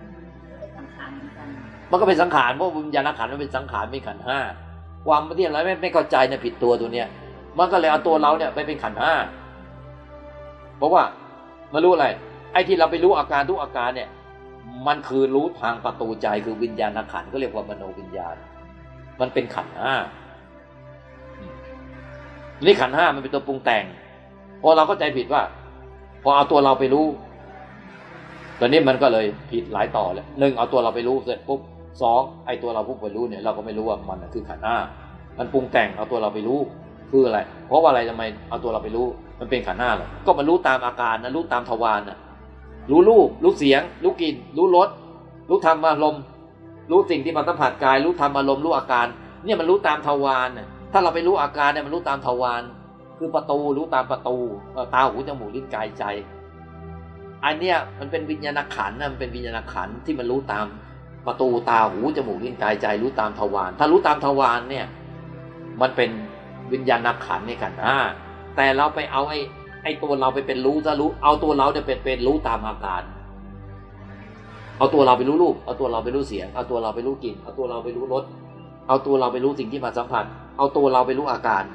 มันก็เป็นสังขารเพราะวิญญาณขันธ์มันเป็นสังขารเป็นขันธ์ห้าความที่เราไม่ไม่เข้าใจเนี่ยผิดตัวตัวเนี้ยมันก็เลยเอาตัวเราเนี่ยไปเป็นขันธ์ห้าเพราะว่ามารู้อะไรไอ้ที่เราไปรู้อาการทุกอาการเนี่ยมันคือรู้ทางประตูใจคือวิญญาณขันธ์ก็เรียกว่ามโนวิญญาณมันเป็นขันธ์ห้านี่ขันธ์ห้ามันเป็นตัวปรุงแต่งพอเราเข้าใจผิดว่าพอเอาตัวเราไปรู้ตอนนี้มันก็เลยผิดหลายต่อแล้วหนึ่งเอาตัวเราไปรู้เสร็จปุ๊บสองไอ้ตัวเราผู้ไปรู้เนี่ยเราก็ไม่รู้ว่ามันคือขันธ์ห้ามันปรุงแต่งเอาตัวเราไปรู้คืออะไรเพราะว่าอะไรทำไมเอาตัวเราไปรู้มันเป็นขันธ์ห้าหรอก็มันรู้ตามอาการนะรู้ตามทวารนะรู้รูปรู้เสียงรู้กลิ่นรู้รสรู้ธรรมอารมณ์รู้สิ่งที่มันสัมผัสกายรู้ธรรมอารมณ์รู้อาการเนี่ยมันรู้ตามทวารน่ะถ้าเราไปรู้อาการเนี่ยมันรู้ตามทวารคือประตูรู้ตามประตูตาหูจมูกลิ้นกายใจอันเนี้ยมันเป็นวิญญาณขันธ์นะมันเป็นวิญญาณขันธ์ที่มันรู้ตามประตูตาหูจมูกลิ้นกายใจรู้ตามทวารถ้ารู้ตามทวารเนี่ยมันเป็นวิญญาณขันธ์ในขันธ์ห้าแต่เราไปเอาไอ้ไอ้ตัวเราไปเป็นรู้จะรู้เอาตัวเราเนี่ยเป็นเป็นรู้ตามอาการเอาตัวเราไปรู้รูปเอาตัวเราไปรู้เสียงเอาตัวเราไปรู้กลิ่นเอาตัวเราไปรู้รสเอาตัวเราไปรู้สิ่งที่มาสัมผัสเอาตัวเราไปรู้อาการ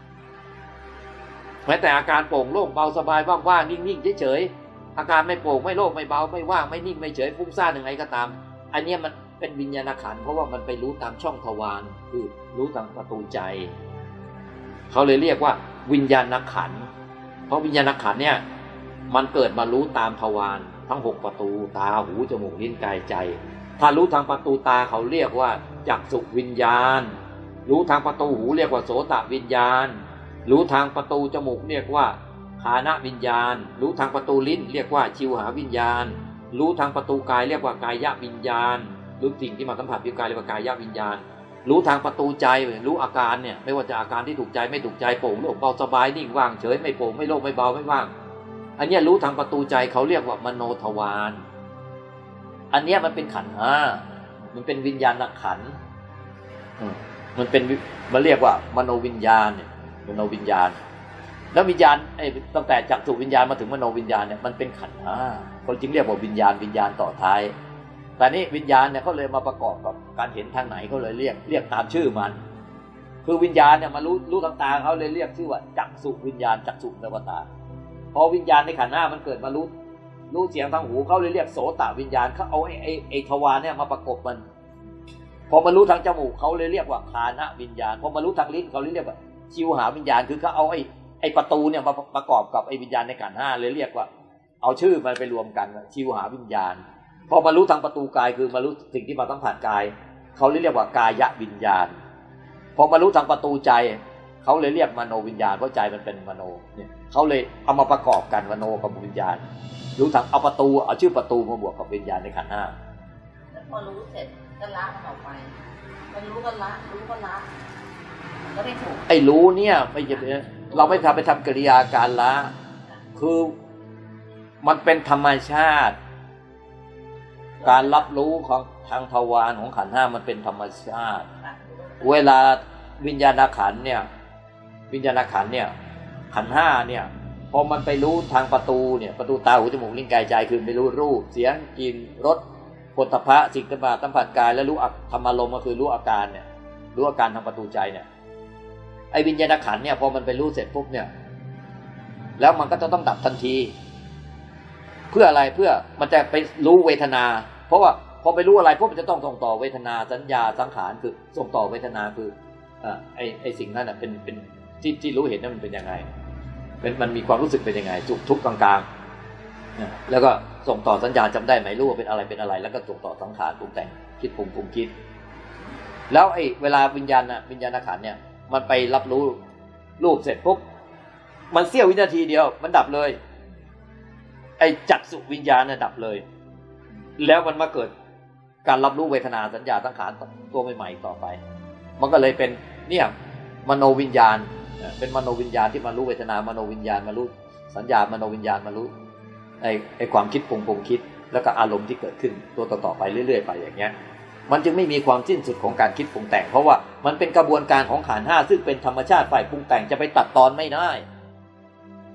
แม้แต่อาการโปร่งโล่งเบาสบายว่างๆนิ่งๆเฉยๆอาการไม่โปร่งไม่โล่งไม่เบาไม่ว่างไม่นิ่งไม่เฉยฟุ้งซ่านยังไงก็ตามอันนี้มันเป็นวิญญาณขันธ์เพราะว่ามันไปรู้ตามช่องทวารคือรู้ทางประตูใจเขาเลยเรียกว่าวิญญาณขันธ์เพราะวิญญาณขันธ์เนี่ยมันเกิดมารู้ตามทวารทั้งหกประตูตาหูจมูกลิ้นกายใจถ้ารู้ทางประตูตาเขาเรียกว่าจักษุวิญญาณรู้ทางประตูหูเรียกว่าโสตวิญญาณรู้ทางประตูจมูกเรียกว่าฆานวิญญาณรู้ทางประตูลิ้นเรียกว่าชิวหาวิญญาณรู้ทางประตูกายเรียกว่ากายวิญญาณรู้สิ่งที่มาสัมผัสผิวกายเรียกว่ากายวิญญาณรู้ทางประตูใจรู้อาการเนี่ยไม่ว่าจะอาการที่ถูกใจไม่ถูกใจโปร่งโล่งเบาสบายนิ่งว่างเฉยไม่โปร่งไม่โล่งไม่เบาไม่ว่างอันนี้รู้ทางประตูใจเขาเรียกว่ามโนทวารอันนี้มันเป็นขันธ์ห้ามันเป็นวิญญาณขันธ์มันเป็นมันเรียกว่ามโนวิญญาณเนี่ยมโนวิญญาณแล้ววิญญาณไอ้ตั้งแต่จักษุวิญญาณมาถึงมโนวิญญาณเนี่ยมันเป็นขันธ์ห้าคนจึงเรียกว่าวิญญาณวิญญาณต่อท้ายแต่นี่วิญญาณเนี่ยเขาเลยมาประกอบกับการเห็นทางไหนเขาเลยเรียกเรียกตามชื่อมันคือวิญญาณเนี่ยมารู้รู้ทางตาเขาเลยเรียกชื่อว่าจักษุวิญญาณจักษุเทวตาพอวิญญาณในขันธ์ห้ามันเกิดมารู้รู้เสียงทางหูเขาเลยเรียกโสตวิญญาณเขาเอาไอ้ไอ้ไอ้ทวารเนี่ยมาประกบมันพอมารู้ทางจมูกเขาเลยเรียกว่าฆานวิญญาณพอมารู้ทางลิ้นเขาเลยเรียกว่าชิวหาวิญญาณคือเขาเอาไอ้ไอ้ประตูเนี่ยมาประกอบกับไอ้วิญญาณในขันธ์ห้าเลยเรียกว่าเอาชื่อมันไปรวมกันชิวหาวิญญาณพอมารู้ทางประตูกายคือมารู้สิ่งที่มาสัมผัสกายเขาเรียกว่ากายวิญญาณพอมารู้ทางประตูใจเขาเลยเรียกมโนวิญญาณเพราะใจมันเป็นมโนเนี่ยเขาเลยเอามาประกอบกันมโนกับวิญญาณรู้ทางเอาประตูเอาชื่อประตูมาบวกกับวิญญาณในขันธ์ห้าแล้วพอรู้เสร็จก็ละมันออกไปมันรู้ก็ละรู้ก็ละก็ไม่ถูกไอ้รู้เนี่ยไม่ใช่เราไม่ทำไปทำกิริยาการละคือมันเป็นธรรมชาติการรับรู้ของทางทวารของขันธ์ห้ามันเป็นธรรมชาติเวลาวิญญาณขันธ์เนี่ยวิญญาณขันธ์เนี่ยขันธ์ห้าเนี่ยพอมันไปรู้ทางประตูเนี่ยประตูตาหูจมูกลิ้นกายใจคือไปรู้รูปเสียงกลิ่นรสโผฏฐัพพะสิ่งที่มาสัมผัสกายและรู้ธรรมารมณ์ก็คือรู้อาการเนี่ยรู้อาการทางประตูใจเนี่ยไอ้วิญญาณขันธ์เนี่ยพอมันไปรู้เสร็จปุ๊บเนี่ยแล้วมันก็จะต้องดับทันทีเพื่ออะไรเพื่อมันจะไปรู้เวทนาเพราะว่าพอไปรู้อะไรพวกมันจะต้องส่งต่อเวทนาสัญญาสังขารคือส่งต่อเวทนาคืออ่าไอ้ไอ้สิ่งนั้นน่ะเป็นเป็นที่ที่รู้เห็นนั้นมันเป็นยังไงเป็นมันมีความรู้สึกเป็นยังไงสุขทุกข์กลางๆแล้วก็ส่งต่อสัญญาจำได้ไหมรู้ว่าเป็นอะไรเป็นอะไรแล้วก็ส่งต่อสังขารปรุงแต่งคิดปรุงปรุงคิดแล้วไอ้เวลาวิญญาณน่ะวิญญาณขันธ์เนี่ยมันไปรับรู้รูปเสร็จปุ๊บมันเสี้ยววินาทีเดียวมันดับเลยไอ้จักษุวิญญาณน่ะดับเลยแล้วมันมาเกิดการรับรู้เวทนาสัญญาสังขารตัวใหม่ๆต่อไปมันก็เลยเป็นเนี่ยมโนวิญญาณเป็นมโนวิญญาณที่มารู้เวทนามโนวิญญาณมารู้สัญญามโนวิญญาณมารู้ไอ้ไอ้ความคิดปรุงปรุงคิดแล้วก็อารมณ์ที่เกิดขึ้นตัวต่อๆไปเรื่อยๆไปอย่างเงี้ยมันจึงไม่มีความสิ้นสุดของการคิดปรุงแต่งเพราะว่ามันเป็นกระบวนการของขันธ์ห้าซึ่งเป็นธรรมชาติฝ่ายปรุงแต่งจะไปตัดตอนไม่ได้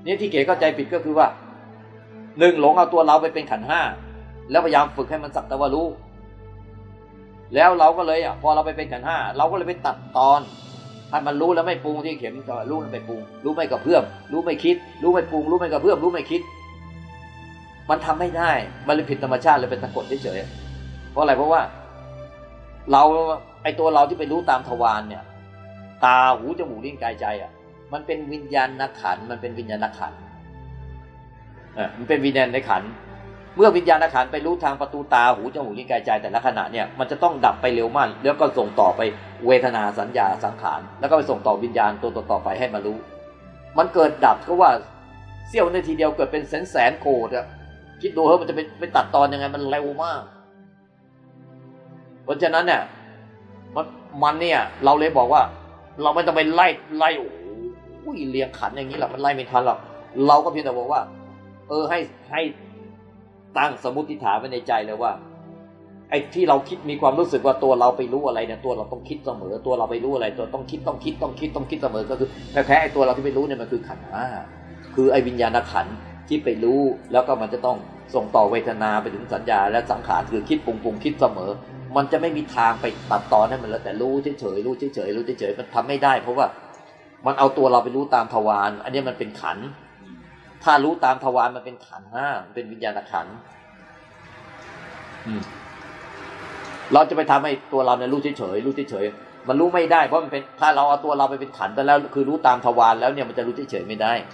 นี่ที่เก๋เข้าใจผิดก็คือว่าหนึ่งหลงเอาตัวเราไปเป็นขันธ์ห้าแล้วพยายามฝึกให้มันสักแต่ว่ารู้แล้วเราก็เลยอ่ะพอเราไปเป็นขันธ์ห้าเราก็เลยไปตัดตอนให้มันรู้แล้วไม่ปรุงที่เข็มก็รู้แล้วไม่ปรุงรู้ไม่กระเพื่อมรู้ไม่คิดรู้ไม่ปรุงรู้ไม่กระเพื่อมรู้ไม่คิดมันทำไม่ได้มันเลยผิดธรรมชาติเลยเป็นตะกดเฉยๆเพราะอะไรเพราะว่าเราไอตัวเราที่ไปรู้ตามทวารเนี่ยตาหูจมูกลิ้นกายใจอ่ะมันเป็นวิญญาณขันธ์มันเป็นวิญญาณขันธ์อ่ะมันเป็นวิญญาณในขันธ์เมื่อวิญญาณขันธ์ไปรู้ทางประตูตาหูจมูกลิ้นกายใจแต่ละขณะเนี่ยมันจะต้องดับไปเร็วมากแล้วก็ส่งต่อไปเวทนาสัญญาสังขารแล้วก็ไปส่งต่อวิญญาณตัวต่อไปให้มารู้มันเกิดดับก็ว่าเสี้ยวนาทีเดียวเกิดเป็นแสนแสนโกรธอ่ะคิดดูเฮ้ยมันจะไปไปตัดตอนยังไงมันเร็วมากเพราะฉะนั้นเนี่ยมันมันเนี่ยเราเลยบอกว่าเราไม่ต้องไปไล่ไล่โอ้ยเรียงขันอย่างนี้หรอกมันไล่ไม่ทันหรอกเราก็เพียงแต่บอกว่าเออให้ให้ตั้งสมมุติฐานไว้ในใจเลยว่าไอ้ที่เราคิดมีความรู้สึกว่าตัวเราไปรู้อะไรเนี่ยตัวเราต้องคิดเสมอตัวเราไปรู้อะไรตัวต้องคิดต้องคิดต้องคิดต้องคิดเสมอก็คือแท้ๆไอ้ตัวเราที่ไปรู้เนี่ยมันคือขันธ์ห้าคือไอ้วิญญาณขันธ์ที่ไปรู้แล้วก็มันจะต้องส่งต่อเวทนาไปถึงสัญญาและสังขารคือคิดปรุงปรุงคิดเสมอมันจะไม่มีทางไปตัดตอนให้มันแล้วแต่รู้เฉยๆรู้เฉยๆรู้เฉยๆมันทำไม่ได้เพราะว่ามันเอาตัวเราไปรู้ตามทวารอันนี้มันเป็นขันธ์ถ้ารู้ตามทวารมันเป็นขันธ์ห้ามันเป็นวิญญาณขันธ์เราจะไปทำให้ตัวเราเนี่ยรู้เฉยๆรู้เฉยๆมันรู้ไม่ได้เพราะมันเป็นถ้าเราเอาตัวเราไปเป็นขันธ์ไปแล้วคือรู้ตามทวารแล้วเนี่ยมันจะรู้เฉยๆไม่ได้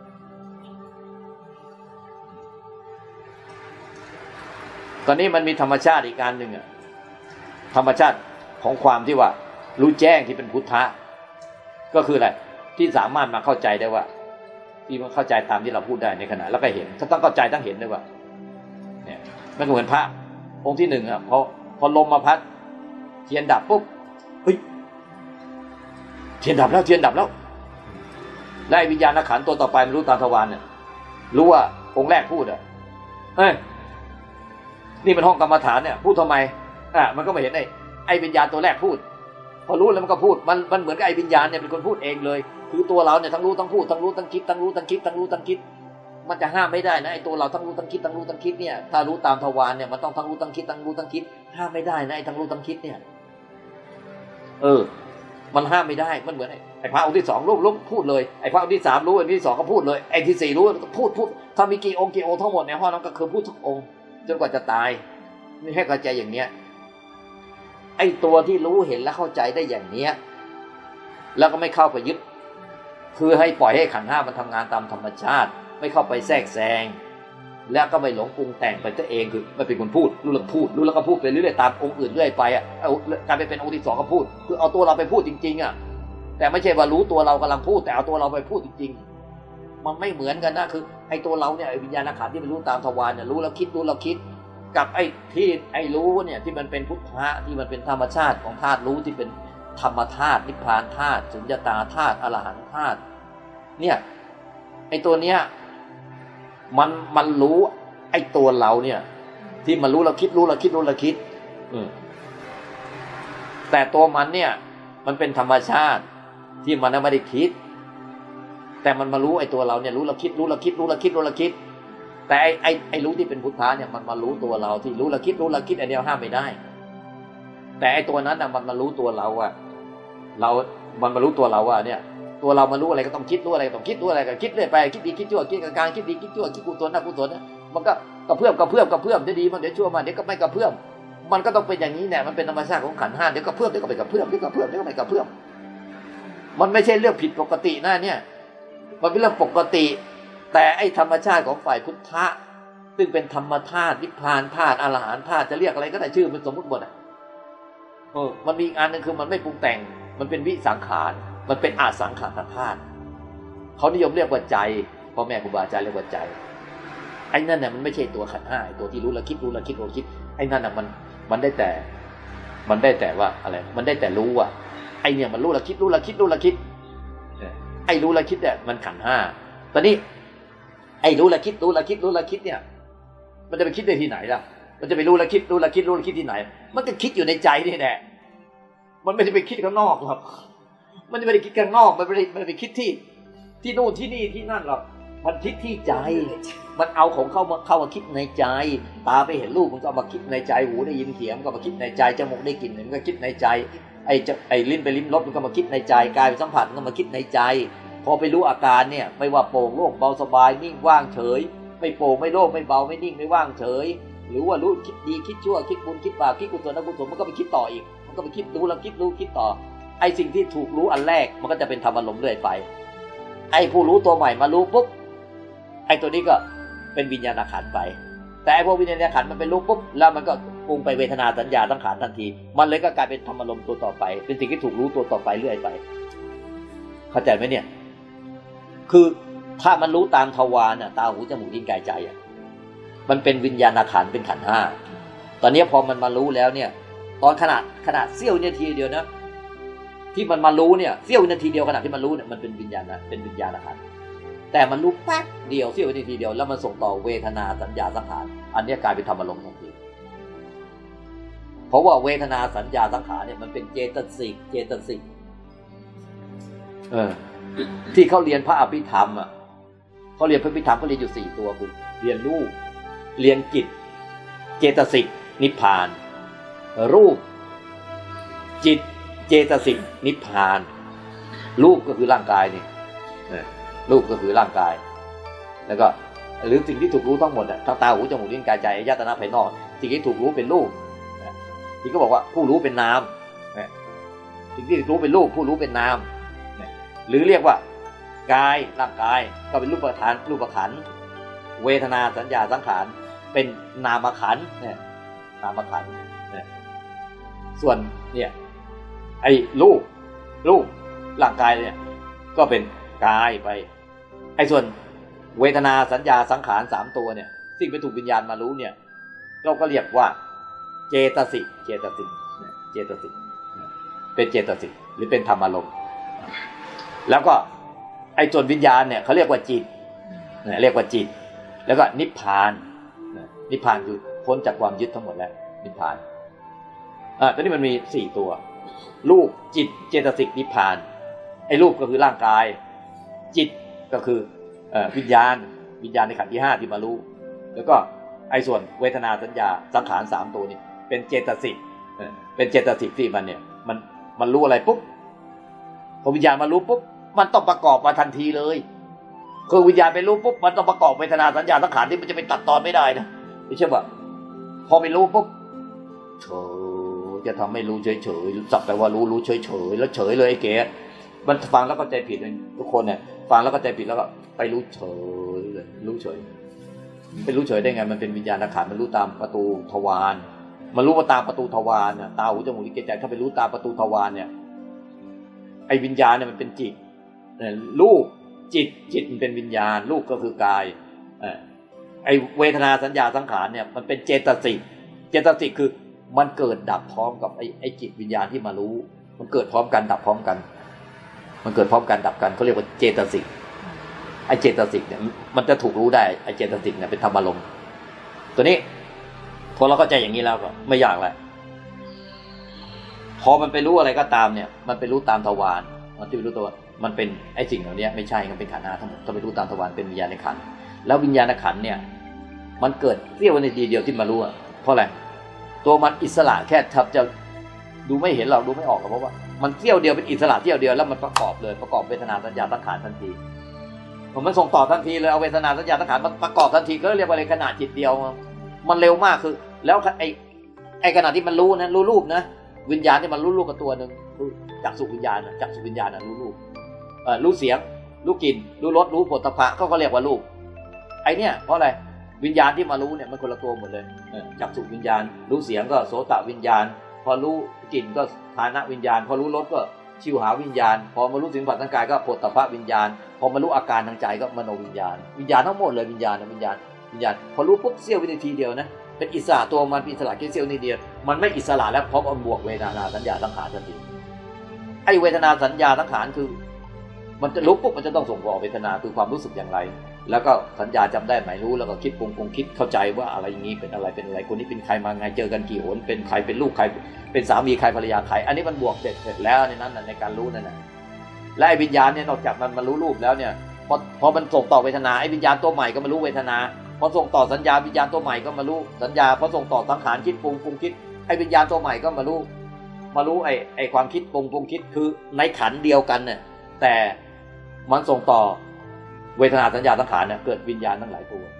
ตอนนี้มันมีธรรมชาติอีกการหนึ่งอะธรรมชาติของความที่ว่ารู้แจ้งที่เป็นพุทธะก็คืออะไรที่สามารถมาเข้าใจได้ว่าที่มันเข้าใจตามที่เราพูดได้ในขณะแล้วก็เห็นก็ต้องเข้าใจต้องเห็นด้วยว่าเนี่ยมันเหมือนพระองค์ที่หนึ่งอะพอพอลมมาพัดเทียนดับปุ๊บเฮ้ยเทียนดับแล้วเทียนดับแล้วได้วิญญาณขันธ์ตัวต่อไปมันรู้ตามทวารเนี่ยรู้ว่าองค์แรกพูดอะเฮ้ยนี่เป็นห้องกรรมฐานเนี่ยพูดทำไมอ่ะมันก็ไม่เห็นไอ้ไอ้วิญญาณตัวแรกพูดพอรู้แล้วมันก็พูดมันมันเหมือนกับไอ้วิญญาณเนี่ยเป็นคนพูดเองเลยคือตัวเราเนี่ยทั้งรู้ทั้งพูดทั้งรู้ทั้งคิดทั้งรู้ทั้งคิดทั้งรู้ทั้งคิดมันจะห้ามไม่ได้นะไอ้ตัวเราทั้งรู้ทั้งคิดทั้งรู้ทั้งคิดเนี่ยถ้ารู้ตามทวารเนี่ยมันต้องทั้งรู้ทั้งคิดทั้งรู้ทั้งคิดห้ามไม่ได้นะไอ้ทั้งรู้ทั้งคิดเนี่ยเออมันห้ามไม่ได้มันเหมือนไอ้พระองค์ที่สองรู้รู้พูดเลยไอ้พระองค์ที่สามรู้ไอ้ที่สองก็พูดเลยไอ้ที่สี่รู้พูดพูดถ้ามีกี่องค์กี่องค์ทั้งหมดในห้องนั้นก็คือพูดทุกองค์จนกว่าจะตายไม่ให้เข้าใจอย่างเนี้ยไอ้ตัวที่รู้เห็นและเข้าใจได้อย่างเนี้ยแล้วก็ไม่เข้าไปยึดคือให้ปล่อยให้ขันธ์ห้ามันทำงานตามธรรมชาติไม่เข้าไปแทรกแซงแล้วก็ไม่หลงปรุงแต่งไปตัวเองคือไม่เป็นคนพูดรู้แล้วพูดรู้แล้วก็พูดไปเรื่อยๆตามองค์อื่นเรื่อยไปอ่ะเอาการไปเป็นองค์ที่สองก็พูดคือเอาตัวเราไปพูดจริงๆอ่ะแต่ไม่ใช่ว่ารู้ตัวเรากำลังพูดแต่เอาตัวเราไปพูดจริงๆมันไม่เหมือนกันนะคือไอ้ตัวเราเนี่ยไอ้วิญญาณขันธ์ที่มันรู้ตามทวารเนี่ยรู้แล้วคิดรู้แล้วคิดกับไอ้ที่ไอ้รู้เนี่ยที่มันเป็นพุทธะที่มันเป็นธรรมชาติของธาตุรู้ที่เป็นธรรมธาตุนิพพานธาตุสุญญตาธาตุอรหันต์ธาตุเนี่ยไอ้ตัวเนี้ยมันมันรู้ไอ้ตัวเราเนี่ยที่มันรู้เราคิดรู้เราคิดรู้เราคิดอืมแต่ตัวมันเนี่ยมันเป็นธรรมชาติที่มันไม่ได้คิดแต่มันมารู้ไอ้ตัวเราเนี่ยรู้เราคิดรู้เราคิดรู้เราคิดรู้เราคิดแต่ไอ้ไอ้ไอ้รู้ที่เป็นพุทธะเนี่ยมันมารู้ตัวเราที่รู้เราคิดรู้เราคิดอันเดียวห้ามไม่ได้แต่ไอ้ตัวนั้นน่ะมันมารู้ตัวเราอ่ะเรามันมารู้ตัวเราว่าเนี่ยตัวเรามารู้อะไรก็ต้องคิดรู้อะไรก็ต้องคิดรู้อะไรก็คิดเรื่อยไปคิดดีคิดชั่วคิดกลางคิดดีคิดชั่วคิดกุศลนะกุศลนะมันก็กระเพื่อมกระเพื่อมกระเพื่อมจะดีมันเดี๋ยวชั่วมาเดี๋ยวก็ไม่กระเพื่อมมันก็ต้องเป็นอย่างนี้แหละมันเป็นธรรมชาติของขันธ์ห้าเดี๋ยวกระเพื่อมเดี๋ยวก็ไม่กระเพื่อมเดี๋ยวกระเพื่อมเดี๋ยวก็ไม่กระเพื่อมมันไม่ใช่เรื่องผิดปกตินะเนี่ยมันเป็นเรื่องปกติแต่ไอ้ธรรมชาติของฝ่ายพุทธะซึ่งเป็นธรรมธาตุนิพพานธาตุอรหันต์ธาตุจะเรียกอะไรก็ได้ชื่อมันสมมุติหมดอ่ะเออมันมีอันนึงคือมันไม่ปรุงแต่งมันเป็นวิสังขารมันเป็นอาสังขารธาตุเขานิยมเรียกว่าใจพ่อแม่ครูบาอาจารย์เรียกว่าใจไอ้นั่นน่ะมันไม่ใช่ตัวขันธ์ห้าตัวที่รู้ละคิดรู้ละคิดรู้คิดไอ้นั่นน่ะมันมันได้แต่มันได้แต่ว่าอะไรมันได้แต่รู้ว่าไอ้เนี่ยมันรู้ละคิดรู้ละคิดรู้ละคิดไอ้รู้ละคิดเนี่ยมันขันธ์ห้าตอนนี้ไอ้รู้ละคิดรู้ละคิดรู้ละคิดเนี่ยมันจะไปคิดได้ที่ไหนล่ะมันจะไปรู้ละคิดรู้ละคิดรู้ละคิดที่ไหนมันก็คิดอยู่ในใจนี่แหละมันไม่ได้ไปคิดข้างนอกหรอกมันไม่ได้คิดข้างนอกมันไม่ได้ไม่ได้ไปคิดที่ที่นู่นที่นี่ที่นั่นหรอกมันคิดที่ใจมันเอาของเข้ามาเข้ามาคิดในใจตาไปเห็นรูปมันก็เอามาคิดในใจหูได้ยินเสียงมันก็มาคิดในใจจมูกได้กลิ่นมันก็คิดในใจไอ้ไอ้ลิ้นไปลิ้มรสมันก็มาคิดในใจกายไปสัมผัสมันก็มาคิดในใจพอไปรู้อาการเนี่ยไม่ว่าโปร่งโล่งเบาสบายนิ่งว่างเฉยไม่โปร่งไม่โล่งไม่เบาไม่นิ่งไม่ว่างเฉยหรือว่ารู้คิดดีคิดชั่วคิดบุญคิดบาปคิดกุศลอกุศลมันก็ไปคิดต่ออีกมันก็ไปคิดรู้แล้วคิดรู้คิดต่อไอ้สิ่งที่ถูกรู้อันแรกมันก็จะเป็นธรรมอารมณ์เรื่อยไปไอ้ผู้รู้ตัวใหม่มารู้ปุ๊บไอ้ตัวนี้ก็เป็นวิญญาณขันธ์ไปแต่ไอ้พวกวิญญาณขันธ์มันเป็นรู้ปุ๊บแล้วมันก็ปรุงไปเวทนาสัญญาสังขารทันทีมันเลยก็กลายเป็นธรรมอารมณ์ตัวต่อไปเป็นสิ่งที่ถูกรู้ตัวต่อไปเรื่อยไปเข้าใจไหมเนี่ยคือถ้ามันรู้ตามทวารน่ะตาหูจมูกลิ้นกายใจอ่ะมันเป็นวิญญาณขันธ์เป็นขันธ์ห้าตอนนี้พอมันมารู้แล้วเนี่ยตอนขนาดขนาดเสี้ยวนาทีเดียวนะที่มันมารู้เนี่ยเสี้ยวนาทีเดียวขณะที่มันรู้เนี่ยมันเป็นวิญญาณนะเป็นวิญญาณขันธ์แต่มันรู้แป๊บเดียวเสี้ยวนาทีเดียวแล้วมันส่งต่อเวทนาสัญญาสังขารอันนี้กลายเป็นธรรมอารมณ์ทันทีเพราะว่าเวทนาสัญญาสังขารเนี่ยมันเป็นเจตสิกเจตสิกเออที่เขาเรียนพระอภิธรรมอ่ะเขาเรียนพระอภิธรรมเขาเรียนอยู่สี่ตัวคือเรียนรูปเรียนจิตเจตสิกนิพพานรูปจิตเจตสิกนิพพานรูปก็คือร่างกายนี่รูปก็คือร่างกายแล้วก็หรือสิ่งที่ถูกรู้ทั้งหมดอ่ะทั้งตาหูจมูกลิ้นกายใจอายตนะภายนอกสิ่งที่ถูกรู้เป็นรูปที่ก็บอกว่าผู้รู้เป็นนามสิ่งที่รู้เป็นรูปผู้รู้เป็นนามหรือเรียกว่ากายร่างกายก็เป็นรูปธรรมรูปขันธ์เวทนาสัญญาสังขารเป็นนามขันธ์เนี่ยนามขันธ์เนี่ยส่วนเนี่ยไอ้รูปรูปร่างกายเนี่ยก็เป็นกายไปไอ้ส่วนเวทนาสัญญาสังขารสามตัวเนี่ยสิ่งไปถูกวิญญาณมารู้เนี่ยเราก็เรียกว่าเจตสิกเจตสิกเจตสิกเป็นเจตสิกหรือเป็นธรรมอารมณ์แล้วก็ไอ้ส่วนวิญญาณเนี่ยเขาเรียกว่าจิตเนี่ยเรียกว่าจิตแล้วก็นิพพานนิพพานคือพ้นจากความยึดทั้งหมดแล้วนิพพานอ่าตอนนี้มันมีสี่ตัวรูปจิตเจตสิกนิพพานไอ้รูปก็คือร่างกายจิตก็คือเอ่อวิญญาณวิญญาณในขันธ์ที่ห้าที่มารู้แล้วก็ไอ้ส่วนเวทนาสัญญาสังขารสามตัวนี้เป็นเจตสิกเออเป็นเจตสิกที่มันเนี่ยมันมันรู้อะไรปุ๊บพอวิญญาณมารู้ปุ๊บมันต้องประกอบมาทันทีเลยคือวิญญาณไปรู้ปุ๊บมันต้องประกอบเวทนาสัญญาสังขารที่มันจะไปตัดตอนไม่ได้นะไม่ใช่ป่ะพอไปรู้ปุ๊บเฉยจะทำให้รู้เฉยเฉยสักแต่ว่ารู้รู้เฉยเฉยแล้วเฉยเลยไอ้เก๋มันฟังแล้วก็ใจผิดเลยทุกคนเนี่ยฟังแล้วก็ใจผิดแล้วก็ไปรู้เฉยเลยรู้เฉยไปรู้เฉยได้ไงมันเป็นวิญญาณขันธ์มันรู้ตามประตูทวารมันรู้ว่าตามประตูทวารเนี่ยตาหูจมูกลิ้นกายใจถ้าไปรู้ตามประตูทวารเนี่ยไอ้วิญญาณเนี่ยมันเป็นจิตรูปจิตจิตมันเป็นวิญญาณรูปก็คือกายไอ้เวทนาสัญญาสังขารเนี่ยมันเป็นเจตสิกเจตสิกคือมันเกิดดับพร้อมกับไอ้ไอ้จิตวิญญาณที่มารู้มันเกิดพร้อมกันดับพร้อมกันมันเกิดพร้อมกันดับกันเขาเรียกว่าเจตสิกไอ้เจตสิกเนี่ยมันจะถูกรู้ได้ไอ้เจตสิกเนี่ยเป็นธรรมอารมณ์ตัวนี้พอเราเข้าใจอย่างนี้แล้วก็ไม่ยากแล้วพอมันไปรู้อะไรก็ตามเนี่ยมันไปรู้ตามทวารมันที่ไปรู้ตัวมันเป็นไอ้สิ่งเหล่านี้ไม่ใช่มันเป็นขันธ์ห้าทั้งหมดต้องไปรู้ตามทวารเป็นวิญญาณขันธ์แล้ววิญญาณขันธ์เนี่ยมันเกิดเสี้ยวนาทีเดียวที่มารู้อะเพราะอะไรตัวมันอิสระแค่ทับจะดูไม่เห็นเราดูไม่ออกเพราะว่ามันเสี้ยวเดียวเป็นอิสระเสี้ยวเดียวแล้วมันประกอบเลยประกอบเวทนาสัญญาสังขารทันทีมันส่งต่อทันทีเลยเอาเวทนาสัญญาสังขารมันประกอบทันทีก็เรียกว่าอะไรขนาดจิตเดียวมันเร็วมากคือแล้วไอ้ไอ้ขณะที่มันรู้นะรู้รูปนะวิญญาณที่มันรู้รูปกับตัวนึงจักษุวิญญาณจักษุวิญญาณน่ะรู้รูปเอ่อรู้เสียงรู้กลิ่นรู้รสรู้โผฏฐัพพะเขาก็เรียกว่ารูปไอ้เนี่ยเพราะอะไรวิญญาณที่มารู้เนี่ยมันคนละตัวหมดเลยจักษุวิญญาณรู้เสียงก็โสตวิญญาณพอรู้กลิ่นก็ฆานะวิญญาณพอรู้รสก็ชิวหาวิญญาณพอมารู้สิ่งสัมผัสทางกายก็โผฏฐัพพะวิญญาณพอมารู้อาการทางใจก็มโนวิญญาณวิญญาณทั้งหมดเลยวิญญาณนะวิญญาณวิญญาณพอรู้ปุ๊บเสี้ยววินาทีเดียวนะเป็นอิสระตัวมันเป็นอิสระแค่เสี้ยวนิดเดียวมันไม่อิสระแล้วเพราะมันบวกเวทนาสัญญาสังขารทันทีไอ้เวทนาสัญญาสังขารคือมันจะรู้ปุ๊บมันจะต้องส่งต่อเวทนาคือความรู้สึกอย่างไรแล้วก็สัญญาจำได้หมายรู้แล้วก็คิดปรุงปรุงคิดเข้าใจว่าอะไรอย่างนี้เป็นอะไรเป็นอะไรคนนี้เป็นใครมาไงเจอกันกี่หนเป็นใครเป็นลูกใครเป็นสามีใครภรรยาใครอันนี้มันบวกเสร็จเสร็จแล้วในนั้นในการรู้นั่นแหละและไอ้วิญญาณเนี่ยนอกจากมันมารู้รูปแล้วเนี่ยพอพอมันส่งต่อเวทนาไอ้วิญญาณตัวใหม่ก็มารู้เวทนาพอส่งต่อสัญญาวิญญาณตัวใหม่ก็มารู้สัญญาพอส่งต่อสังขารคิดปรุงปรุงคิดไอ้วิญญาณตัวใหม่ก็มารู้มารู้ไอ้ไอ้ความคิดปรุงปรุงคิดคือในขันเดียวกันเนี่ยแต่มันส่งต่อเวทนาสัญญาสังขารเนี่ยเกิดวิญญาณทั้งหลายตัว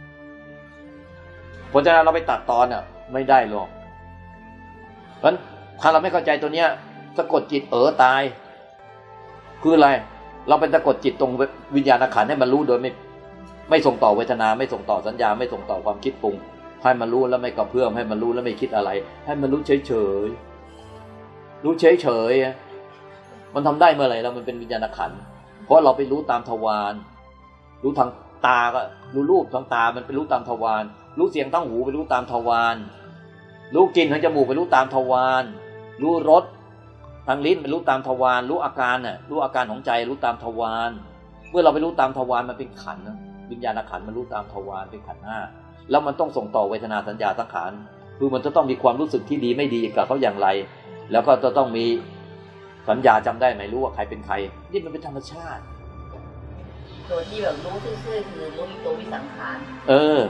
เพราะฉะนั้นเราไปตัดตอนเนี่ยไม่ได้หรอกเพราะฉะนั้นถ้าเราไม่เข้าใจตัวเนี้ยสะกดจิตเออตายคืออะไรเราเป็นสะกดจิตตรงวิญญาณขันธ์ให้มันรู้โดยไม่ไม่ส่งต่อเวทนาไม่ส่งต่อสัญญาไม่ส่งต่อความคิดปรุงให้มันรู้แล้วไม่กระเพื่อมให้มันรู้แล้วไม่คิดอะไรให้มันรู้เฉยเฉยรู้เฉยเฉยมันทำได้เมื่อไหร่แล้วมันเป็นวิญญาณขันธ์เพราะเราไปรู้ตามทวารรู้ทางตาก็รู้รูปทางตามันไปรู้ตามทวารรู้เสียงทางหูไปรู้ตามทวารรู้กลิ่นทางจมูกไปรู้ตามทวารรู้รสทางลิ้นไปรู้ตามทวารรู้อาการน่ะรู้อาการของใจรู้ตามทวารเมื่อเราไปรู้ตามทวารมันเป็นขันธ์วิญญาณขันธ์มันรู้ตามทวารเป็นขันธ์ห้าแล้วมันต้องส่งต่อเวทนาสัญญาสังขารคือมันจะต้องมีความรู้สึกที่ดีไม่ดีกับเขาอย่างไรแล้วก็จะต้องมีสัญญาจำได้ไหมรู้ว่าใครเป็นใครนี่มันเป็นธรรมชาติตัวที่แบบรู้ซื่อๆคือรู้ตัววิสังขารเออ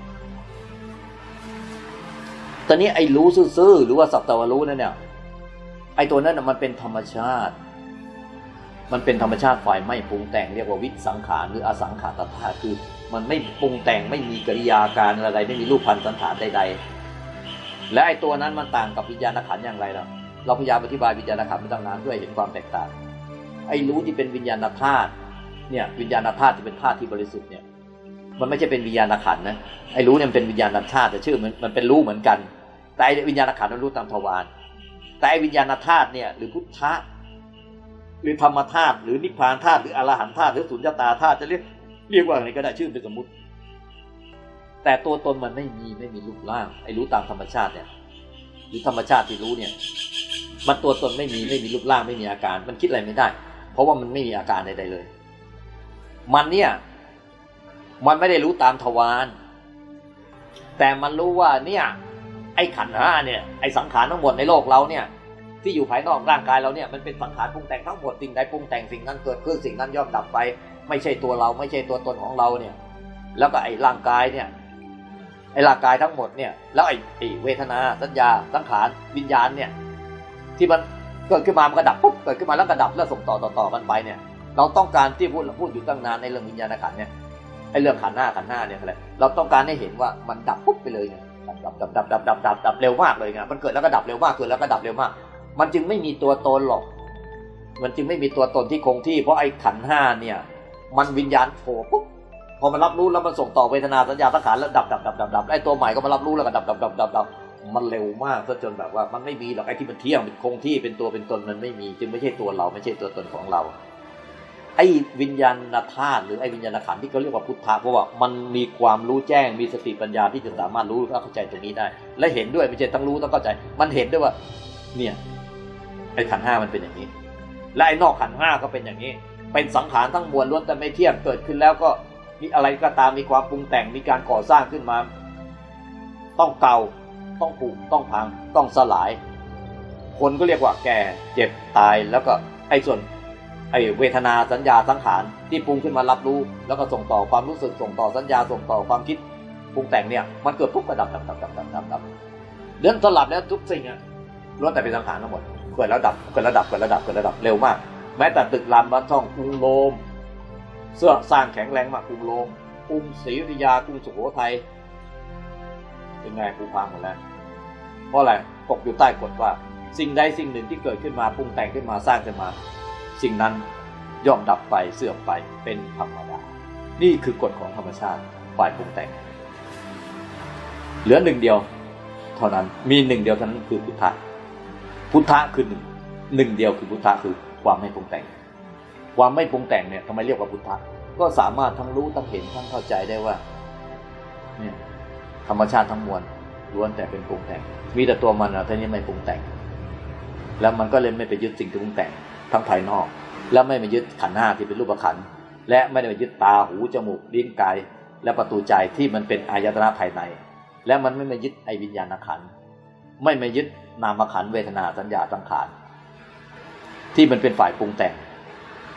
ตอนนี้ไอ้รู้ซื่อๆหรือว่าสักแต่ว่ารู้นั่นเนี่ยไอ้ตัวนั้นน่ะมันเป็นธรรมชาติมันเป็นธรรมชาติฝ่ายไม่ปรุงแต่งเรียกว่าวิสังขารหรืออสังขารธาตุคือมันไม่ปรุงแต่งไม่มีกิริยาการอะไรไม่มีรูปพรรณสันฐานใดๆและไอ้ตัวนั้นมันต่างกับวิญญาณขันธ์อย่างไรล่ะเราพยายามอธิบายวิญญาณขันธ์มาตั้งนานเพื่อให้เห็นความแตกต่างไอ้รู้ที่เป็นวิญญาณธาตุเนี่ยวิญญาณธาตุที่เป็นธาตุที่บริสุทธิ์เนี่ยมันไม่ใช่เป็นวิญญาณขันธ์นะไอ้รู้เนี่ยมันเป็นวิญญาณธาตุแต่ชื่อมันมันเป็นรู้เหมือนกันแต่ไอ้วิญญาณขันธ์มันรู้ตามทวารแต่ไอ้วิญญาณธาตุเนี่ยหรือพุทธะหรือธรรมธาตุหรือนิพพานธาตุหรืออรหันต์ธาตุหรือสุญญตาธาตุจะเรียกเรียกว่าอะไรก็ได้ชื่อเป็นสมมุติแต่ตัวตนมันไม่มีไม่มีรูปร่างไอ้รู้ตามธรรมชาติเนี่ยหรือธรรมชาติที่รู้เนี่ยมันตัวตนไม่มีไม่มีรูปร่างไม่มีอาการมันคิดอะไรไม่ได้เพราะว่ามันไม่มีอาการใดๆเลยมันเนี่ยมันไม่ได้รู้ตามทวารแต่มันรู้ว่าเนี่ยไอ้ขันธ์ห้าเนี่ยไอ้สังขารทั้งหมดในโลกเราเนี่ยที่อยู่ภายนอกร่างกายเราเนี่ยมันเป็นสังขารปรุงแต่งทั้งหมดสิ่งใดปรุงแต่งสิ่งนั้นเกิดขึ้นสิ่งนั้นย่อมดับไปไม่ใช่ตัวเราไม่ใช่ตัวตนของเราเนี่ยแล้วก็ไอ้ร่างกายเนี่ยไอ้ร่างกายทั้งหมดเนี่ยแล้วไอ้ไอ้เวทนาสัญญาสังขารวิญญาณเนี่ยที่มันเกิดขึ้นมามันก็ดับปุ๊บเกิดขึ้นมาแล้วก็ดับแล้วส่งต่อต่อๆกันไปเนี่ยเราต้องการที่พูดพูดอยู่ตั้งนานในเรื่องวิญญาณขันธ์เนี่ยไอ้เรื่องขันธ์ห้าขันธ์ห้าเนี่ยอะไรเราต้องการให้เห็นว่ามันดับปุ๊บไปเลยไงดับดับดับดับดับดับดับเร็วมากเลยไงมันเกิดแล้วก็ดับเร็วมากเกิดแล้วก็ดับเร็วมากมันจึงไม่มีตัวตนหรอกมันจึงไม่มีตัวตนที่คงที่เพราะไอ้ขันธ์ห้าเนี่ยมันวิญญาณโผล่ปุ๊บพอมันรับรู้แล้วมันส่งต่อเวทนาสัญญาสังขารแล้วดับดับดับดับดับไอ้ตัวใหม่ก็มารับรู้แล้วก็ดับดับดับดับดับมันเร็วมากซะจนแบบว่ามันไม่มีหรอกไอ้ที่มันเที่ยงเป็นคงที่เป็นตัวเป็นตนมันไม่มีจึงไม่ใช่ตัวเราไม่ใช่ตัวตนของเราไอ้วิญญาณธาตุหรือไอ้วิญญาณขันธ์ที่เขาเรียกว่าพุทธะเพราะว่ามันมีความรู้แจ้งมีสติปัญญาที่จะสามารถรู้และเข้าใจตรงนี้ได้และเห็นด้วยไม่ใช่ต้องรู้ต้องเข้าใจมันเห็นด้วยว่าเนี่ยไอ้ขันธ์ห้ามันเป็นอย่างนี้และไอ้นอกขันธ์ห้าก็เป็นอย่างนี้เป็นสังขารทั้งมวลล้วนแต่ไม่เที่ยงเกิดขึ้นแล้วก็มีอะไรก็ตามมีความปรุงแต่งมีการก่อสร้างขึ้นมาต้องเก่าต้องผุต้องพังต้องสลายคนก็เรียกว่าแก่เจ็บตายแล้วก็ไอ้ส่วนไอ้เวทนาสัญญาสังขารที่ปรุงขึ้นมารับรู้แล้วก็ส่งต่อความรู้สึกส่งต่อสัญญาส่งต่อความคิดปรุงแต่งเนี่ยมันเกิดปุ๊บก็ดับดับดับดับดับดับดับเรื่องสลับแล้วทุกสิ่งอ่ะล้วนแต่เป็นสังขารทั้งหมดเกิดแล้วดับเกิดแล้วดับเกิดแล้วดับเกิดแล้วดับเร็วมากแม้แต่ตึกรามบ้านช่องกรุงโรมเสื้อสร้างแข็งแรงมากกรุงโรมกรุงศรีอยุธยากรุงสุโขทัยเป็นไงกูพังหมดแล้วเพราะอะไรตกอยู่ใต้กฎว่าสิ่งใดสิ่งหนึ่งที่เกิดขึ้นมาปรุงแต่งขึ้นมาสร้างขึ้นมาสิ่งนั้นย่อมดับไปเสื่อมไปเป็นธรรมดานี่คือกฎของธรรมชาติฝ่ายปรุงแต่งเหลือหนึ่งเดียวเท่านั้นมีหนึ่งเดียวเท่านั้นคือพุทธะพุทธะคือหนึ่งหนึ่งเดียวคือพุทธะคือความไม่ปรุงแต่งความไม่ปรุงแต่งเนี่ยทำไมเรียกว่าพุทธะก็สามารถทั้งรู้ทั้งเห็นทั้งเข้าใจได้ว่าเนี่ยธรรมชาติทั้งมวลล้วนแต่เป็นปรุงแต่งมีแต่ตัวมันนะที่นี้ไม่ปรุงแต่งแล้วมันก็เลยไม่ไปยึดสิ่งที่ปรุงแต่งทั้งภายนอกแล้วไม่ไปยึดขันธ์ห้าที่เป็นรูปขันธ์และไม่ได้ไปยึดตาหูจมูกลิ้นกายและประตูใจที่มันเป็นอายตนะภายในและมันไม่มายึดไอ้วิญญาณขันธ์ไม่มายึดนามขันธ์เวทนาสัญญาสังขารที่มันเป็นฝ่ายปรุงแต่ง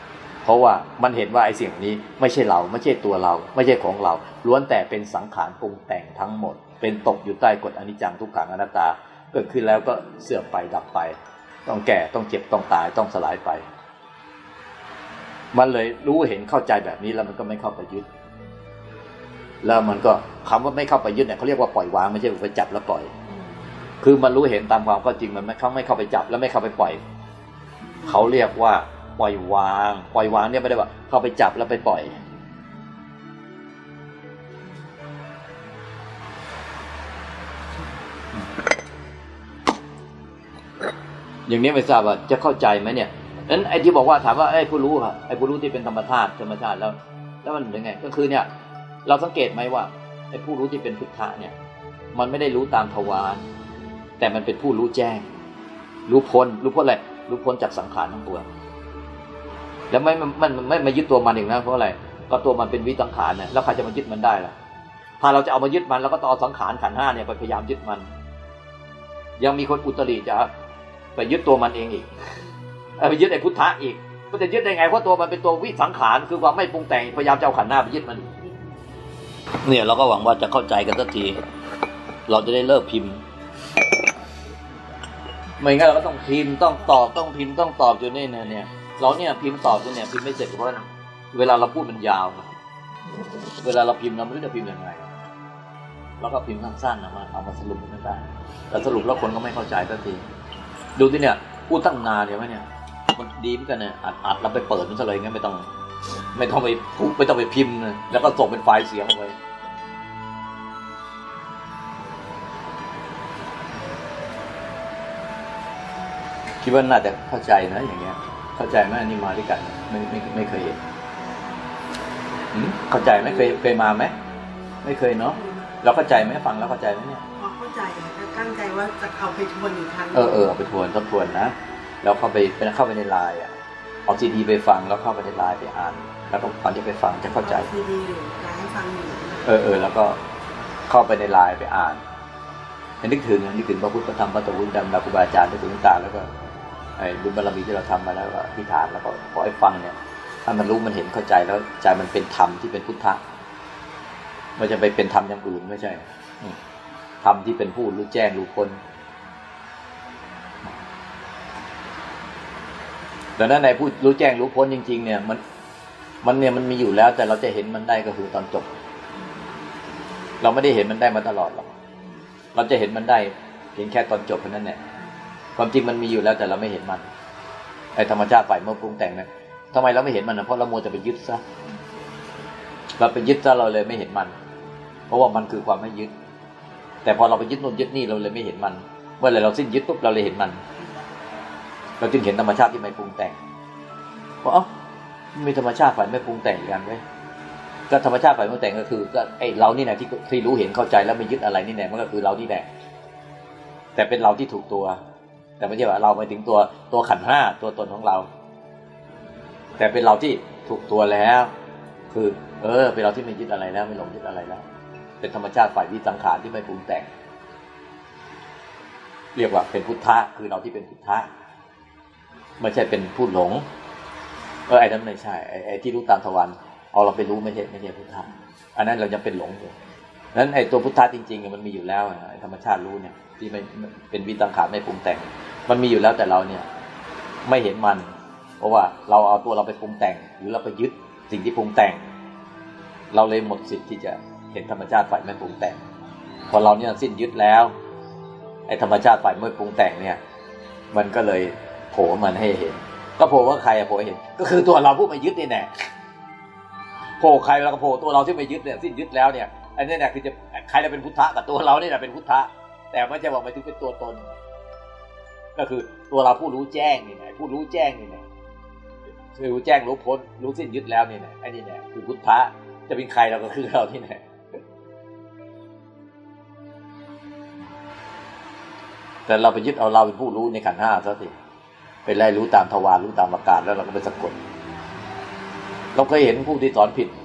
เพราะว่ามันเห็นว่าไอ้สิ่งนี้ไม่ใช่เราไม่ใช่ตัวเราไม่ใช่ของเราล้วนแต่เป็นสังขารปรุงแต่งทั้งหมดเป็นตกอยู่ใต้กฎอนิจจังทุกขังอนัตตาเกิดขึ้นแล้วก็เสื่อมไปดับไปต้องแก่ต้องเจ็บต้องตายต้องสลายไปมันเลยรู้เห็นเข้าใจแบบนี้แล้วมันก็ไม่เข้าไปยึดแล้วมันก็คำว่าไม่เข้าไปยึดเนี่ยเขาเรียกว่าปล่อยวางไม่ใช่ไปจับแล้วปล่อยคือมันรู้เห็นตามความก็จริงมันไม่เข้าไม่เข้าไปจับแล้วไม่เข้าไปปล่อยเขาเรียกว่าปล่อยวางปล่อยวางเนี่ยไม่ได้ว่าเข้าไปจับแล้วไปปล่อยอย่างนี้ไม่ทราบว่าจะเข้าใจไหมเนี่ยนั้นไอ้ที่บอกว่าถามว่าไอ้ผู้รู้ค่ะไอ้ผู้รู้ที่เป็นธรรมชาติธรรมชาติแล้วแล้วมันเป็นไงก็คือเนี่ยเราสังเกตไหมว่าไอ้ผู้รู้ที่เป็นพุทธะเนี่ยมันไม่ได้รู้ตามทวารแต่มันเป็นผู้รู้แจ้งรู้พ้นรู้พ้นอะไรรู้พ้นจากสังขารทั้งปวงแล้วไม่มันไม่มายึดตัวมันเองนะเพราะอะไรก็ตัวมันเป็นวิสังขารเนี่ยแล้วใครจะมายึดมันได้ล่ะถ้าเราจะเอามายึดมันแล้วก็ต้องเอาสังขารขันธ์ห้าเนี่ยไปพยายามยึดมันยังมีคนอุตริจะไปยึดตัวมันเองอีกไปยึดไอ้พุทธะอีกก็จะยึดได้ไงเพราะตัวมันเป็นตัววิสังขารคือความไม่ปรุงแต่งพยายามจะเอาขันธ์ห้าไปยึดมันเนี่ยเราก็หวังว่าจะเข้าใจกันสักทีเราจะได้เลิกพิมพ์ไม่งั้นเราก็ต้องพิมพ์ต้องตอบต้องพิมพ์ต้องตอบอยู่นี่เนี่ยเนี่ยเราเนี่ยพิมพ์ตอบอยู่เนี่ยพิมพ์ไม่เสร็จเพราะเวลาเราพูดมันยาวเวลาเราพิมพ์เราไม่รู้จะพิมพ์ยังไงเราก็พิมพ์สั้นๆนะมาเอามาสรุปกันได้แต่สรุปแล้วคนก็ไม่เข้าใจสักทีดูที่เนี่ยพูดตั้งนานเดี๋ยวไหมเนี่ยมันดีเหมือนกันเนี่ยอัดอัดเราไปเปิดมันซะเลยงั้นไม่ต้องไม่ต้องไปพูดไม่ต้องไปพิมพ์นะแล้วก็ส่งเป็นไฟล์เสียงไปคิดว่าน่าจะเข้าใจนะอย่างเงี้ยเข้าใจไหมอันนี้มาด้วยกันไม่ไม่ไม่เคยเห็นเข้าใจไหมเคยเคยมาไหมไม่เคยเนาะเราเข้าใจไหมฟังแล้วเข้าใจไหมเนี่ยเข้าใจแต่ตั้งใจว่าจะเอาไปทวนอีกครั้งเออเออเอาไปทวนทบทวนนะแล้วเข้าไปเป็นเข้าไปในไลน์อ่ะเอาซีดีไปฟังแล้วเข้าไปในไลน์ไปอ่านแล้วก็ก่อนจะไปฟังจะเข้าใจซีดีอยู่ไลน์ให้ฟังอยู่เออเออแล้วก็เข้าไปในไลน์ไปอ่านนึกถึงนึกถึงพระพุทธพระธรรมพระสงฆ์ดังครูบาอาจารย์นึกถึงตาแล้วก็ไอ้บุญบารมีที่เราทำมาแล้วก็อธิษฐานแล้วก็ขอให้ฟังเนี่ยถ้ามันรู้มันเห็นเข้าใจแล้วใจมันเป็นธรรมที่เป็นพุทธะไม่จะไปเป็นธรรมอย่างอื่นไม่ใช่ธรรมที่เป็นผู้รู้แจ้งรู้พ้นดังนั้นในผู้รู้แจ้งรู้พ้นจริงๆเนี่ยมันมันเนี่ยมันมีอยู่แล้วแต่เราจะเห็นมันได้ก็คือตอนจบเราไม่ได้เห็นมันได้มาตลอดหรอกเราจะเห็นมันได้เพียงแค่ตอนจบเท่านั้นแหละความจริงมันมีอยู่แล้วแต่เราไม่เห็นมันไอ้ธรรมชาติฝ่ายเมื่อปรุงแต่งเนี่ยทำไมเราไม่เห็นมันนะเพราะเรามัวแต่ไปยึดซะเราไปยึดซะเราเลยไม่เห็นมันเพราะว่ามันคือความไม่ยึดแต่พอเราไปยึดนู่นยึดนี่เราเลยไม่เห็นมันเมื่อไหร่เราสิ้นยึดปุ๊บเราเลยเห็นมันเราจึงเห็นธรรมชาติที่ไม่ปรุงแต่งว่าเอ้ามีธรรมชาติฝ่ายไม่ปรุงแต่งกันไว้ก็ธรรมชาติฝ่ายไม่ปรุงแต่งก็คือก็ไอ้เรานี่แหละที่ที่รู้เห็นเข้าใจแล้วไม่ยึดอะไรนี่แหละมันก็คือเรานี่แหละแต่เป็นเราที่ถูกตัวแต่ไม่ใช่ว่าเราไปถึงตัวตัวขันธ์ห้าตัวตนของเราแต่เป็นเราที่ถูกตัวแล้วคือเออเป็นเราที่ไม่ยึดอะไรแล้วไม่หลงยึดอะไรแล้วเป็นธรรมชาติฝ่ายวิสังขารที่ไม่ปรุงแต่งเรียกว่าเป็นพุทธะคือเราที่เป็นพุทธะไม่ใช่เป็นผู้หลงเออไอ้นั้นไม่ใช่ไอ้ไอ้ที่รู้ตามทวารเอาเราไปรู้ไม่ใช่ไม่ใช่พุทธะอันนั้นเรายังเป็นหลงอยู่นั้นไอ้ตัวพุทธะจริงๆมันมีอยู่แล้วไอ้ธรรมชาติรู้เนี่ยที่ไม่เป็นวิสังขารไม่ปรุงแต่งมันมีอยู่แล้วแต่เราเนี่ยไม่เห็นมันเพราะว่าเราเอาตัวเราไปปรุงแต่งหรือเราไปยึดสิ่งที่ปรุงแต่งเราเลยหมดสิทธิ์ที่จะเห็นธรรมชาติฝ่ายไม่ปรุงแต่งพอเราเนี่ยสิ้นยึดแล้วไอ้ธรรมชาติฝ่ายไม่ปรุงแต่งเนี่ยมันก็เลยโผล่มันให้เห็นก็โผล่ว่าใครอะโผล่ให้เห็นก็คือตัวเราผู้ไปยึดนี่แน่โผล่ใครแล้วก็โผล่ตัวเราที่ไปยึดเนี่ยสิ้นยึดแล้วเนี่ยอันนี้เนี่ยคือจะใครจะเป็นพุทธะกับตัวเราเนี่ยเป็นพุทธะแต่ไม่ใช่ว่าหมายถึงเป็นตัวตนก็คือตัวเราผู้รู้แจ้งนี่แน่ผู้รู้แจ้งนี่แน่คือรู้แจ้งรู้พ้นรู้สิ้นยึดแล้วนี่แน่ไอ้นี่แน่คือพุทธะจะเป็นใครเราก็คือเราที่แน่แต่เราไปยึดเอาเราเป็นผู้รู้ในขันธ์ห้าซะสิไปไล่รู้ตามทวารรู้ตามอาการแล้วเราก็ไปสะกดเราเคยเห็นผู้ที่สอนผิด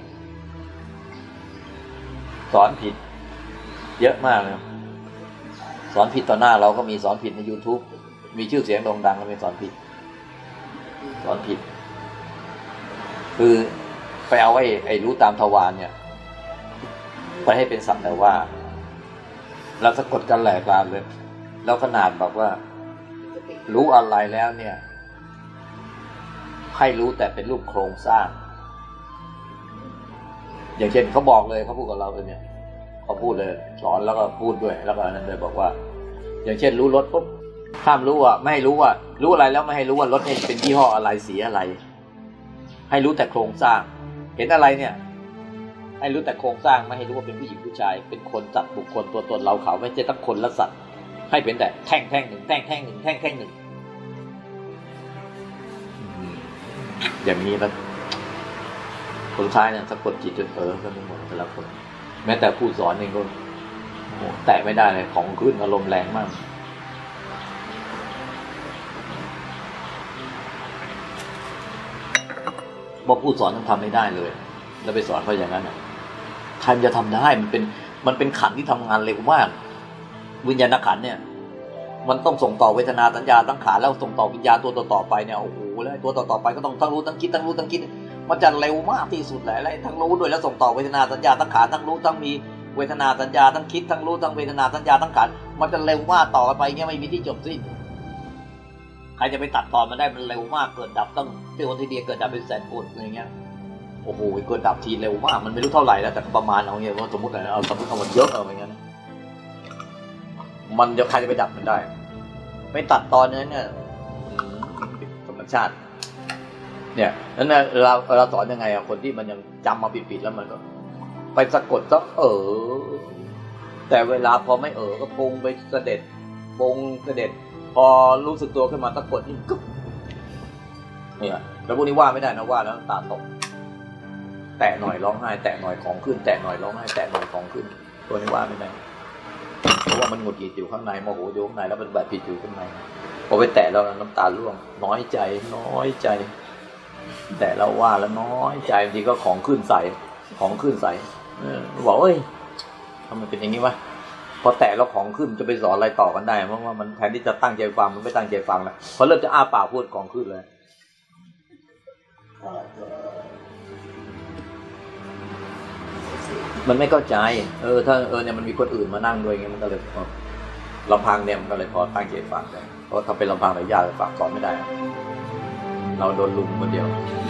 สอนผิดเยอะมากเลยสอนผิดต่อหน้าเราก็มีสอนผิดใน YouTube มีชื่อเสียงโด่งดังก็มีสอนผิดสอนผิดคือไปเอาไอ้ไอ้รู้ตามทวารเนี่ยไปให้เป็นสักแต่ว่าแล้วสะกดกันแหลกลานเลยแล้วขนาดบอกว่ารู้อะไรแล้วเนี่ยให้รู้แต่เป็นรูปโครงสร้างอย่างเช่นเขาบอกเลยเขาพูดกับเราเลยเนี่ยเขาพูดเลยสอนแล้วก็พูดด้วยแล้วก็นั้นเลยบอกว่าอย่างเช่นรู้รถปุ๊บห้ามรู้ว่าไม่ให้รู้ว่ารู้อะไรแล้วไม่ให้รู้ว่ารถนี่เป็นยี่ห้ออะไรสีอะไรให้รู้แต่โครงสร้างเห็นอะไรเนี่ยให้รู้แต่โครงสร้างไม่ให้รู้ว่าเป็นผู้หญิงผู้ชายเป็นคนจัดบุคคลตัวตนเราเขาไม่ใช่ทั้งคนและสัตว์ให้เป็นแต่แท่งแท่งหนึ่งแท่งแท่งหนึ่งแท่งแท่งหนึ่งอย่างนี้แล้วคนท้ายเนี่ยสะกดจิตจนเออกันไปหมดแต่ละคนแม้แต่ผู้สอนเองก็แตะไม่ได้เลยของขึ้นอารมณ์แรงมากบอกผู้สอนต้องทำไม่ได้เลยแล้วไปสอนเขาอย่างนั้นใครจะทำได้มันเป็นมันเป็นขันที่ทำงานเร็วมากวิญญาณขันเนี่ยมันต้องส่งต่อเวทนาสัญญาตั้งขานแล้วส่งต่อวิญญาณตัวต่อๆไปเนี่ยโอ้โหแล้วตัวต่อๆไปก็ต้องทั้งรู้ทั้งคิดทั้งรู้ทั้งคิดมันจะเร็วมากที่สุดแหละอะไรทั้งรู้ด้วยแล้วส่งต่อเวทนาสัญญาตั้งขานทั้งรู้ทั้งมีเวทนาสัญญาทั้งคิดทั้งรู้ทั้งเวทนาสัญญาตั้งขานมันจะเร็วมากต่อไปเงี้ยไม่มีที่จบสิ้นใครจะไปตัดตอนมันได้มันเร็วมากเกิดดับต้องเที่ยวทีเดียวเกิดดับเป็นแสนคนอะไรเงี้ยโอ้โหเกิดดับทีเร็วมากมันไม่รู้เท่าไหร่แล้วแต่ประมาณเอาเงี้ยว่าสมมติอะไรเอาสมมติเอามันเยอะเอาอย่างเงี้ยมันจะใครจะไปดับมันได้ไม่ตัดตอนนั้นเนี่ยธรรมชาติเนี่ยนั้นเราเราสอนยังไงอะคนที่มันยังจำมาผิดๆแล้วมันก็ไปสะกดซะเออแต่เวลาพอไม่เออก็ปรุงไปเสด็จปรุงเสด็จพอรู้สึกตัวขึ้นมาสะกดนี่กึ๊บเนี่ยแล้วพวกนี้ว่าไม่ได้นะว่าแล้วตาตกแตะหน่อยร้องไห้แตะหน่อยของขึ้นแตะหน่อยร้องไห้แตะหน่อยของขึ้นตัวนี้ว่าไม่ได้เพราะว่ามันหงุดหงิดอยู่ข้างในโมโหอยู่ข้างในแล้วมันแบบผิดอยู่ข้างในพอไปแตะแล้วน้ำตาร่วงน้อยใจน้อยใจแต่เราว่าแล้วน้อยใจบางทีก็ของขึ้นใส่ของขึ้นใส่บอกเอ้ยทำไมเป็นอย่างนี้วะพอแตะแล้วของขึ้นจะไปสอนอะไรต่อกันได้เพราะว่ามันแทนที่จะตั้งใจฟังมันไม่ตั้งใจฟังแล้วพอเริ่มจะอ้าปากพูดของขึ้นเลยมันไม่เข้าใจเออถ้าเออเนี่ยมันมีคนอื่นมานั่งด้วยไงมันก็เลยลำพังเนี่ยมันก็เลยพอตั้งใจฟังได้เพราะถ้าเป็นลำพังหรือยากฟังสอนไม่ได้เราโดนลุมคนเดียว